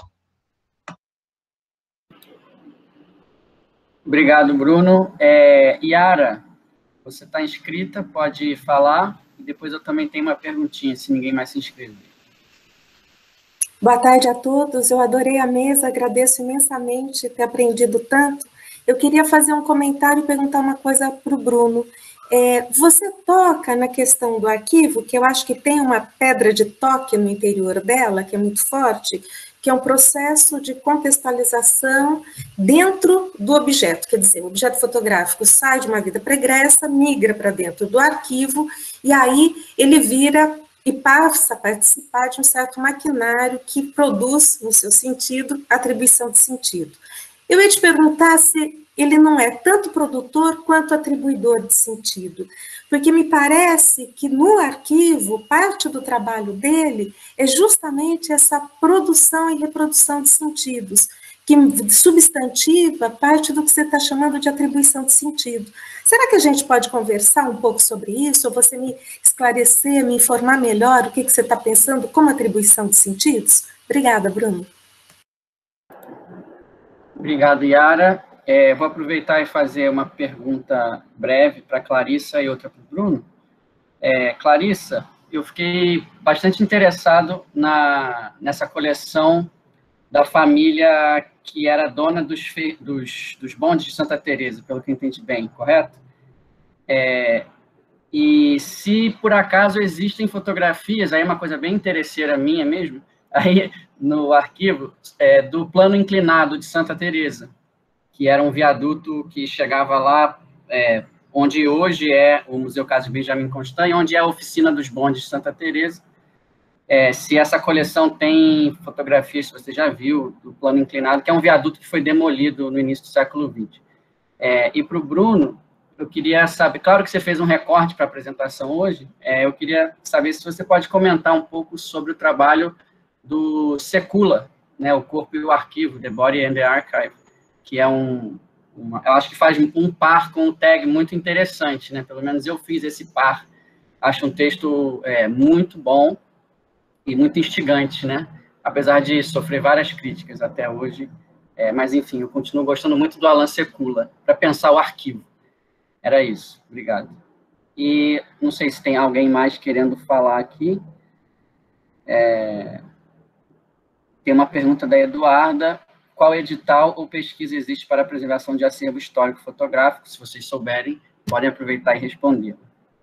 Obrigado, Bruno. Yara, você está inscrita, pode falar, e depois eu também tenho uma perguntinha, se ninguém mais se inscreveu. Boa tarde a todos, eu adorei a mesa, agradeço imensamente ter aprendido tanto. Eu queria fazer um comentário e perguntar uma coisa para o Bruno. Você toca na questão do arquivo, que eu acho que tem uma pedra de toque no interior dela, que é muito forte, que é um processo de contextualização dentro do objeto, quer dizer, o objeto fotográfico sai de uma vida pregressa, migra para dentro do arquivo, e aí ele vira e passa a participar de um certo maquinário que produz, no seu sentido, atribuição de sentido. Eu ia te perguntar se ele não é tanto produtor quanto atribuidor de sentido, porque me parece que no arquivo, parte do trabalho dele é justamente essa produção e reprodução de sentidos, que substantiva parte do que você está chamando de atribuição de sentido. Será que a gente pode conversar um pouco sobre isso, ou você me esclarecer, me informar melhor o que você está pensando como atribuição de sentidos? Obrigada, Bruno. Obrigado, Yara. Vou aproveitar e fazer uma pergunta breve para a Clarissa e outra para o Bruno. Clarissa, eu fiquei bastante interessado nessa coleção da família que era dona dos bondes de Santa Teresa, pelo que eu entendi bem, correto? E se, por acaso, existem fotografias, aí é uma coisa bem interesseira minha mesmo, aí no arquivo, do plano inclinado de Santa Teresa, que era um viaduto que chegava lá, onde hoje é o Museu Caso Benjamin Constant, onde é a oficina dos bondes de Santa Teresa. Se essa coleção tem fotografias, se você já viu, do plano inclinado, que é um viaduto que foi demolido no início do século XX. E para o Bruno, eu queria saber, claro que você fez um recorte para a apresentação hoje, eu queria saber se você pode comentar um pouco sobre o trabalho do Secula, né, o Corpo e o Arquivo, The Body and the Archive, que é eu acho que faz um par com um tag muito interessante, né? Pelo menos eu fiz esse par Acho um texto muito bom e muito instigante, né? Apesar de sofrer várias críticas até hoje, mas, enfim, eu continuo gostando muito do Alan Sekula, para pensar o arquivo. Era isso. Obrigado. E não sei se tem alguém mais querendo falar aqui. Tem uma pergunta da Eduarda. Qual edital ou pesquisa existe para a preservação de acervo histórico fotográfico? Se vocês souberem, podem aproveitar e responder.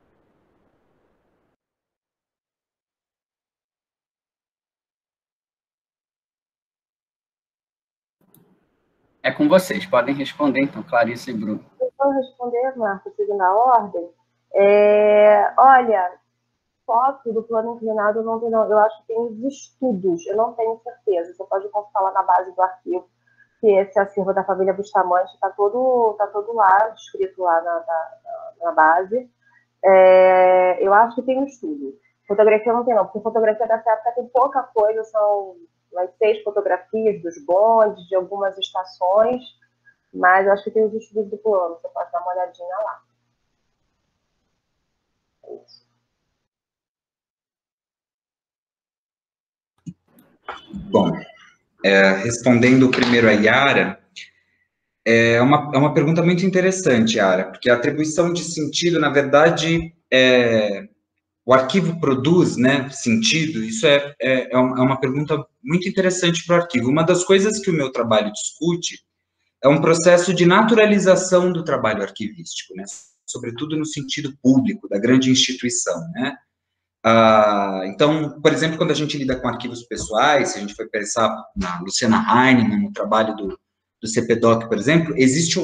É com vocês, podem responder, então, Clarissa e Bruno. Eu vou responder, Marcos, seguindo a ordem. Olha, foto do plano inclinado não tem, não. Eu acho que tem os estudos, eu não tenho certeza. Você pode consultar lá na base do arquivo, que esse acervo da família Bustamante está todo lá, escrito lá na base. Eu acho que tem um estudo. Fotografia não tem, não, porque fotografia dessa época tem pouca coisa, são umas 6 fotografias dos bondes, de algumas estações, mas eu acho que tem os estudos do plano, você pode dar uma olhadinha lá. É isso. Bom, respondendo primeiro a Yara, é uma pergunta muito interessante, Yara, porque a atribuição de sentido, na verdade, o arquivo produz, né, sentido. Isso é uma pergunta muito interessante para o arquivo. Uma das coisas que o meu trabalho discute é um processo de naturalização do trabalho arquivístico, né, sobretudo no sentido público, da grande instituição, né. Então, por exemplo, quando a gente lida com arquivos pessoais, se a gente for pensar na Luciana Heinemann, no trabalho do CPDOC, por exemplo, existe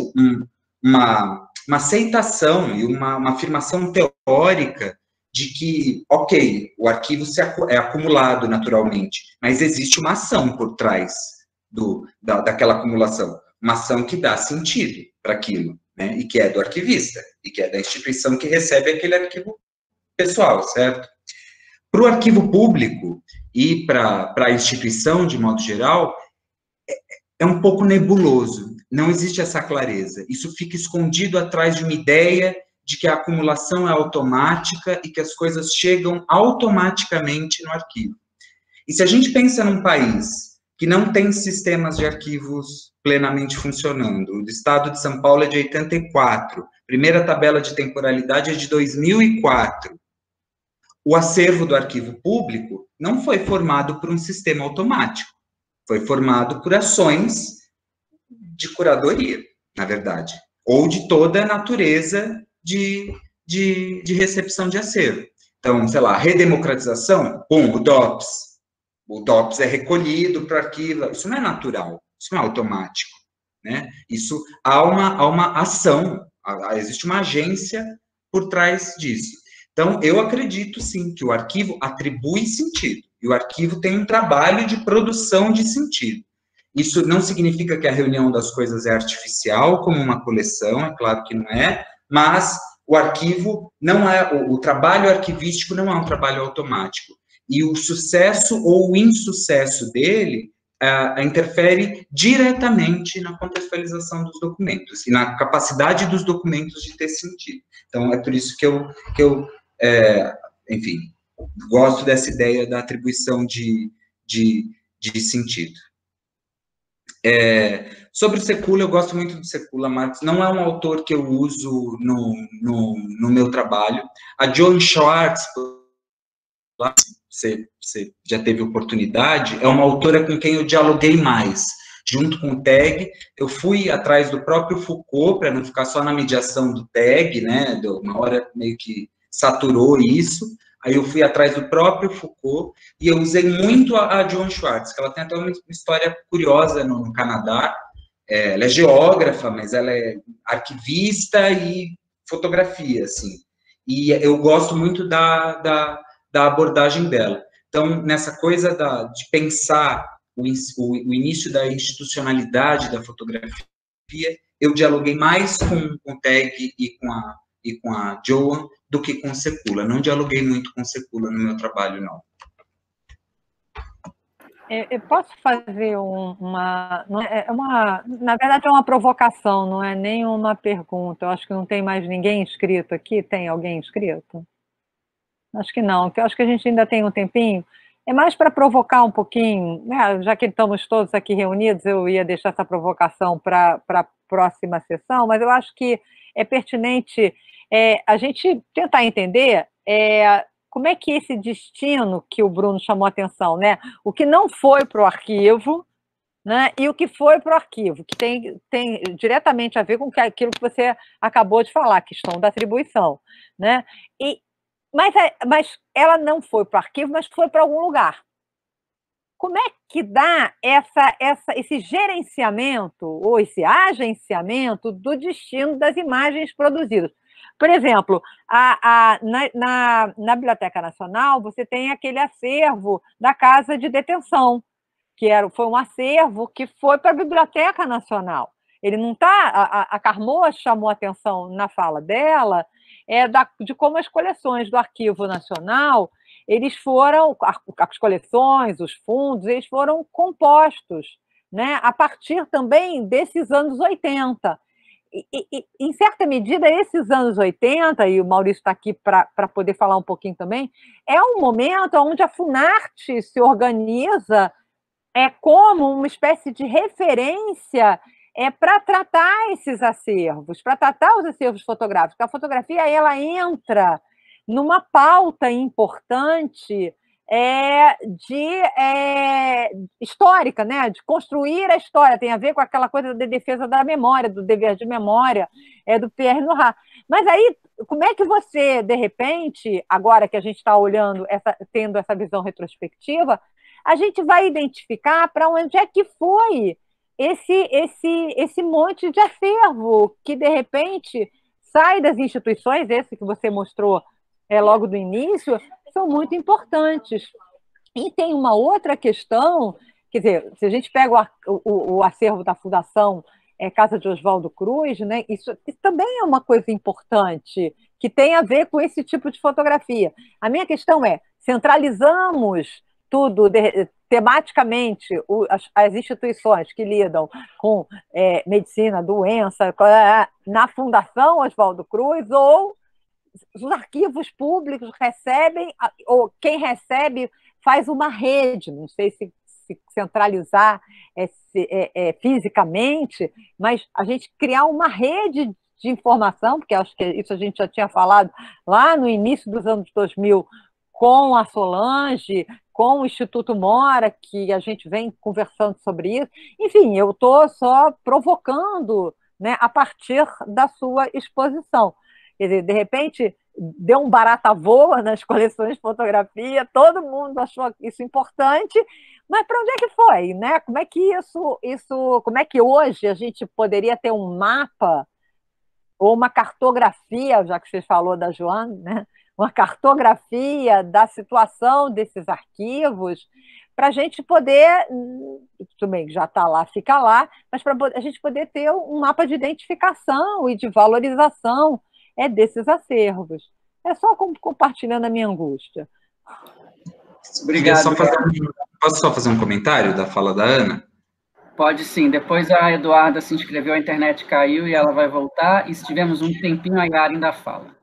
uma aceitação e uma afirmação teórica de que, ok, o arquivo é acumulado naturalmente, mas existe uma ação por trás daquela acumulação, uma ação que dá sentido para aquilo, né, e que é do arquivista, e que é da instituição que recebe aquele arquivo pessoal, certo? Para o arquivo público e para a instituição, de modo geral, é um pouco nebuloso, não existe essa clareza. Isso fica escondido atrás de uma ideia de que a acumulação é automática e que as coisas chegam automaticamente no arquivo. E se a gente pensa num país que não tem sistemas de arquivos plenamente funcionando, o estado de São Paulo é de 84, primeira tabela de temporalidade é de 2004, o acervo do arquivo público não foi formado por um sistema automático, foi formado por ações de curadoria, na verdade, ou de toda a natureza de recepção de acervo. Então, sei lá, redemocratização, o DOPS. O DOPS é recolhido para o arquivo, isso não é natural, isso não é automático, né? Isso, há uma ação, existe uma agência por trás disso. Então, eu acredito, sim, que o arquivo atribui sentido, e o arquivo tem um trabalho de produção de sentido. Isso não significa que a reunião das coisas é artificial, como uma coleção, é claro que não é, mas o arquivo não é, o trabalho arquivístico não é um trabalho automático. E o sucesso ou o insucesso dele interfere diretamente na contextualização dos documentos e na capacidade dos documentos de ter sentido. Então, é por isso que eu enfim, gosto dessa ideia da atribuição de sentido. Sobre o Sekula, eu gosto muito do Sekula, Marcos. Não é um autor que eu uso no meu trabalho. A Joan Schwartz, você já teve oportunidade, é uma autora com quem eu dialoguei mais. Junto com o TAG, eu fui atrás do próprio Foucault, para não ficar só na mediação do TAG, né? Uma hora meio que saturou isso. Aí eu fui atrás do próprio Foucault e eu usei muito a Joan Schwartz, que ela tem até uma história curiosa no Canadá. Ela é geógrafa, mas ela é arquivista e fotografia, assim. E eu gosto muito da abordagem dela. Então, nessa coisa de pensar o início da institucionalidade da fotografia, eu dialoguei mais com o TAG e com a Joan do que com o Sekula. Não dialoguei muito com o Sekula no meu trabalho, não. Eu posso fazer na verdade, é uma provocação, não é nem uma pergunta. Eu acho que não tem mais ninguém inscrito aqui. Tem alguém inscrito? Acho que não, porque eu acho que a gente ainda tem um tempinho. É mais para provocar um pouquinho, né? Já que estamos todos aqui reunidos, eu ia deixar essa provocação para a próxima sessão, mas eu acho que é pertinente a gente tentar entender como é que esse destino que o Bruno chamou a atenção, né? O que não foi para o arquivo, né? E o que foi para o arquivo, que tem diretamente a ver com aquilo que você acabou de falar, a questão da atribuição, né? Mas ela não foi para o arquivo, mas foi para algum lugar. Como é que dá esse gerenciamento, ou esse agenciamento do destino das imagens produzidas? Por exemplo, na Biblioteca Nacional, você tem aquele acervo da Casa de Detenção, que foi um acervo que foi para a Biblioteca Nacional. Ele não está... A Carmoa chamou a atenção na fala dela de como as coleções do Arquivo Nacional, eles foram, as coleções, os fundos, eles foram compostos, né, a partir também desses anos 80. E, em certa medida, esses anos 80, e o Maurício está aqui para poder falar um pouquinho também, é um momento onde a Funarte se organiza como uma espécie de referência para tratar esses acervos, para tratar os acervos fotográficos. A fotografia ela entra numa pauta importante histórica, né? De construir a história, tem a ver com aquela coisa da defesa da memória, do dever de memória, do Pierre Nora. Mas aí, como é que você, de repente, agora que a gente está olhando, tendo essa visão retrospectiva, a gente vai identificar para onde é que foi esse monte de acervo que, de repente, sai das instituições, esse que você mostrou logo do início, são muito importantes. E tem uma outra questão, quer dizer, se a gente pega o acervo da Fundação Casa de Oswaldo Cruz, né, isso também é uma coisa importante, que tem a ver com esse tipo de fotografia. A minha questão centralizamos tudo tematicamente, as instituições que lidam com medicina, doença, na Fundação Oswaldo Cruz, ou os arquivos públicos recebem, ou quem recebe faz uma rede, não sei se centralizar fisicamente, mas a gente criar uma rede de informação, porque acho que isso a gente já tinha falado lá no início dos anos 2000, com a Solange, com o Instituto Mora, que a gente vem conversando sobre isso. Enfim, eu estou só provocando, né, a partir da sua exposição. Quer dizer, de repente, deu um barata-voa nas coleções de fotografia, todo mundo achou isso importante, mas para onde é que foi, né? Como é que como é que hoje a gente poderia ter um mapa ou uma cartografia, já que você falou da Joana, né? Uma cartografia da situação desses arquivos, para a gente poder, tudo bem, já está lá, fica lá, mas para a gente poder ter um mapa de identificação e de valorização desses acervos. É só compartilhando a minha angústia. Obrigado. Posso só fazer um comentário da fala da Ana? Pode sim. Depois a Eduarda se inscreveu, a internet caiu e ela vai voltar. E se tivermos um tempinho, a Yara ainda fala.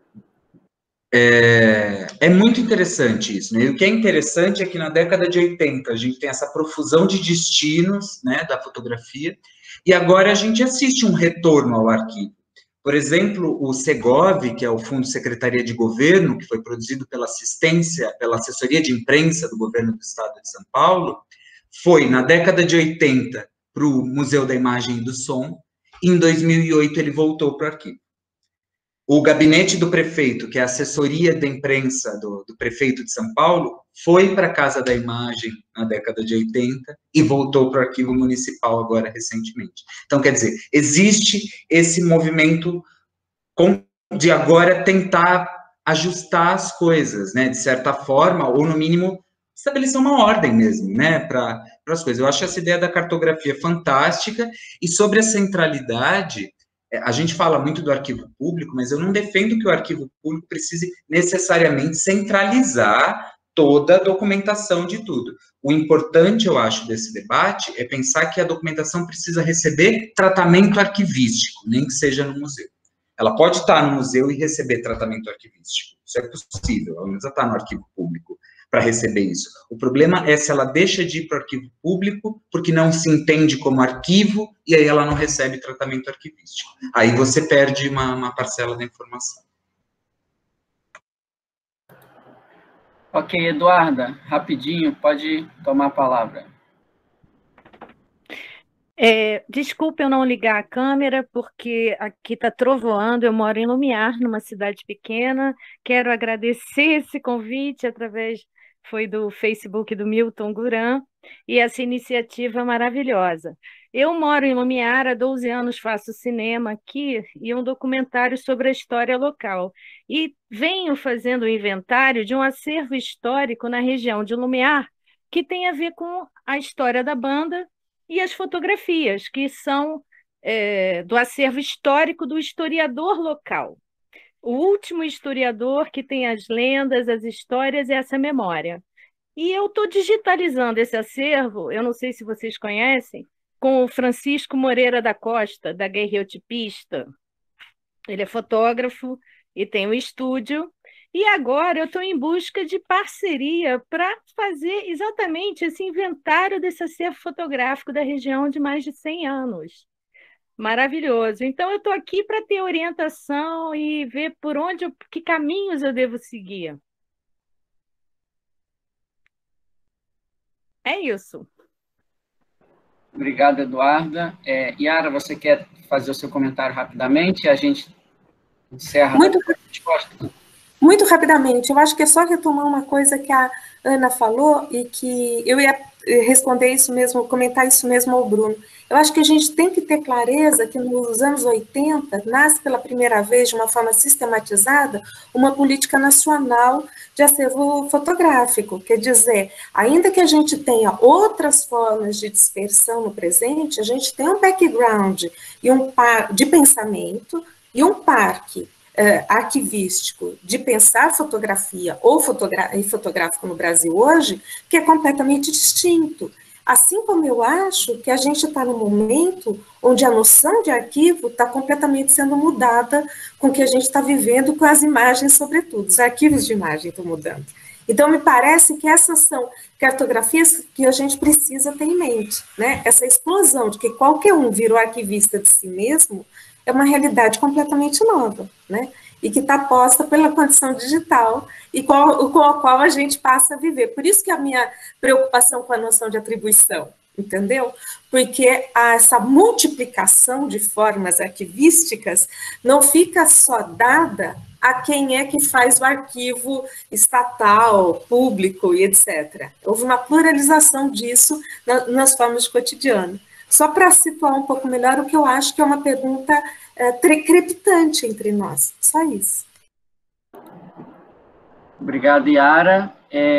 É muito interessante isso, né? E o que é interessante é que na década de 80 a gente tem essa profusão de destinos, né, da fotografia, e agora a gente assiste um retorno ao arquivo. Por exemplo, o Segov, que é o Fundo Secretaria de Governo, que foi produzido pela assessoria de imprensa do governo do estado de São Paulo, foi, na década de 80, para o Museu da Imagem e do Som, e em 2008 ele voltou para o arquivo. O gabinete do prefeito, que é a assessoria da imprensa do prefeito de São Paulo, foi para a Casa da Imagem na década de 80 e voltou para o arquivo municipal agora recentemente. Então, quer dizer, existe esse movimento de agora tentar ajustar as coisas, né, de certa forma, ou no mínimo estabelecer uma ordem mesmo, né, para as coisas. Eu acho essa ideia da cartografia fantástica, e sobre a centralidade, a gente fala muito do arquivo público, mas eu não defendo que o arquivo público precise necessariamente centralizar toda a documentação de tudo. O importante, eu acho, desse debate é pensar que a documentação precisa receber tratamento arquivístico, nem que seja no museu. Ela pode estar no museu e receber tratamento arquivístico. Isso é possível, ela não precisa estar no arquivo público para receber isso. O problema é se ela deixa de ir para o arquivo público porque não se entende como arquivo e aí ela não recebe tratamento arquivístico. Aí você perde uma parcela da informação. Ok, Eduarda, rapidinho, pode tomar a palavra. Desculpa eu não ligar a câmera, porque aqui está trovoando, eu moro em Lumiar, numa cidade pequena. Quero agradecer esse convite, foi do Facebook do Milton Guran, e essa iniciativa maravilhosa. Eu moro em Lumiar, há 12 anos faço cinema aqui, e um documentário sobre a história local. E venho fazendo o inventário de um acervo histórico na região de Lumiar, que tem a ver com a história da banda, e as fotografias, que são do acervo histórico do historiador local. O último historiador que tem as lendas, as histórias e essa memória. E eu estou digitalizando esse acervo, eu não sei se vocês conhecem, com o Francisco Moreira da Costa, da Guerreotipista. Ele é fotógrafo e tem um estúdio. E agora eu estou em busca de parceria para fazer exatamente esse inventário desse acervo fotográfico da região de mais de 100 anos. Maravilhoso. Então, eu estou aqui para ter orientação e ver que caminhos eu devo seguir. É isso. Obrigado, Eduarda. Yara, você quer fazer o seu comentário rapidamente? A gente encerra a resposta. Muito rapidamente, eu acho que é só retomar uma coisa que a Ana falou e que eu ia responder isso mesmo, comentar isso mesmo ao Bruno. Eu acho que a gente tem que ter clareza que nos anos 80 nasce pela primeira vez, de uma forma sistematizada, uma política nacional de acervo fotográfico. Quer dizer, ainda que a gente tenha outras formas de dispersão no presente, a gente tem um background e de pensamento e um parque arquivístico de pensar fotografia e fotográfico no Brasil hoje, que é completamente distinto. Assim como eu acho que a gente está num momento onde a noção de arquivo está completamente sendo mudada com o que a gente está vivendo com as imagens, sobretudo. Os arquivos de imagem estão mudando. Então, me parece que essas são cartografias que a gente precisa ter em mente, né? Essa explosão de que qualquer um virou arquivista de si mesmo é uma realidade completamente nova, né? E que está posta pela condição digital e com a qual a gente passa a viver. Por isso que a minha preocupação com a noção de atribuição, entendeu? Porque essa multiplicação de formas arquivísticas não fica só dada a quem é que faz o arquivo estatal, público e etc. Houve uma pluralização disso nas formas de cotidiano. Só para situar um pouco melhor o que eu acho que é uma pergunta crepitante entre nós. Só isso. Obrigado, Yara.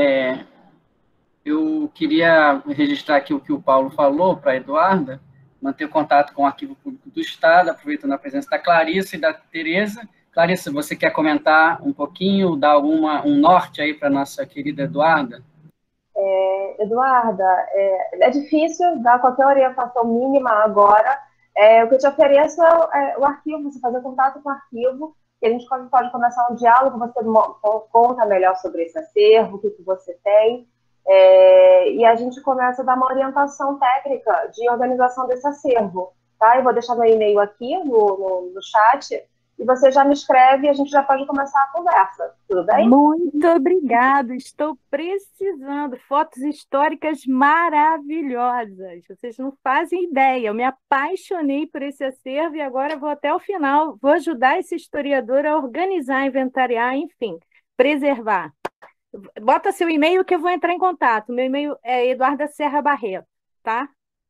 Eu queria registrar aqui o que o Paulo falou para a Eduarda, manter contato com o Arquivo Público do Estado, aproveitando a presença da Clarissa e da Tereza. Clarissa, você quer comentar um pouquinho, dar um norte aí para a nossa querida Eduarda? Eduarda, é difícil dar qualquer orientação mínima agora. O que eu te ofereço é o arquivo, você fazer contato com o arquivo, e a gente pode começar um diálogo, você conta melhor sobre esse acervo, o que você tem, e a gente começa a dar uma orientação técnica de organização desse acervo. Tá? Eu vou deixar meu e-mail aqui no chat, e você já me escreve e a gente já pode começar a conversa, tudo bem? Muito obrigada, estou precisando. Fotos históricas maravilhosas, vocês não fazem ideia, eu me apaixonei por esse acervo e agora vou até o final, vou ajudar esse historiador a organizar, inventariar, enfim, preservar. Bota seu e-mail que eu vou entrar em contato, meu e-mail é Eduarda Serra Barreto, tá?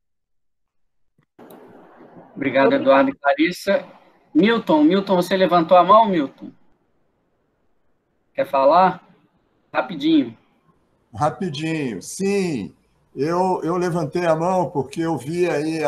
Obrigado, Eduardo e Clarissa. Milton, você levantou a mão, Milton? Quer falar? Rapidinho. Rapidinho, sim. Eu levantei a mão porque eu vi aí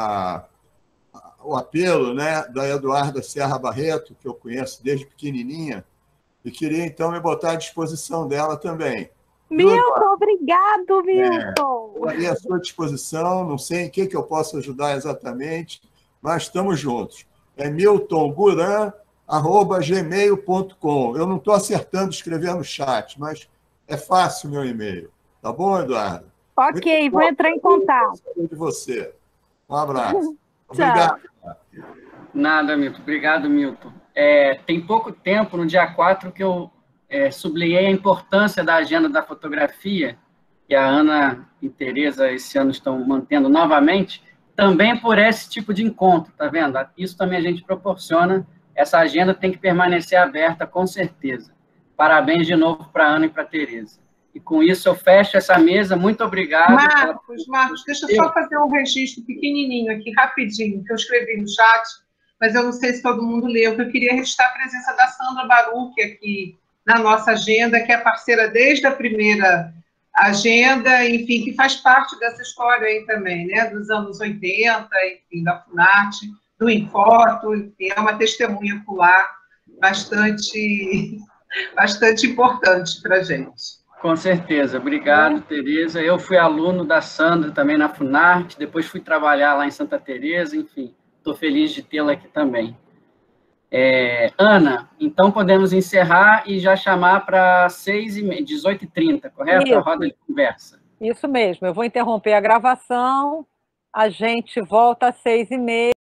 o apelo, né, da Eduarda Serra Barreto, que eu conheço desde pequenininha, e queria, então, me botar à disposição dela também. Milton, obrigado, Milton! Estou ali à sua disposição, não sei em que eu posso ajudar exatamente, mas estamos juntos. É Milton Guran, @gmail.com. Eu não estou acertando escrever no chat, mas é fácil o meu e-mail. Tá bom, Eduardo? Ok, vou entrar em contato. De você. Um abraço. Obrigado. Nada, Milton. Obrigado, Milton. Tem pouco tempo, no dia 4, que eu sublinhei a importância da agenda da fotografia, que a Ana e Tereza esse ano estão mantendo novamente, também por esse tipo de encontro, tá vendo? Isso também a gente proporciona, essa agenda tem que permanecer aberta, com certeza. Parabéns de novo para a Ana e para a Tereza. E com isso eu fecho essa mesa, muito obrigado. Marcos, deixa eu só fazer um registro pequenininho aqui, rapidinho, que eu escrevi no chat, mas eu não sei se todo mundo leu, que eu queria registrar a presença da Sandra Baruch aqui na nossa agenda, que é parceira desde a primeira agenda, enfim, que faz parte dessa história aí também, né, dos anos 80, enfim, da Funarte, do Infoto, enfim, é uma testemunha ocular bastante importante para a gente. Com certeza. Obrigado, Tereza. Eu fui aluno da Sandra também na Funarte, depois fui trabalhar lá em Santa Teresa, enfim, estou feliz de tê-la aqui também. Ana, então podemos encerrar e já chamar para 18h30, correto? Isso. A roda de conversa. Isso mesmo, eu vou interromper a gravação, a gente volta às 6h30.